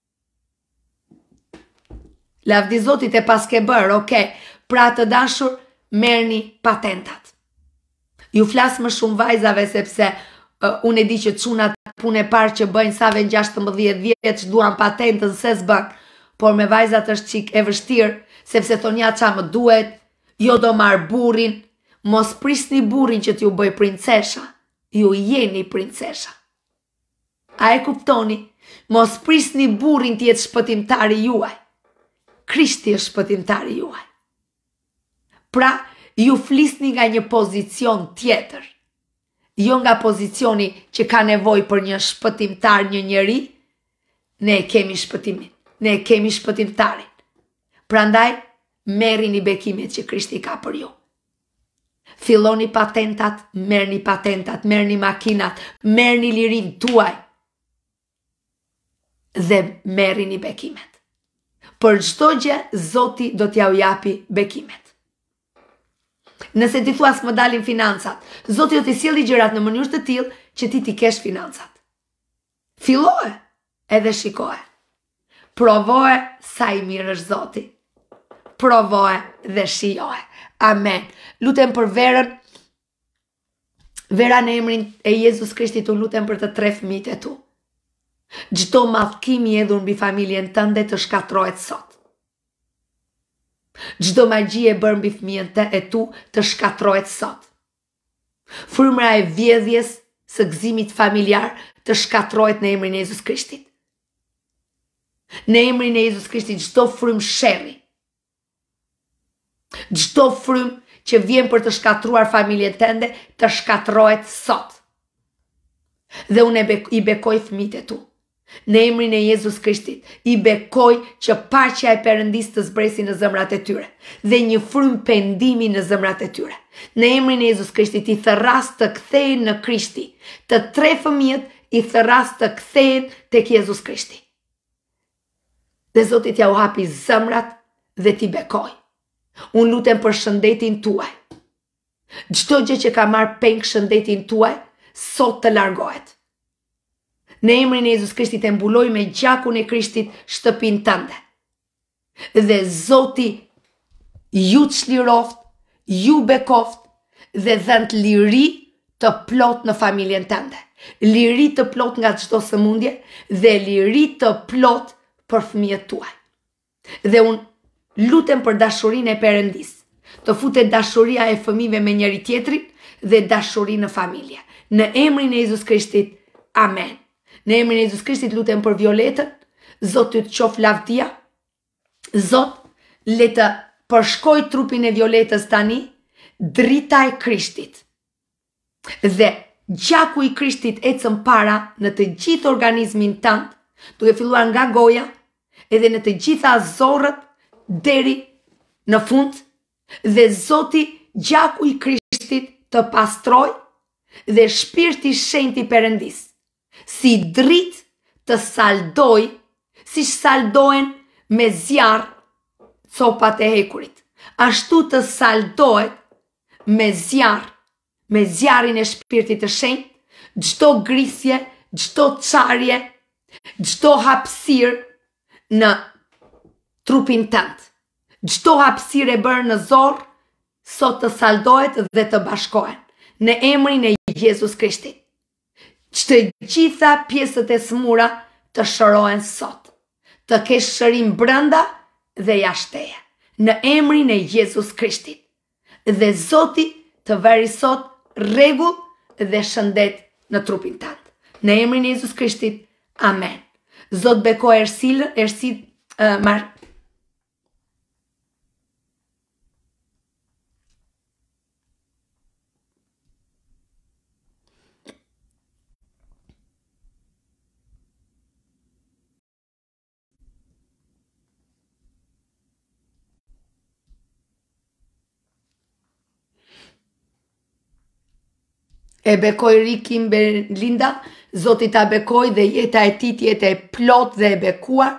Lavdi Zotit e pas ke bërë, okej. Pra të dashur, merrni patentat. Ju flas më shumë vajzave sepse unë e di që çunat punë e parë që bëjnë sa vjen 16 vjeç duan patentën se s'bën, por me vajzat është çik e vështirë, sepse thonë ja ç'a më duhet, jo do marr burrin, mos prisni burrin që t'ju bëj princesha, ju jeni princesha. A e kuptoni? Mos prisni burrin të jetë shpëtimtari juaj. Krishti është shpëtimtari juaj. Pra, ju flisni nga një pozicion tjetër. Jo nga pozicioni që ka nevojë për një shpëtimtar, një njeri, ne e kemi shpëtimin, ne e kemi shpëtimtarin. Prandaj, merrini bekimet që Krishti ka për ju. Filloni patentat, merrni makinat, merrni lirin tuaj dhe merrini bekimet. Për çdo gjë, Zoti do t'ja u japi bekimet. Nëse ti thua s'më dalin financat, Zoti do t'i sjellë gjërat në mënyrë të tillë që ti t'i kesh financat. Filloje edhe shikoje. Provoje sa I mirë është Zoti. Provoje dhe shijoje. Amen. Lutem për Verën. Vera në emrin e Jezus Krishtit u lutem për të 3 fëmijët e tu. Çdo mallkim I hedhur mbi familjen tënde të shkatrohet sot. Çdo magji e bërë mbi fëmijën e tu të shkatrohet sot. Frymëra e vjedhjes së gëzimit familjar të shkatrohet në emrin e Jezus Krishtit. Në emrin e Jezus Krishtit çdo frymë sherri, çdo frymë që vjen për të shkatruar familjen tënde të shkatrohet sot. Dhe unë I bekoj fëmijët e tu. Në emrin e Jezus Krishtit, I bekoj që paqja e Perëndis të zbresi në zemrat e tyre dhe një frymë pendimi në zemrat e tyre. Në emrin e Jezus Krishtit I thërras të kthehen në Krishti. Të 3 fëmijët I thërras të kthehen tek Jezus Krishti. Dhe Zoti t'ja u hapi zemrat dhe t'i bekoj. Unë lutem për shëndetin tuaj. Çdo gjë që ka marrë peng shëndetin tuaj, sot të largohet. Në emrin e Jezus Krishtit e mbuloj me gjakun e Krishtit shtëpinë tënde. Dhe Zoti ju të shliroft, ju bekoft dhe dhënt liri të plot në familjen tënde. Liri të plot nga çdo sëmundje dhe liri të plot për fëmijët tuaj. Dhe unë lutem për dashurinë e Perëndis. Të futet dashuria e fëmijëve me njëri tjetrin dhe dashuri në familje. Në emrin e Jezus Krishtit, amen. Në emrin e Jezus Krishtit lutem për Violetën, Zoti të qof lavdia, Zot, le të përshkoj trupin e Violetës tani, drita e Krishtit. Dhe gjaku i Krishtit ecën para në të gjithë organizmin tënd, duke filluar nga goja, edhe në të gjitha zorrët deri në fund, dhe Zoti gjaku i Krishtit të pastroj dhe shpirti i shenjtë i Perëndis si dritë të saldoj, si saldohen me zjarr copat e hekurit. Ashtu të saldohet me zjarrin e shpirtit të shenjtë, çdo grisje, çdo çarje, çdo hapësirë në trupin tënd. Çdo hapësirë e bërë në zorr, sot të saldohet dhe të bashkohen. Në emrin e Jezus Krishtit. Të gjitha pjesët e smura të shërohen sot. Të kesh shërim brenda dhe jashteje. Në emrin e Jezus Krishtit. Dhe Zoti të veri sot rregull dhe shëndet në trupin tënd. Në emrin e Jezus Krishtit. Amen. Zot bekoj e bekoj Rikin Belinda, Zoti ta bekoj dhe jeta e tij jetë e plot dhe e bekuar.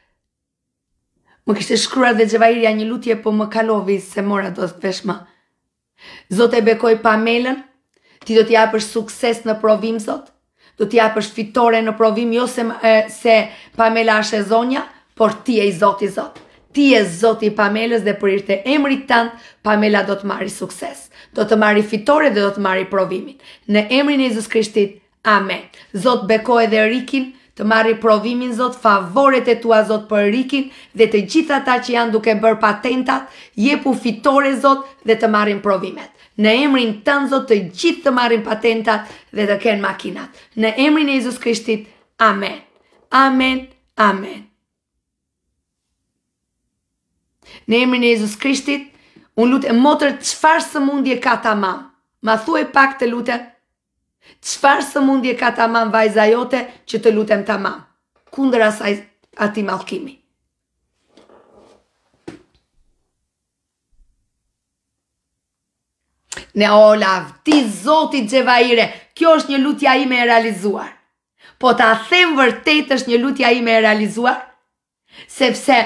Më kishte shkruar dhe Xhevairja një lutje, po më kalovi se mora do të vesh më. Zot e bekoj Pamelën, ti do t'i japësh sukses në provim, Zot. Do t'i japësh fitore në provim, jo se Pamela është e zonja, por ti e i Zoti, Zot. Ti e Zoti i Pamelës dhe për hir të emrit tënd, Pamela do të marrë sukses. Do të marrë fitore dhe do të marrë provimin. Në emrin e Jezus Krishtit, amen. Zot bekoj edhe Rikin të marrë provimin, Zot, favoret e tua, Zot, për Rikin dhe të gjitha ata që janë duke bërë patentat, jepu fitore, Zot, dhe të marrin provimet. Në emrin tënd, Zot, të gjithë të marrin patentat dhe të kenë makinat. Në emrin e Jezus Krishtit, amen. Amen, amen. Në emrin e Jezus Krishtit, unë lutem motër, çfarë sëmundje ka tamam? Ma thuaj pak të lutem. Çfarë sëmundje ka tamam vajza jote që të lutem tamam? Kundër asaj atij mallkimi. Ne Olav, ti Zoti Xhevaire, kjo është një lutja ime e realizuar. Po ta them vërtet është një lutja ime e realizuar, sepse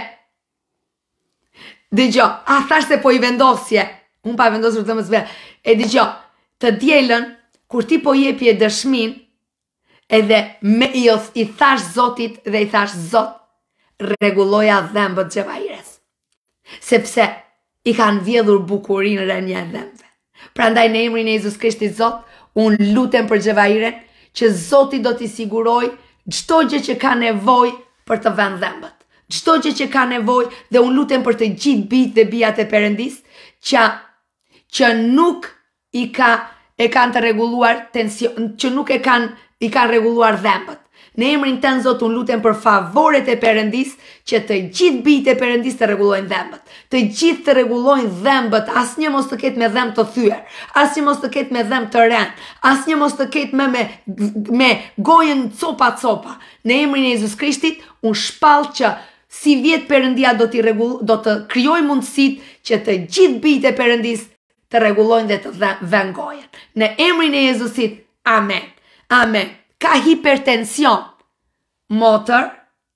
dëgjo, a thash se po i vendosje, unë pa vendosur të më zbel, e dëgjo, të dielën, kur ti po jepje dëshmin, edhe i thash Zotit dhe i thash Zot, rregulloja dhembët Xhevaires, sepse i kanë vjedhur bukurinë rënje e dhembëve. Prandaj në emrin e Jezus Krishtit, Zot, unë lutem për Xhevairen, që Zoti do t'i siguroj çdo gjë që ka nevojë për të vënë dhembët. Çdo gjë që ka nevojë, dhe unë lutem për të gjithë bijtë dhe bijat e Perëndis që nuk e kanë të rregulluar tension, që nuk i kanë rregulluar dhembët. Në emrin tënd, Zot, unë lutem për favoret e Perëndis, që të gjithë bijtë e Perëndis të rregullojnë dhembët. Të gjithë të rregullojnë dhembët, asnjë mos të ketë me dhemë të thyer, asnjë mos të ketë me dhemë të rënë, asnjë mos të ketë me gojën copa. Në emrin e Jezus Krishtit, unë shpall që si vjet Perëndia do të krijoj mundësitë që të gjithë bijtë e Perëndis të rregullojnë dhe të vënë gojën. Në emrin e Jezusit, amen. Amen. Ka hipertension, motër,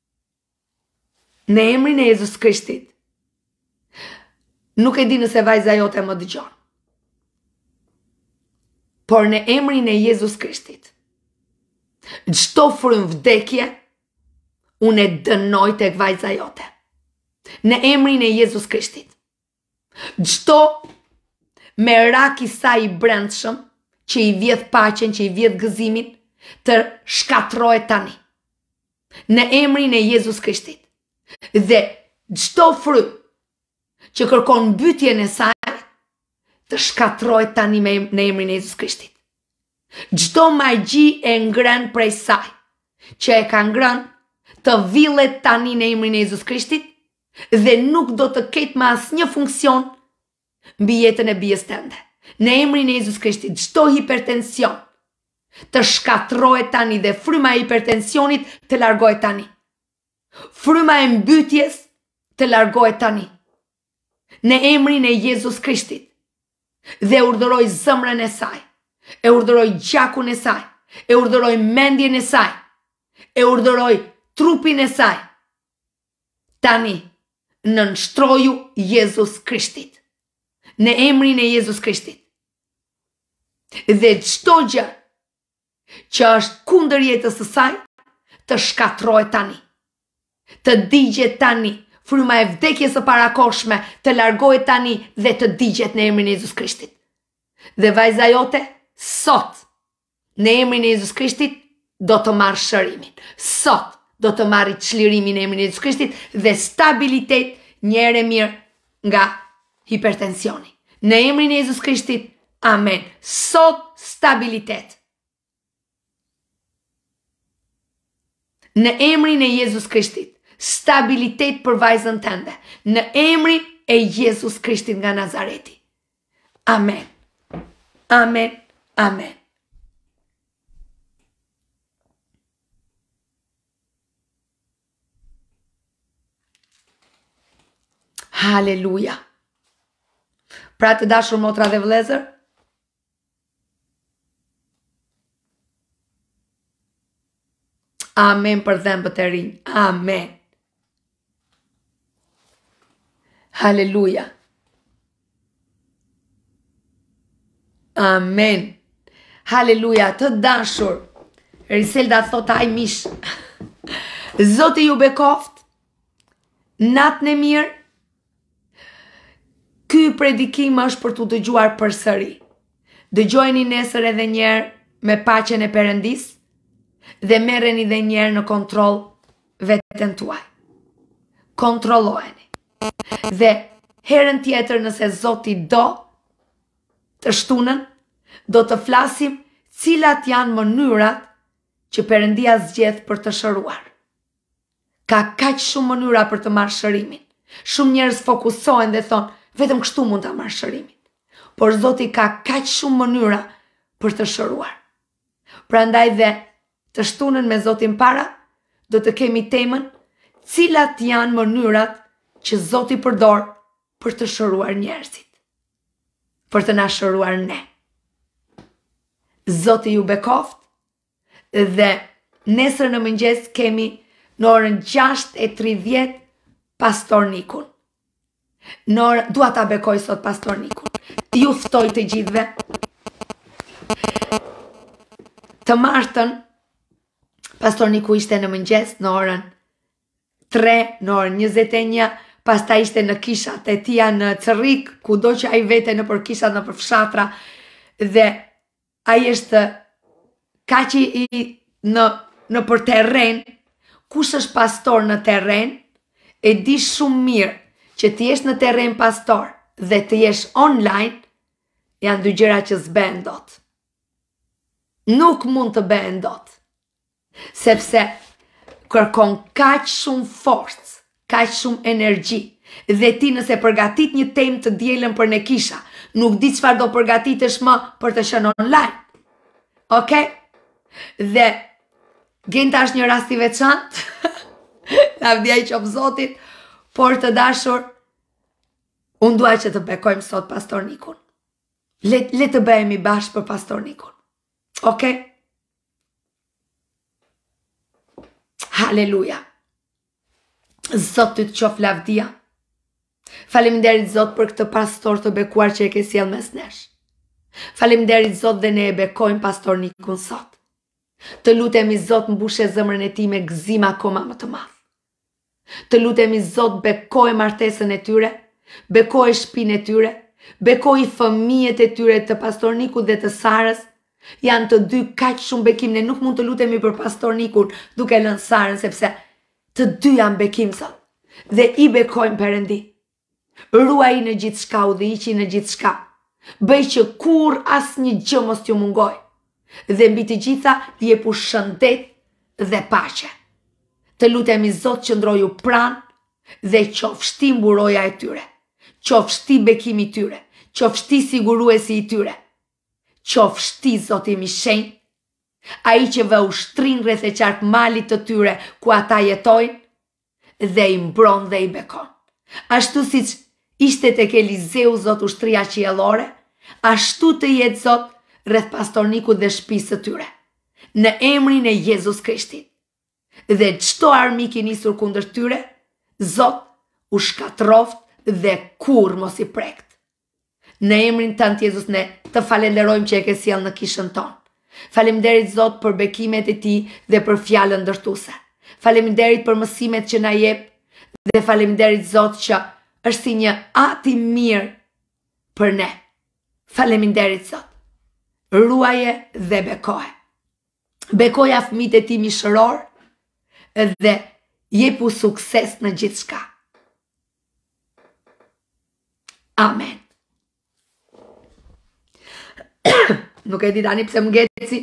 në emrin e Jezus Krishtit. Nuk e di nëse vajza jote më dëgjon. Por në emrin e Jezus Krishtit, Çdo frym vdekje, unë e dënoj tek vajza jote. Në emrin e Jezus Krishtit. Çdo merak i saj i brendshëm, që i vjedh paqen, që i vjedh gëzimin, të shkatrohet tani. Në emrin e Jezus Krishtit. Dhe çdo frym që kërkon mbytjen e saj, të shkatrohet tani në emrin e Jezus Krishtit. Çdo magji e ngrën prej saj, që e ka ngrën, të villet tani në emrin e Jezus Krishtit, dhe nuk do të ketë më asnjë funksion mbi jetën e bijës tënde. Në emrin e Jezus Krishtit, çdo hipertension të shkatrohet tani dhe fryma e hipertensionit të largohet tani. Fryma e mbytjes të largohet tani. Në emrin e Jezus Krishtit. Dhe urdhëroj zemrën e saj, e urdhëroj gjakun e saj, e urdhëroj mendjen e saj, e urdhëroj trupin e saj. Tani, në nështroju Jezus Krishtit. Në emrin e Jezus Krishtit. Dhe çdo gjë që është kundër jetës së saj, të shkatrohet tani. Të digjet tani. Fryma e vdekjes së parakoshme të largohet tani dhe të digjet në emrin e Jezus Krishtit. Dhe vajza jote, sot, në emrin e Jezus Krishtit, do të marrë shërimin. Sot, do të marrë çlirimin në emrin e Jezus Krishtit dhe stabilitet një herë mirë nga hipertensioni. Në emrin e Jezus Krishtit, amen. Sot, stabilitet. Në emrin e Jezus Krishtit, stabilitet për vajzën tënde. Në emrin e Jezus Krishtit nga Nazareti. Amen. Amen. Amen. Haleluja. Pra të dashur motra dhe vëllezër, amen për dhembët e rinj. Amen. Haleluja. Amen. Haleluja. Të dashur, Riselda thot aj mish, Zoti ju bekoft, natën e mirë. Ky predikim është për t'u dëgjuar përsëri. Dëgjojeni nesër edhe njerë me paqen e Perëndis dhe merreni edhe njerë në kontroll veten tuaj. Kontrollojeni. Dhe herën tjetër nëse Zoti do, të shtunën, do të flasim cilat janë mënyrat që Perëndia zgjedh për të shëruar. Ka kaq shumë mënyra për të marrë shërimin. Shumë njerëz fokusohen dhe thonë, vetëm kështu mund ta marrë shërimin. Por Zoti ka kaq shumë mënyra për të shëruar. Prandaj dhe të shtunën me Zotin para, do të kemi temën cilat janë mënyrat që Zoti përdor për të shëruar njerëzit. Për të na shëruar ne. Zoti ju bekoft dhe nesër në mëngjes kemi në orën 6:30 Pastor Nikun. Dua ta bekoj sot Pastor Nikun. Ju ftoj të gjithëve. Të martën Pastor Niku ishte në mëngjes në orën 3, në orën 21, pastaj ishte në kishat e tia në Cerrik, kudo që ai vete në për kishat në për fshatra, dhe ai është kaq i në për terren. Kush është pastor në terren, e di shumë mirë që ti jesh në terren pastor dhe të jesh online, janë dy gjëra që s'bën dot. Nuk mund të bëhen dot. Sepse kërkon kaq shumë forcë, kaq shumë energji, dhe ti nëse përgatit një temë të dielën për në kisha, nuk di çfarë do përgatitesh më për të qenë online. Okej? Dhe Genta është një rast i veçantë. Lavdia i qof Zotit, por të dashur, unë dua që të bekojmë sot Pastor Nikun. Le të bëhemi bashkë për Pastor Nikun. Okej? Haleluja. Zot të qof lavdia. Faleminderit Zot për këtë pastor të bekuar që e ke sjell mes nesh. Faleminderit Zot dhe ne e bekojmë Pastor Nikun sot. Të lutemi Zot mbushe zemrën e ti me gëzim akoma më të madh. Të lutemi Zot bekoj martesën e tyre, bekoj shtëpinë e tyre, bekoj fëmijët e tyre të pastor Nikut dhe të Sarës. Janë të dy kaq shumë bekim, ne nuk mund të lutemi për pastor Nikun duke lënë Sarën, sepse të dy janë bekim Zot. Dhe i bekojmë Perëndi. Ruaj në gjithë shka, udhëhiqi në gjithë shka. Bëj që kur asnjë gjë mos t'ju mungoj. Dhe mbi të gjitha jepu shëndet dhe paqe. Të lutemi Zot qëndroju pranë dhe qofshti mburoja e tyre. Qofshti bekimi i tyre. Qofshti siguruesi i tyre. Qofshti Zoti i shenjtë, ai që vë ushtrin rreth e qark malit të tyre ku ata jetojnë dhe i mbron dhe i bekon. Ashtu siç ishte tek Elizeu Zot ushtria qiellore, ashtu të jetë Zot rreth pastor Nikut dhe shtëpisë së tyre. Në emrin e Jezus Krishtit. Dhe çdo armik i nisur kundër tyre, Zot u shkatroft dhe kur mos i prekt. Në emrin tënd Jezus ne të falenderojmë që e ke sjell në kishën tonë. Faleminderit Zot për bekimet e ti dhe për fjalën ndërtuese. Faleminderit për mësimet që na jep dhe faleminderit Zot që është si një atë i mirë për ne. Faleminderit Zot. Ruaje dhe bekoje. Bekoja fëmijët e ti mishëror dhe jepu sukses në gjithë shka. Amen. Nuk e di tani pse më ngeci.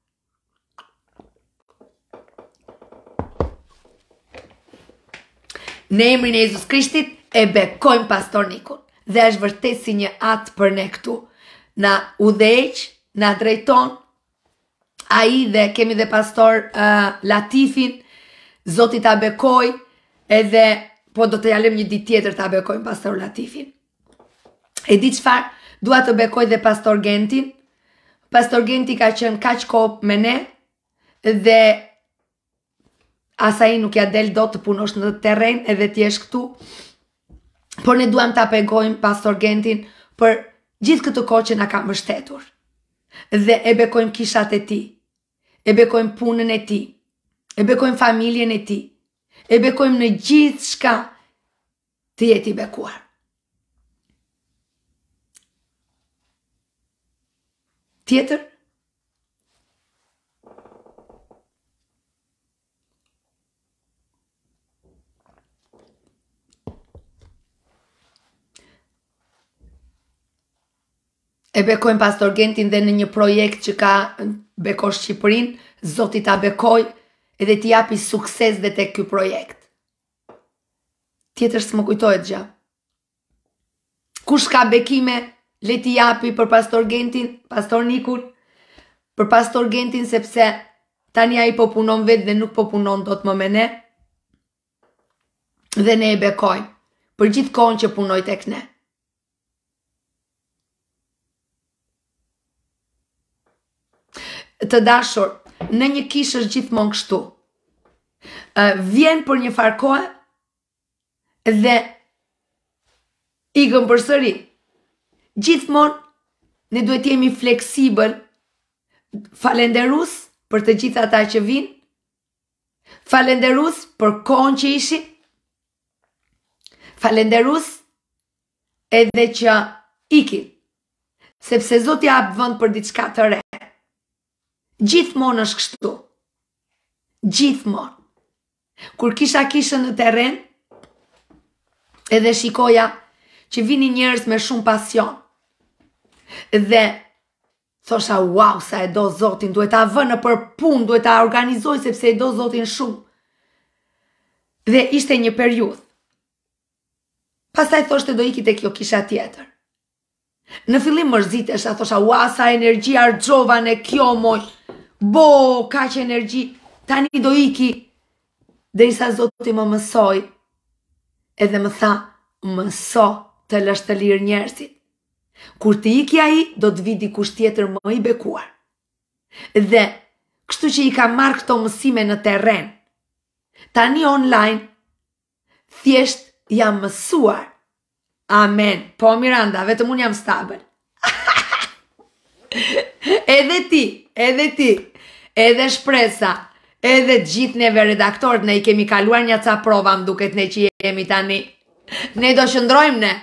Në emrin e Jezus Krishtit e bekojmë pastor Nikun. Dhe është vërtet si një atë për ne këtu. Na udhëheq, na drejton. Ai dhe kemi dhe pastor Latifin. Zoti ta bekoj. Edhe po do të jalem një ditë tjetër ta bekojmë pastor Latifin. E di çfarë? Dua të bekoj dhe pastor Gentin. Pastor Genti ka qenë kaq kohë me ne dhe asaj nuk ja del dot të punosh në terren edhe ti jesh këtu. Por ne duam ta bekojmë pastor Gentin për gjithë këtë kohë që na ka mbështetur. Dhe e bekojmë kishat e tij. E bekojmë punën e tij. E bekojmë familjen e tij. E bekojmë në gjithë shka të jetë i bekuar. Tjetër? E bekojmë pastor Gentin dhe në një projekt që ka bekosh Shqipërinë, Zoti ta bekoj edhe t'i japi sukses dhe tek ky projekt. Tjetër s'më kujtohet gjë. Kush ka bekime, le t'i japi për pastor Gentin, pastor Nikun, për pastor Gentin sepse tani ai po punon vetë dhe nuk po punon dot më me ne. Dhe ne e bekojmë për gjithë kohën që punoj tek ne. Të dashur, në një kishë është gjithmonë kështu. Vjen për një farë kohë dhe ikën përsëri. Gjithmonë ne duhet jemi fleksibël, falenderus për të gjithë ata që vinë, falenderus për kohën që ishin, falenderus edhe që ikin, sepse Zoti jap vend për diçka të re. Gjithmonë është kështu. Gjithmonë. Kur kisha kishën në terren, edhe shikoja që vinin njerëz me shumë pasion. Dhe thosha, wow, sa e do Zotin, duhet ta vë në për punë, duhet ta organizoj sepse e do Zotin shumë. Dhe ishte një periudhë. Pastaj thoshte do iki te kjo kisha tjetër. Në fillim mërzitesha, thosha, wow, sa energji harxova në kjo moj. Bo, kaq energji, tani do iki. Derisa Zoti më mësoi edhe më tha, mëso të lësh të lirë njerëzit. Kur të iki ai, do të vi dikush tjetër më i bekuar. Dhe kështu që i ka marrë këto mësime në terren. Tani online, thjesht jam mësuar. Amen. Po Miranda, vetëm unë jam stabël. Edhe ti, edhe shpresa, edhe gjithë neve redaktorët, ne I kemi kaluar një ca prova, më duket ne që jemi tani. Ne do shëndrojmë ne.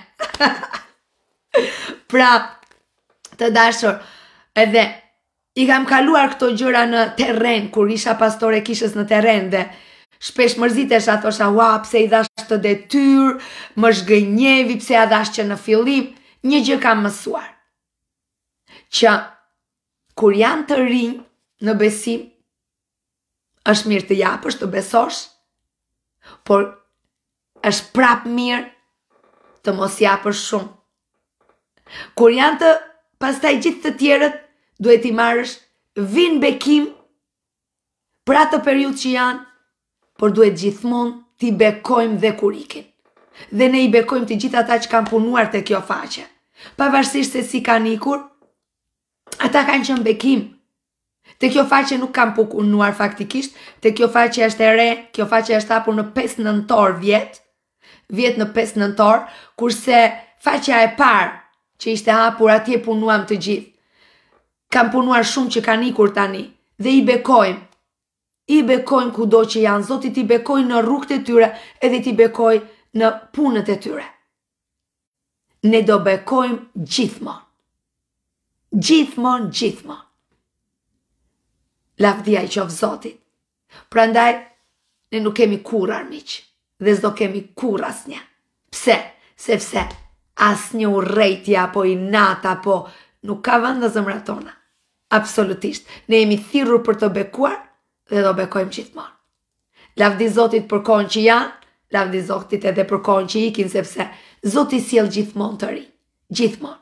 Pra, të dashur, edhe I kam kaluar këto gjëra në terren, kur isha pastore kishës në terren dhe shpesh mërzitesha, thosha, ua, pse I dash të detyr, më zhgënjevi, pse ja dash që në fillim, një gjë kam mësuar. Që kur janë të rinj në besim, është mirë të japësh, të besosh, por është prap mirë të mos japësh shumë. Kur janë të pastaj gjithë të tjerët, duhet I marrësh vin bekim për atë periudhë që janë, por duhet gjithmonë t'i bekojmë dhe kur ikin. Dhe ne I bekojmë të gjithë ata që kanë punuar të kjo faqe. Pavarësisht se si kanë ikur, ata kanë qenë bekim. Të kjo faqe nuk kanë punuar faktikisht, të kjo faqe është e re, kjo faqe është hapur në 5 nëntor vjet në 5 nëntor, kurse faqja e parë që ishte hapur atje punuam të gjithë. Kanë punuar shumë që kanë ikur tani dhe I bekojmë kudo që janë, Zoti t'i bekojë në rrugët e tyre edhe t'i bekojë në punët e tyre. Ne do bekojmë gjithmonë. Gjithmonë. Lavdia I qoftë Zotit. Prandaj, ne nuk kemi kur armiq dhe s'do kemi kur asnjë. Pse? Sepse asnjë urrejtje apo inat apo nuk ka vend në zemrat tona. Absolutisht. Ne jemi thirrur për të bekuar dhe do bekojmë gjithmonë. Lavdi Zotit për kohën që janë, lavdi Zotit edhe për kohën që ikin, sepse Zoti sjell gjithmonë të ri. Gjithmonë.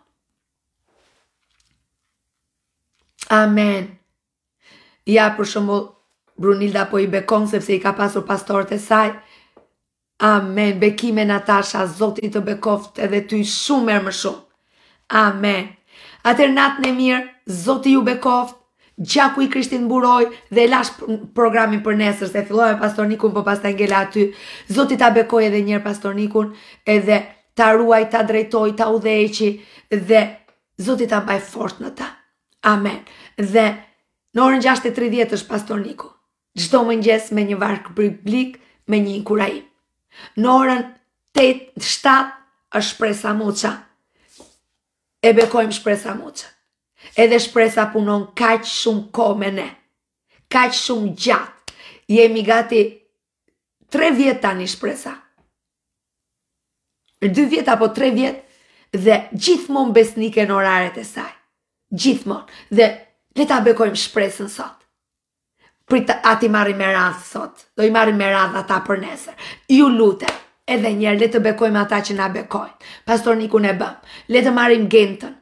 Amen. Ja, për shembull, Brunilda po I bekon sepse I ka pasur pastorët e saj. Amen. Bekime Natasha, Zoti të bekoft edhe ty shumë më shumë. Amen. Atëherë natën e mirë, Zoti ju bekoft. Gjaku I Krishtin mburoj dhe lash programin për nesër, se filloj me pastor Nikun, po pastaj ngela aty. Zoti ta bekoj edhe njërë pastor Nikun, edhe ta ruaj, ta drejtoj, ta udhëheqi dhe Zoti ta mbaj fort në ta. Amen. Dhe në orën 6:30 është pastor Niku. Çdo mëngjes me një varg biblik, me një inkurajim. Në orën 8-7 është shpresa Muça. E bekojmë shpresa Muça. Edhe shpresa punon kaq shumë kohë me ne. Kaq shumë gjatë. Jemi gati 3 vjet tani shpresa. 2 vjet apo 3 vjet dhe gjithmonë besnike në oraret e saj. Gjithmonë. Dhe le ta bekojmë shpresën sot. Ati marrim me radhë sot. Do I marrim me radhë ata për nesër. Ju lutem. Edhe njerë le të bekojmë ata që na bekojnë. Pastor Nikun e bëm. Le të marrim Gentën.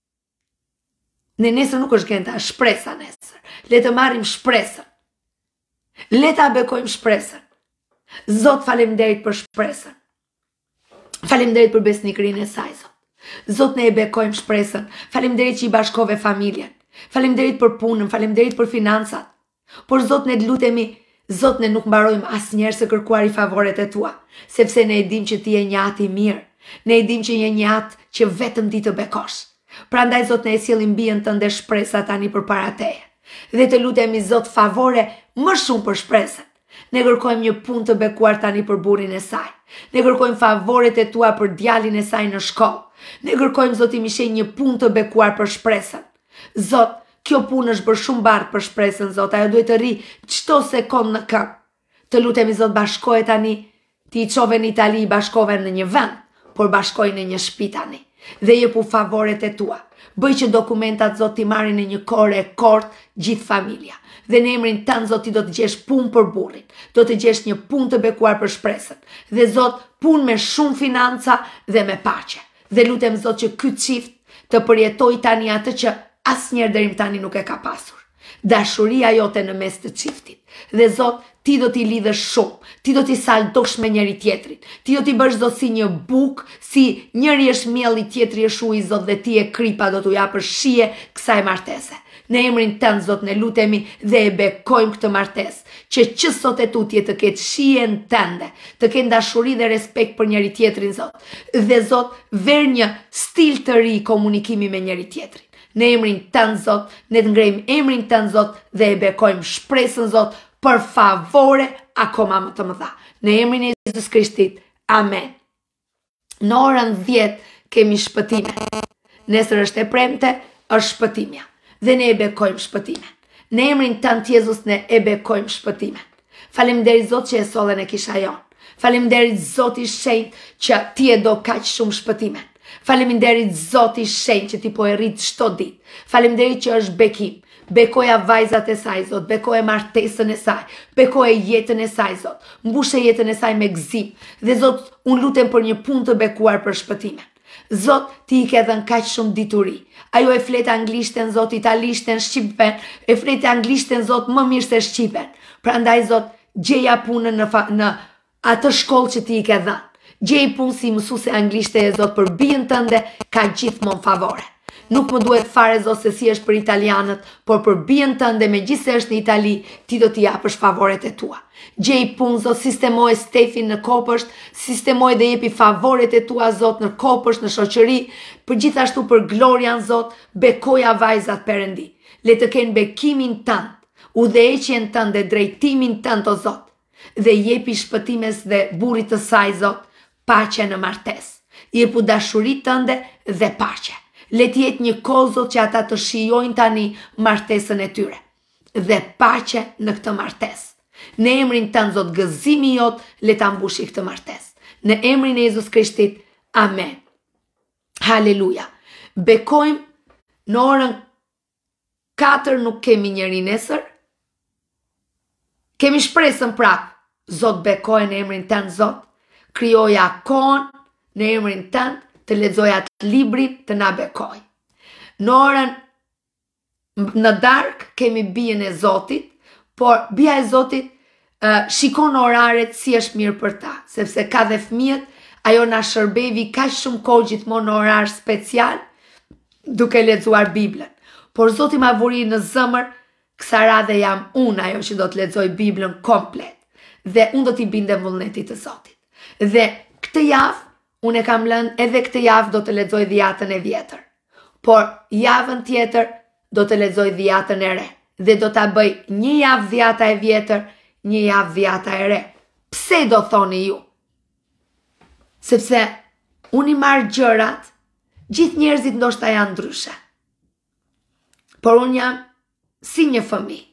Në nesër nuk është Genta, është shpresa nesër. Le të marrim shpresën. Le ta bekojmë shpresën. Zot, faleminderit për shpresën. Faleminderit për besnikërinë e saj, Zot. Zot, ne e bekojmë shpresën. Faleminderit që I bashkove familjen. Faleminderit për punën, faleminderit për financat. Por Zot, ne lutemi, Zot, ne nuk mbarojmë asnjëherë se kërkuar I favoret e tua, sepse ne e dim që ti je një At I mirë. Ne e dim që je një At që vetëm ti të bekosh. Prandaj Zot, ne e sjellim bien tënde shpresa tani përpara teje. Dhe të lutemi Zot favore më shumë për shpresën. Ne kërkojmë një punë të bekuar tani për burrin e saj. Ne kërkojmë favoret e tua për djalin e saj në shkollë. Ne kërkojmë Zot I mishe një punë të bekuar për shpresën. Zot, kjo punë është bërë shumë barë për shpresën, Zot, ajo duhet të rri çdo sekond në këmbë. Të lutemi Zot, bashkoje tani, ti I çove në Itali, bashkove në një vend, por bashkoj në një shtëpi tani. Dhe jepu favoret e tua. Bëj që dokumentat Zot I marrin në një kohë rekord gjithë familja. Dhe në emrin tënd Zot ti do të gjesh punë për burrin. Do të gjesh një punë të bekuar për shpresën. Dhe Zot, punë me shumë financa dhe me paqe. Dhe lutem Zot që ky çift të përjetoj tani atë që asnjëherë deri tani nuk e ka pasur. Dashuria jote në mes të çiftit. Dhe Zot, ti do t'i lidhësh shumë, ti do t'i saldosh me njëri tjetrin, ti do t'i bësh Zot si një buk, si njëri është mielli, tjetri është uji, Zot, dhe ti e kripa do t'u japësh shije kësaj martese. Në emrin tënd, Zot, ne lutemi dhe e bekojmë këtë martesë, që sot e tutje të ketë shijen tënde, të ketë dashuri dhe respekt për njëri tjetrin, Zot. Dhe Zot, ver një stil të ri komunikimi me njëri tjetrin. Në emrin tënd, Zot, ne të ngrejmë emrin tënd, Zot, dhe e bekojmë shpresën, Zot, për favore akoma më të mëdha. Në emrin e Jezus Krishtit. Amen. Në orën 10 kemi shpëtime. Nesër është e premte, është shpëtimja. Dhe ne e bekojmë shpëtimen. Në emrin tënd Jezus ne e bekojmë shpëtimen. Faleminderit Zot që e solle në kisha jonë. Faleminderit Zot i shenjtë që ti e do kaq shumë shpëtimen. Faleminderit Zot i shenjtë që ti po e rrit çdo ditë. Faleminderit që është bekim. Bekoja vajzat e saj, Zot, bekoja martesën e saj, bekoja jetën e saj, Zot, mbushe jetën e saj me gëzim. Dhe Zot, unë lutem për një punë të bekuar për shpëtimen. Zot, ti i ke dhënë kaq shumë dituri. Ajo e flet anglishten, Zot, italishten, shqipen, e flet anglishten, Zot, më mirë se shqipen. Prandaj, Zot, gjeja punën në atë shkollë që ti i ke dhënë. Gjej punë si mësuese anglishte e Zot, për bijën tënde ka gjithmonë favore. Nuk më duhet fare, Zot, se si është për italianët, por për bijën tënde, megjithëse është në Itali, ti do t'i japësh favoret e tua. Gjej punë, Zot, sistemoj Stefin në kopësht, sistemoj dhe jepi favoret e tua, Zot, në kopësht, në shoqëri, për gjithashtu për glorian, Zot, bekoja vajzat Perëndi. Le të kenë bekimin tënd, udhëheqjen tënd dhe drejtimin tënd, o Zot, dhe jepi shpëtimes dhe burrit të saj, Zot, paqe në martesë. Jepu dashurit tënde dhe paqe. Le të jetë një kohë, Zot, që ata të shijojnë tani martesën e tyre. Dhe paqe në këtë martesë. Në emrin tënd, Zot, gëzimi jot le ta mbushi këtë martesë. Në emrin e Jezus Krishtit. Amen. Haleluja. Bekojmë në orën 4 nuk kemi njëri nesër. Kemi shpresën prap. Zot, bekoj në emrin tënd, Zot. Krijoja kohën në emrin tënd. Të lexoja atë librin të na bekoj. Në orën në darkë kemi bijën e Zotit, por bija e Zotit shikon oraret si është mirë për ta, sepse ka dhe fëmijët, ajo na shërbevi kaq shumë kohë gjithmonë në orar special duke lexuar Biblën. Por Zoti ma vuri në zemër, kësa radhe jam unë ajo që do të lexoj Biblën komplet. Dhe unë do t'i bindem vullnetit të Zotit. Dhe këtë javë unë e kam lënë edhe këtë javë do të lexoj dhjatën e vjetër. Por javën tjetër do të lexoj dhjatën e re. Dhe do t'a bëj një javë dhjata e vjetër, një javë dhjata e re. Pse do thoni ju? Sepse unë i marr gjërat, gjithë njerëzit ndoshta janë ndryshe. Por unë jam si një fëmijë.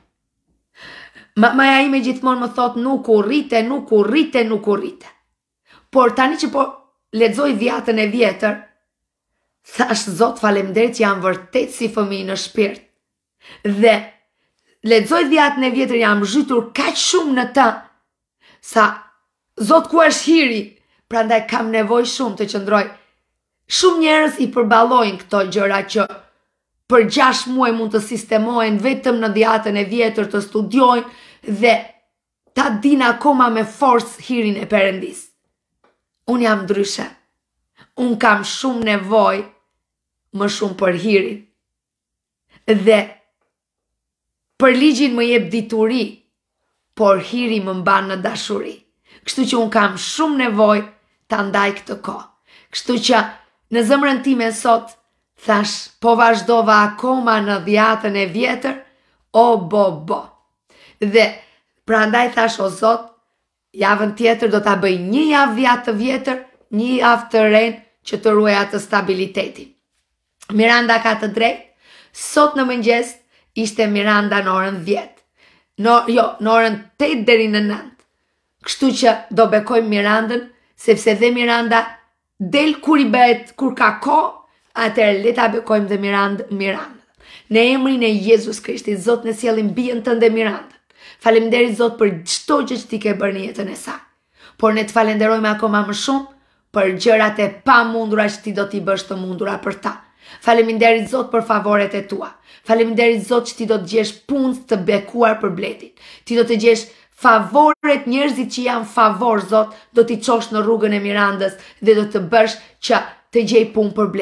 Maja ime gjithmonë më thot nuk u rrite, nuk u rrite, nuk u rrite. Por tani që po lexoj dhjatën e vjetër, thash Zot faleminderit që jam vërtet si fëmijë në shpirt. Dhe lexoj dhjatën e vjetër jam zhytur kaq shumë në ta, sa Zot ku është hiri, prandaj kam nevojë shumë të qëndroj. Shumë njerëz i përballojnë këto gjëra që për 6 muaj mund të sistemohen vetëm në dhjatën e vjetër të studiojnë dhe ta din akoma me forcë hirin e Perëndis. Unë jam ndryshe. Unë kam shumë nevojë më shumë për hirin. Dhe për ligjin më jep dituri, por hiri më mban në dashuri. Kështu që unë kam shumë nevojë ta ndaj këtë kohë. Kështu që në zemrën time sot thash, po vazhdova akoma në dhjatën e vjetër, o bo. Dhe prandaj thash, o Zot, javën tjetër do ta bëj një javë dhjatë të vjetër, një javë të renë që të ruaj atë stabilitetin. Miranda ka të drejtë, sot në mëngjes ishte Miranda në orën 10. Në orën 8 deri në 9. Kështu që do bekojmë Mirandën, sepse dhe Miranda del kur i bëhet, kur ka kohë, atëherë le ta bekojmë dhe Mirandën. Në emrin e Jezus Krishtit, Zot, ne sjellim bijën tënde Mirandën. Faleminderit Zot për çdo gjë që ti ke bërë në jetën e saj. Por ne të falenderojmë akoma më shumë për gjërat e pamundura që ti do t'i bësh të mundura për ta. Faleminderit Zot për favoret e tua. Faleminderit Zot që ti do të gjesh punë të bekuar për Bletin. Ti do të gjesh favoret, njerëzit që janë favor, Zot, do t'i çosh në rrugën e Mirandës dhe do të bësh që të gjej punë për Bletin.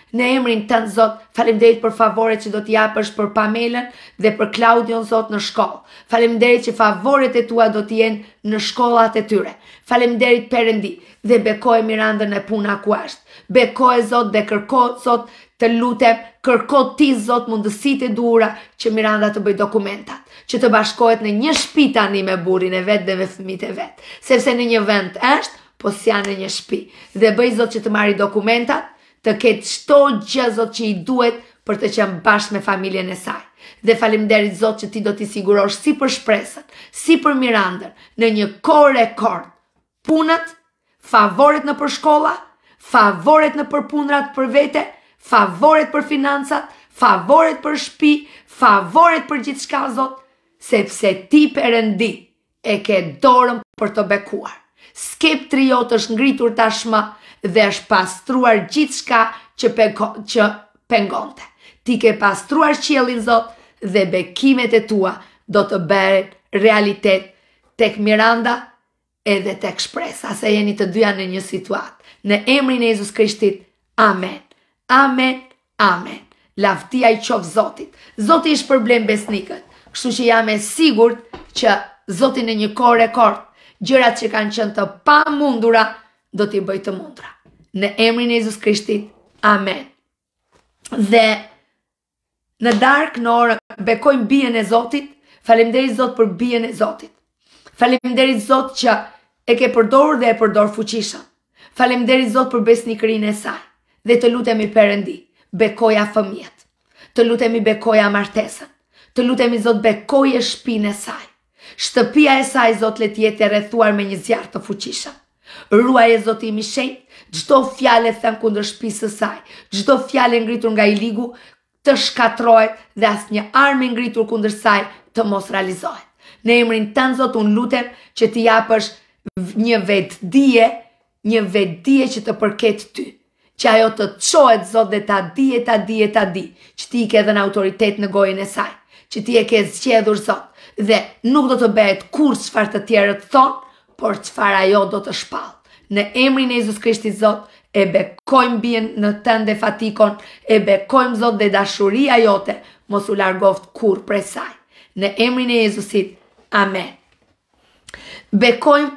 Në emrin tënd, Zot, faleminderit për favoret që do t'i japësh për Pamelën dhe për Klaudion, Zot, në shkollë. Faleminderit që favoret e tua do t'i jenë në shkollat e tyre. Faleminderit Perëndi dhe bekoj Mirandën e puna ku është. Bekoj, Zot, dhe kërko, Zot, të lutem, kërko ti, Zot, mundësitë e duhura që Miranda të bëj dokumentat, që të bashkohet në një shtëpi tani me burrin e vet dhe me fëmijët e vet, sepse në një vend është, po s'janë në një shtëpi. Dhe bëj, Zot, që të marri dokumentat, të ketë çdo gjë, Zot, që i duhet për të qenë bashkë me familjen e saj. Dhe faleminderit, Zot, që ti do t'i sigurosh si për shpresën, si për Mirandën, në një kohë rekord, punët, favoret në për shkolla, favoret në për punrat për vete, favoret për financat, favoret për shtëpi, favoret për gjithçka, Zot, sepse ti Perëndi e ke dorën për të bekuar. Skeptri jot është ngritur tashmë dhe është pastruar gjithçka që pengonte. Ti ke pastruar qiellin, Zot, dhe bekimet e tua do të bëhen realitet tek Miranda edhe tek Shpresa, se jeni të dyja në një situatë. Në emrin e Jezus Krishtit, amen. Amen, amen. Lavdia i qoftë Zotit. Zoti i shpërblen besnikët. Kështu që jam e sigurt që Zoti në një kohë rekord, gjërat që kanë qenë të pamundura do t'i bëj të mundura. Në emrin e Jezus Krishtit, amen. Dhe në darkë, në orën, bekojmë bien e Zotit. Faleminderit, Zot, për bien e Zotit. Faleminderit, Zot, që e ke përdorur dhe e përdor fuqishëm. Faleminderit, Zot, për besnikërinë e saj. Dhe të lutemi Perëndi, bekoja fëmijët. Të lutemi bekoja martesën. Të lutemi, Zot, bekoje shtëpinë e saj. Shtëpia e saj, Zot, le të jetë e rrethuar me një zjarr të fuqishëm. Ruaje, Zoti im i shenjtë, çdo fjalë thënë kundër shtëpisë së saj, çdo fjalë ngritur nga i ligu të shkatrohet dhe asnjë armë ngritur kundër saj të mos realizohet. Në emrin tënd, Zot, unë lutem që t'i japësh një vetdije që të përket ty. Që ajo të çohet, Zot, dhe ta di, që ti i ke dhënë autoritet në gojën e saj, që ti e ke zgjedhur, Zot, dhe nuk do të bëhet kurrë çfarë të tjerët thonë, por çfarë ajo do të shpall. Në emrin e Jezus Krishtit, Zot, e bekojmë bien në tënde fatikon, e bekojmë, Zot, dhe dashuria jote mos u largoft kurrë prej saj. Në emrin e Jezusit, amen. Bekojmë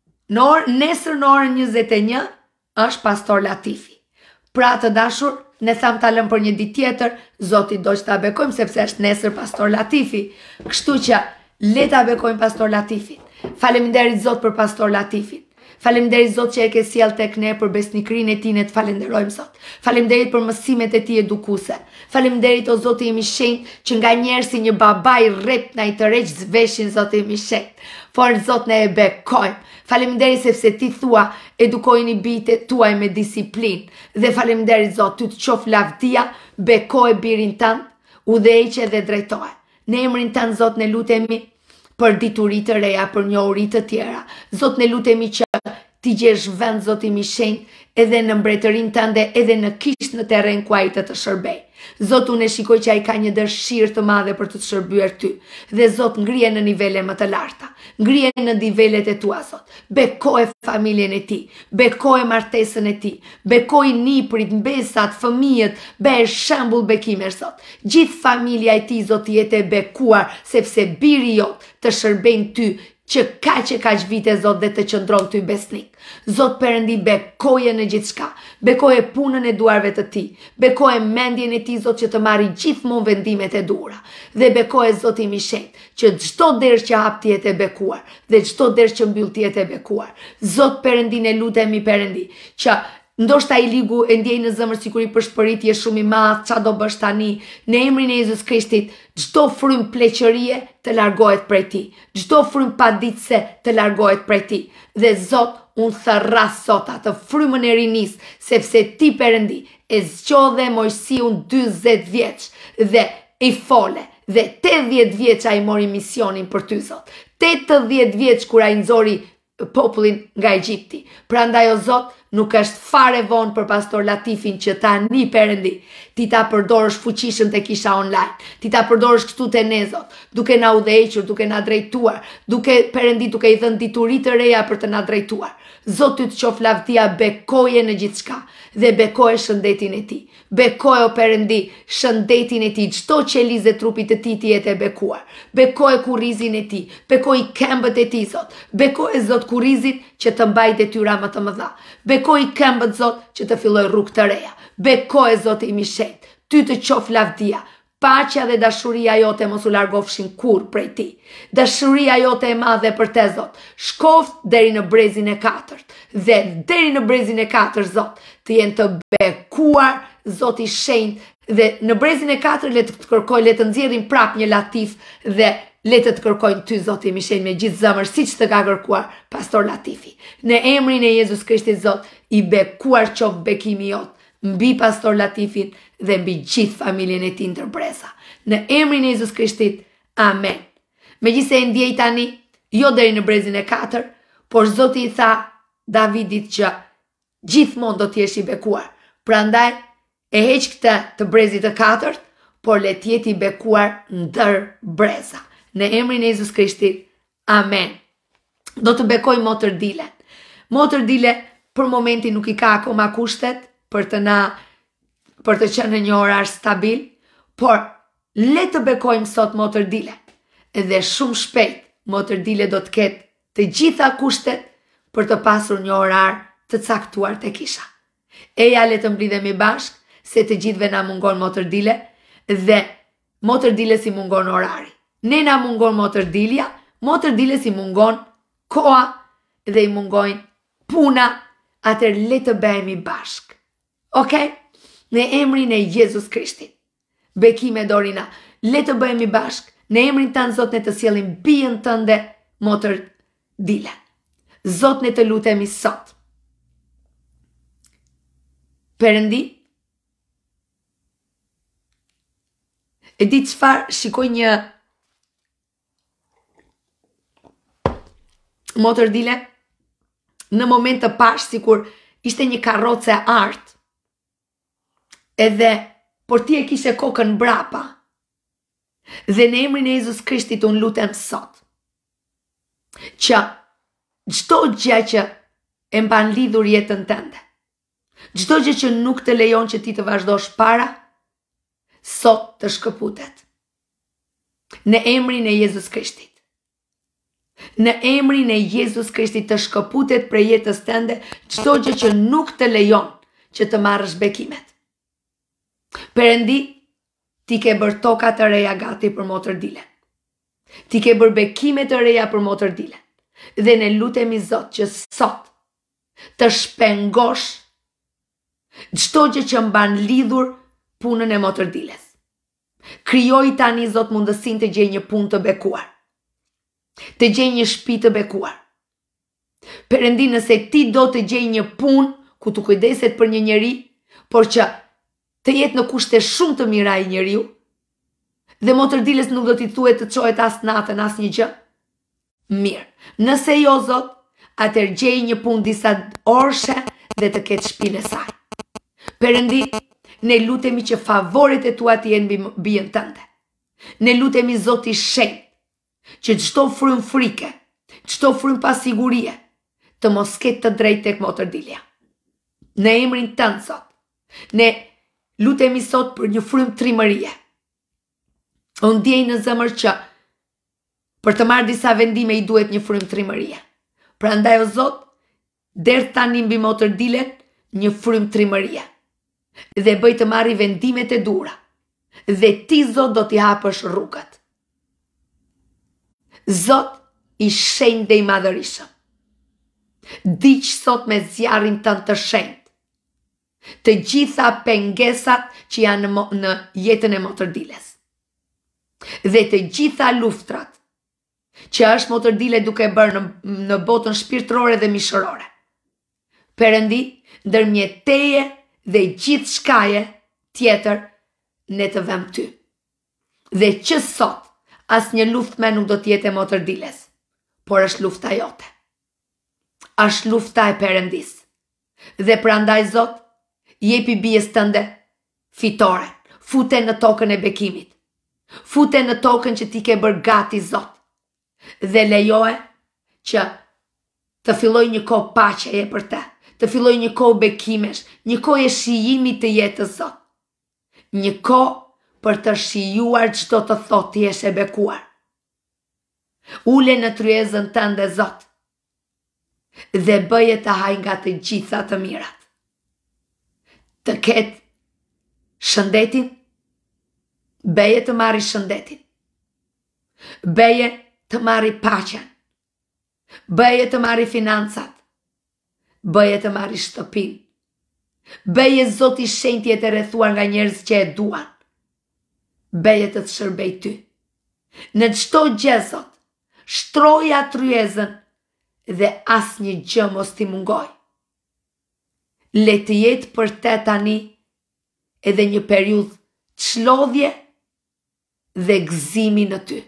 nesër në orën 21 është Pastor Latifi. Pra të dashur, ne tham ta lëm për një ditë tjetër, Zoti do që ta bekojmë sepse është nesër Pastor Latifi. Kështu që le ta bekojmë Pastor Latifin. Faleminderit, Zot, për Pastor Latifin. Faleminderit, Zot, që e ke sjell tek ne për besnikërinë e tij, ne të falenderojmë, Zot. Faleminderit për mësimet e tij edukuese. Faleminderit, o Zoti im i shenjtë, që nga njerëz si një babai rrep na i tërheq zveshin, Zoti im i shenjtë. Por, Zot, ne e bekojmë. Faleminderit sepse ti thua, edukojini bijtë tuaj me disiplinë. Dhe faleminderit, Zot, ty të qof lavdia, bekoje birin tënd, udhëheqje dhe drejtoje. Në emrin tënd, Zot, ne lutemi për dituri të reja, për njohuri të tjera. Zot, ne lutemi që ti gjesh vend, Zot im i shenjtë, edhe në mbretërinë tënde, edhe në kishë në terren ku ai të shërbej. Zot, unë e shikoj që ai ka një dëshirë të madhe për të shërbyer ty. Dhe Zot, ngrije në nivele më të larta. Ngrije në nivelet e tua, Zot. Bekoje familjen e tij, bekoje martesën e tij, bekoje niprit, mbesat, fëmijët, bëj shembull bekimesh, Zot. Gjithë familja e tij, Zot, jetë e bekuar, sepse biri jot të shërbejnë ty, që kaq vite, Zot, dhe të qëndron ty besnik. Zot Perëndi, bekoje në gjithçka, bekoje punën e duarve të tij, bekoje mendjen e tij, Zot, që të marrë gjithmonë vendimet e duhura, dhe bekoje, Zot im i shenjtë, që çdo derë që hap ti jetë e bekuar, dhe çdo derë që mbyll ti jetë e bekuar. Zot Perëndi, ne lutemi Perëndi, që ndoshta i ligu e ndjej në zemër sikur i përshpëritje shumë i madh, ç'a do bësh tani? Në emrin e Jezus Krishtit, çdo frym pleqërie të largohet prej ti, çdo frym paditëse të largohet prej ti. Dhe Zot, unë therras sot atë frymën e rinis, sepse ti Perëndi e zgjodhe Mojsiun 40 vjeç dhe i fole. Dhe 80 vjeç ai mori misionin për ty, Zot. 80 vjeç kur ai nxori popullin nga Egjipti. Prandaj, o Zot, nuk është fare vonë për pastor Latifin që tani Perëndi ti ta përdorësh fuqishëm te kisha online, ti ta përdorësh këtu te ne Zot, duke na udhëhequr, duke na drejtuar, Perëndi duke i dhënë dituri të reja për të na drejtuar. Zot ty të qof lavdia, bekoje në gjithçka dhe bekoje shëndetin e ti. Bekoje o Perëndi shëndetin e ti, çdo qelizë e trupit të ti ti jetë e bekuar. Bekoje kurrizin e ti, bekoje këmbët e ti Zot, bekoje Zot kurrizin që të mbaj detyra më të mëdha. Bekoje këmbët Zot që të filloj rrugë të reja. Bekoje Zot i mishet, ty të qof lavdia. Paqja dhe dashuria jote mos u largofshin kur prej ti. Dashuria jote e madhe për te Zot, shkoft deri në brezin e 4. Dhe deri në brezin e 4 Zot, të jenë të bekuar Zot i shenjtë dhe në brezin e 4 le të kërkoj, le të nxjerrin prap një Latif dhe le të kërkojnë ty Zot i mishenj me gjithë zemër siç të ka kërkuar pastor Latifi. Në emrin e Jezus Krishtit Zot, i bekuar qof bekimi jot mbi pastor Latifin dhe mbi gjithë familjen e tij ndërpresa. Në emrin e Jezus Krishtit, amen. Megjithëse e ndjej tani, jo deri në brezin e 4, por Zoti i tha Davidit që gjithmonë do të jesh i bekuar. Prandaj e heq këtë të brezit të 4, por le të jetë i bekuar ndër breza. Në emrin e Jezus Krishtit, amen. Do të bekoj motër Dile. Motër Dile për momentin nuk i ka akoma kushtet për të qenë në një orar stabil, por le të bekojmë sot motër Dile. Dhe shumë shpejt motër Dile do të ketë të gjitha kushtet për të pasur një orar të caktuar te kisha. Eja le të mblidhemi bashk, se të gjithve na mungon motër Dile dhe motër Dile si mungon orari. Ne na mungon motër Dile si mungon koha dhe i mungojnë puna, atër le të bëhemi bashk. Ok? Në emrin e Jezus Krishtit. Bekime Dorina, le të bëhemi bashk. Në emrin tanë Zot ne të sjellim bijën tënde motër Dile. Zot ne të lutemi sot. Perëndi, e di çfarë, shikoj një motër Dile në moment të pash sikur ishte një karroce e artë. Edhe, por ti e kishe kokën brapa. Dhe në emrin e Jezus Krishtit unë lutem sot, që çdo gjë që e mban lidhur jetën tënde, çdo gjë që nuk të lejon që ti të vazhdosh para, sot të shkëputet. Në emrin e Jezus Krishtit. Në emrin e Jezus Krishtit të shkëputet prej jetës tënde çdo gjë që nuk të lejon që të marrësh bekimet. Perëndi, ti ke bërë toka të reja gati për motër Dile. Ti ke bërë bekime të reja për motër Dile. Dhe ne lutemi Zot që sot të shpengosh çdo gjë që mban lidhur punën e motër Diles. Krijoj tani Zot mundësinë të gjej një punë të bekuar. Të gjej një shtëpi të bekuar. Perëndi, nëse ti do të gjej një punë ku të kujdeset për një njeri, por që të jetë në kushte shumë të mira i njeriu, dhe motër Diles nuk do t'i thuhet të çohet as natën as një gjë. Mirë, nëse jo Zot, atëherë gjej një punë disa orëshe dhe të ketë shtëpinë e saj. Perëndi, ne lutemi që favoret e tua të jenë mbi bijën tënde. Ne lutemi Zot i shenjtë, që çdo frym frike, çdo frym pasigurie, të mos ketë të drejtë tek motër Dilja. Në emrin tënd Zot, ne lutemi sot për një frym trimërie. Unë ndjej në zemër që për të marrë disa vendime i duhet një frym trimërie. Prandaj o Zot, deri tani mbi motër Dilen një frym trimërie. Dhe bëj të marrë vendimet e dura. Dhe ti Zot do t'i hapësh rrugët. Zot i shenjtë dhe i madhërisëm. Diq sot me zjarrin tënd të shenjtë të gjitha pengesat që janë në jetën e motër Diles. Dhe të gjitha luftrat që është motër Dile duke bërë në botën shpirtërore dhe mishërore. Perëndi, ndërmjet teje dhe gjithë shkaje tjetër ne të vëm ty. Dhe që sot as një luft me nuk do t'jetë e motër Diles, por është lufta jote. Është lufta e Perëndis. Dhe prandaj Zot, jepi bijes tënde fitore. Fute në tokën e bekimit. Fute në tokën që ti ke bërë gati, Zot. Dhe lejohe që të filloj një kohë paqeje për te. Të filloj një kohë bekimesh. Një kohë e shijimit të jetës, Zot. Një kohë për të shijuar çdo të thotë ti je e bekuar. Ule në tryezën tënde, Zot. Dhe bëje të haj nga të gjitha të mirat. Të ketë shëndetin, beje të marri shëndetin. Beje të marri paqen. Beje të marri financat. Beje të marri shtëpin. Beje Zoti shenjtjet e rrethuar nga njerëz që e duan. Beje të shërbej ty. Në çdo gjë, Zot, shtroja tryezën dhe asnjë gjë mos t'i mungoj. Le të jetë për te tani edhe një periudhë çlodhje dhe gëzimi në ty.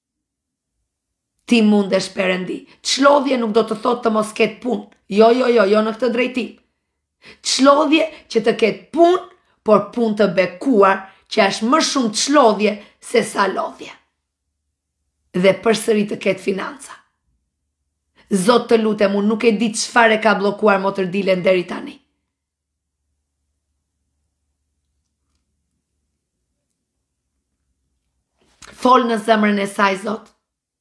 Ti mundesh, Perëndi. Çlodhje nuk do të thotë të mos ketë punë. Jo në këtë drejtim. Çlodhje që të ketë punë, por punë të bekuar, që është më shumë çlodhje se sa lodhje. Dhe përsëri të ketë financa. Zot, të lutem, unë nuk e di çfarë ka bllokuar motërdilen deri tani. Fol në zemrën e saj, Zot.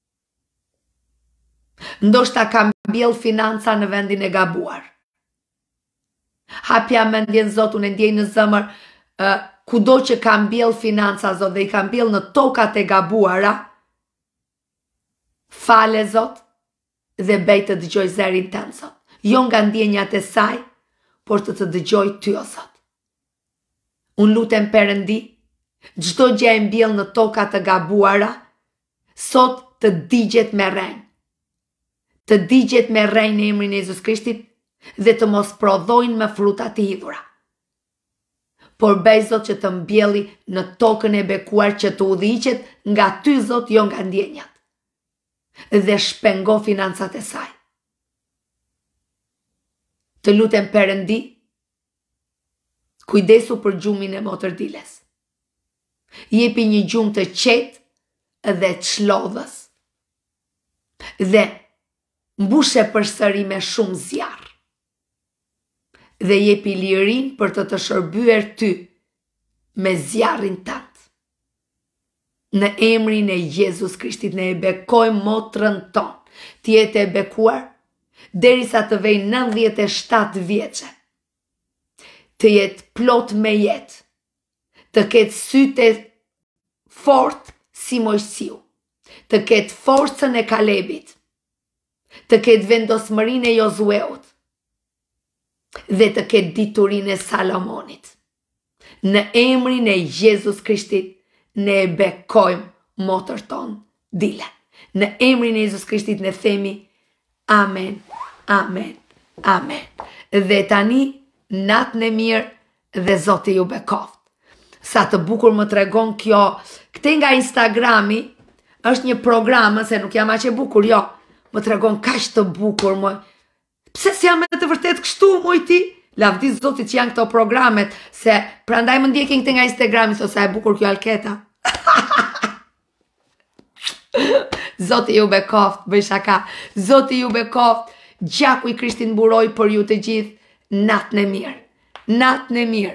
Ndoshta ka mbjell financa në vendin e gabuar. Hapja mendjen, Zot, unë ndjej në zemër kudo që ka mbjell financa, Zot, dhe i ka mbjell në tokat e gabuara. Fale, Zot, dhe bej të dëgjoj zërin tënd, Zot. Jo nga ndjenjat e saj, por të dëgjoj ty, o Zot. Unë lutem, Perëndi, çdo gjë e mbjell në toka të gabuara, sot të digjet me rrenjë. Të digjet me rrenjë në emrin e Jezus Krishtit dhe të mos prodhojnë me fruta të hidhura. Por bëj, Zot, që të mbjelli në tokën e bekuar, që të udhëhiqet nga ty, Zot, jo nga ndjenjat. Dhe shpengo financat e saj. Të lutem, Perëndi, kujdesu për gjumin e motërdiles. Jepi një gjumë të qetë dhe çlodhës. Dhe mbushe përsëri me shumë zjarr. Dhe jepi lirin për të shërbyer ty me zjarrin tënd. Në emrin e Jezus Krishtit ne e bekojmë motrën tonë. Ti jetë e bekuar derisa të vej 97 vjeçe. Të jetë plot me jetë. Të ketë sytë fort si Mojsiu. Të ketë forcën e Kalebit. Të ketë vendosmërinë e Jozueut. Dhe të ketë diturinë e Salomonit. Në emrin e Jezus Krishtit ne e bekojmë motër tonë dile. Në emrin e Jezus Krishtit ne themi amen, amen, amen. Dhe tani natën e mirë dhe Zoti ju bekoft. Sa të bukur më tregon kjo, këte nga Instagrami, është një program, se nuk jam aq e bukur, jo, më tregon kaq të bukur, moj. Pse si jam e të vërtet kështu, moj ti? Lavdi Zotit që janë këto programet, se prandaj më ndjekin këte nga Instagrami, so sa e bukur kjo alketa. Zoti ju bekoft, bëj shaka. Zoti ju bekoft, gjaku i Krishtit mburoj për ju të gjithë, natën e mirë. Natën e mirë.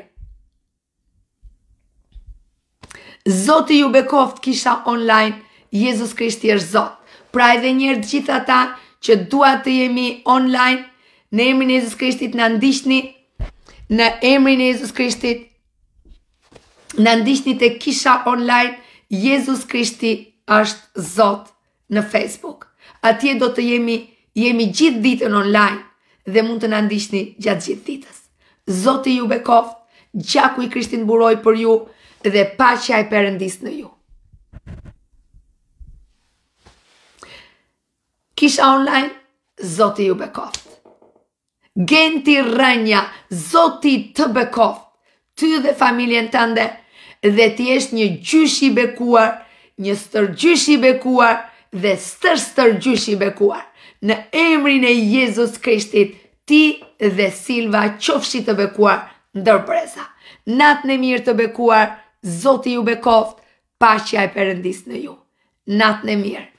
Zoti ju bekoft, kisha online, Jezus Krishti është Zot. Pra edhe njërë të gjitha ta që dua të jemi online, në emrin e Jezus Krishtit në ndishni, në emrin e Jezus Krishtit, në ndishni të kisha online, Jezus Krishti është Zot në Facebook. Atje do të jemi gjithë ditën online dhe mund të në ndishni gjatë gjithë ditës. Zoti ju bekoft, gjaku i Krishtit mburoj për ju dhe paqja e Perëndis në ju. Kisha online, Zoti ju bekoft. Genti rënja, Zoti të bekoft, ty dhe familjen tënde, dhe ti jesh një gjysh i bekuar, një stërgjysh i bekuar dhe stërgjysh i bekuar. Në emrin e Jezus Krishtit ti dhe Silva qofshi të bekuar ndërpreza. Natën e mirë të bekuar, Zoti ju bekoft, paqja e Perëndis në ju. Natën e mirë.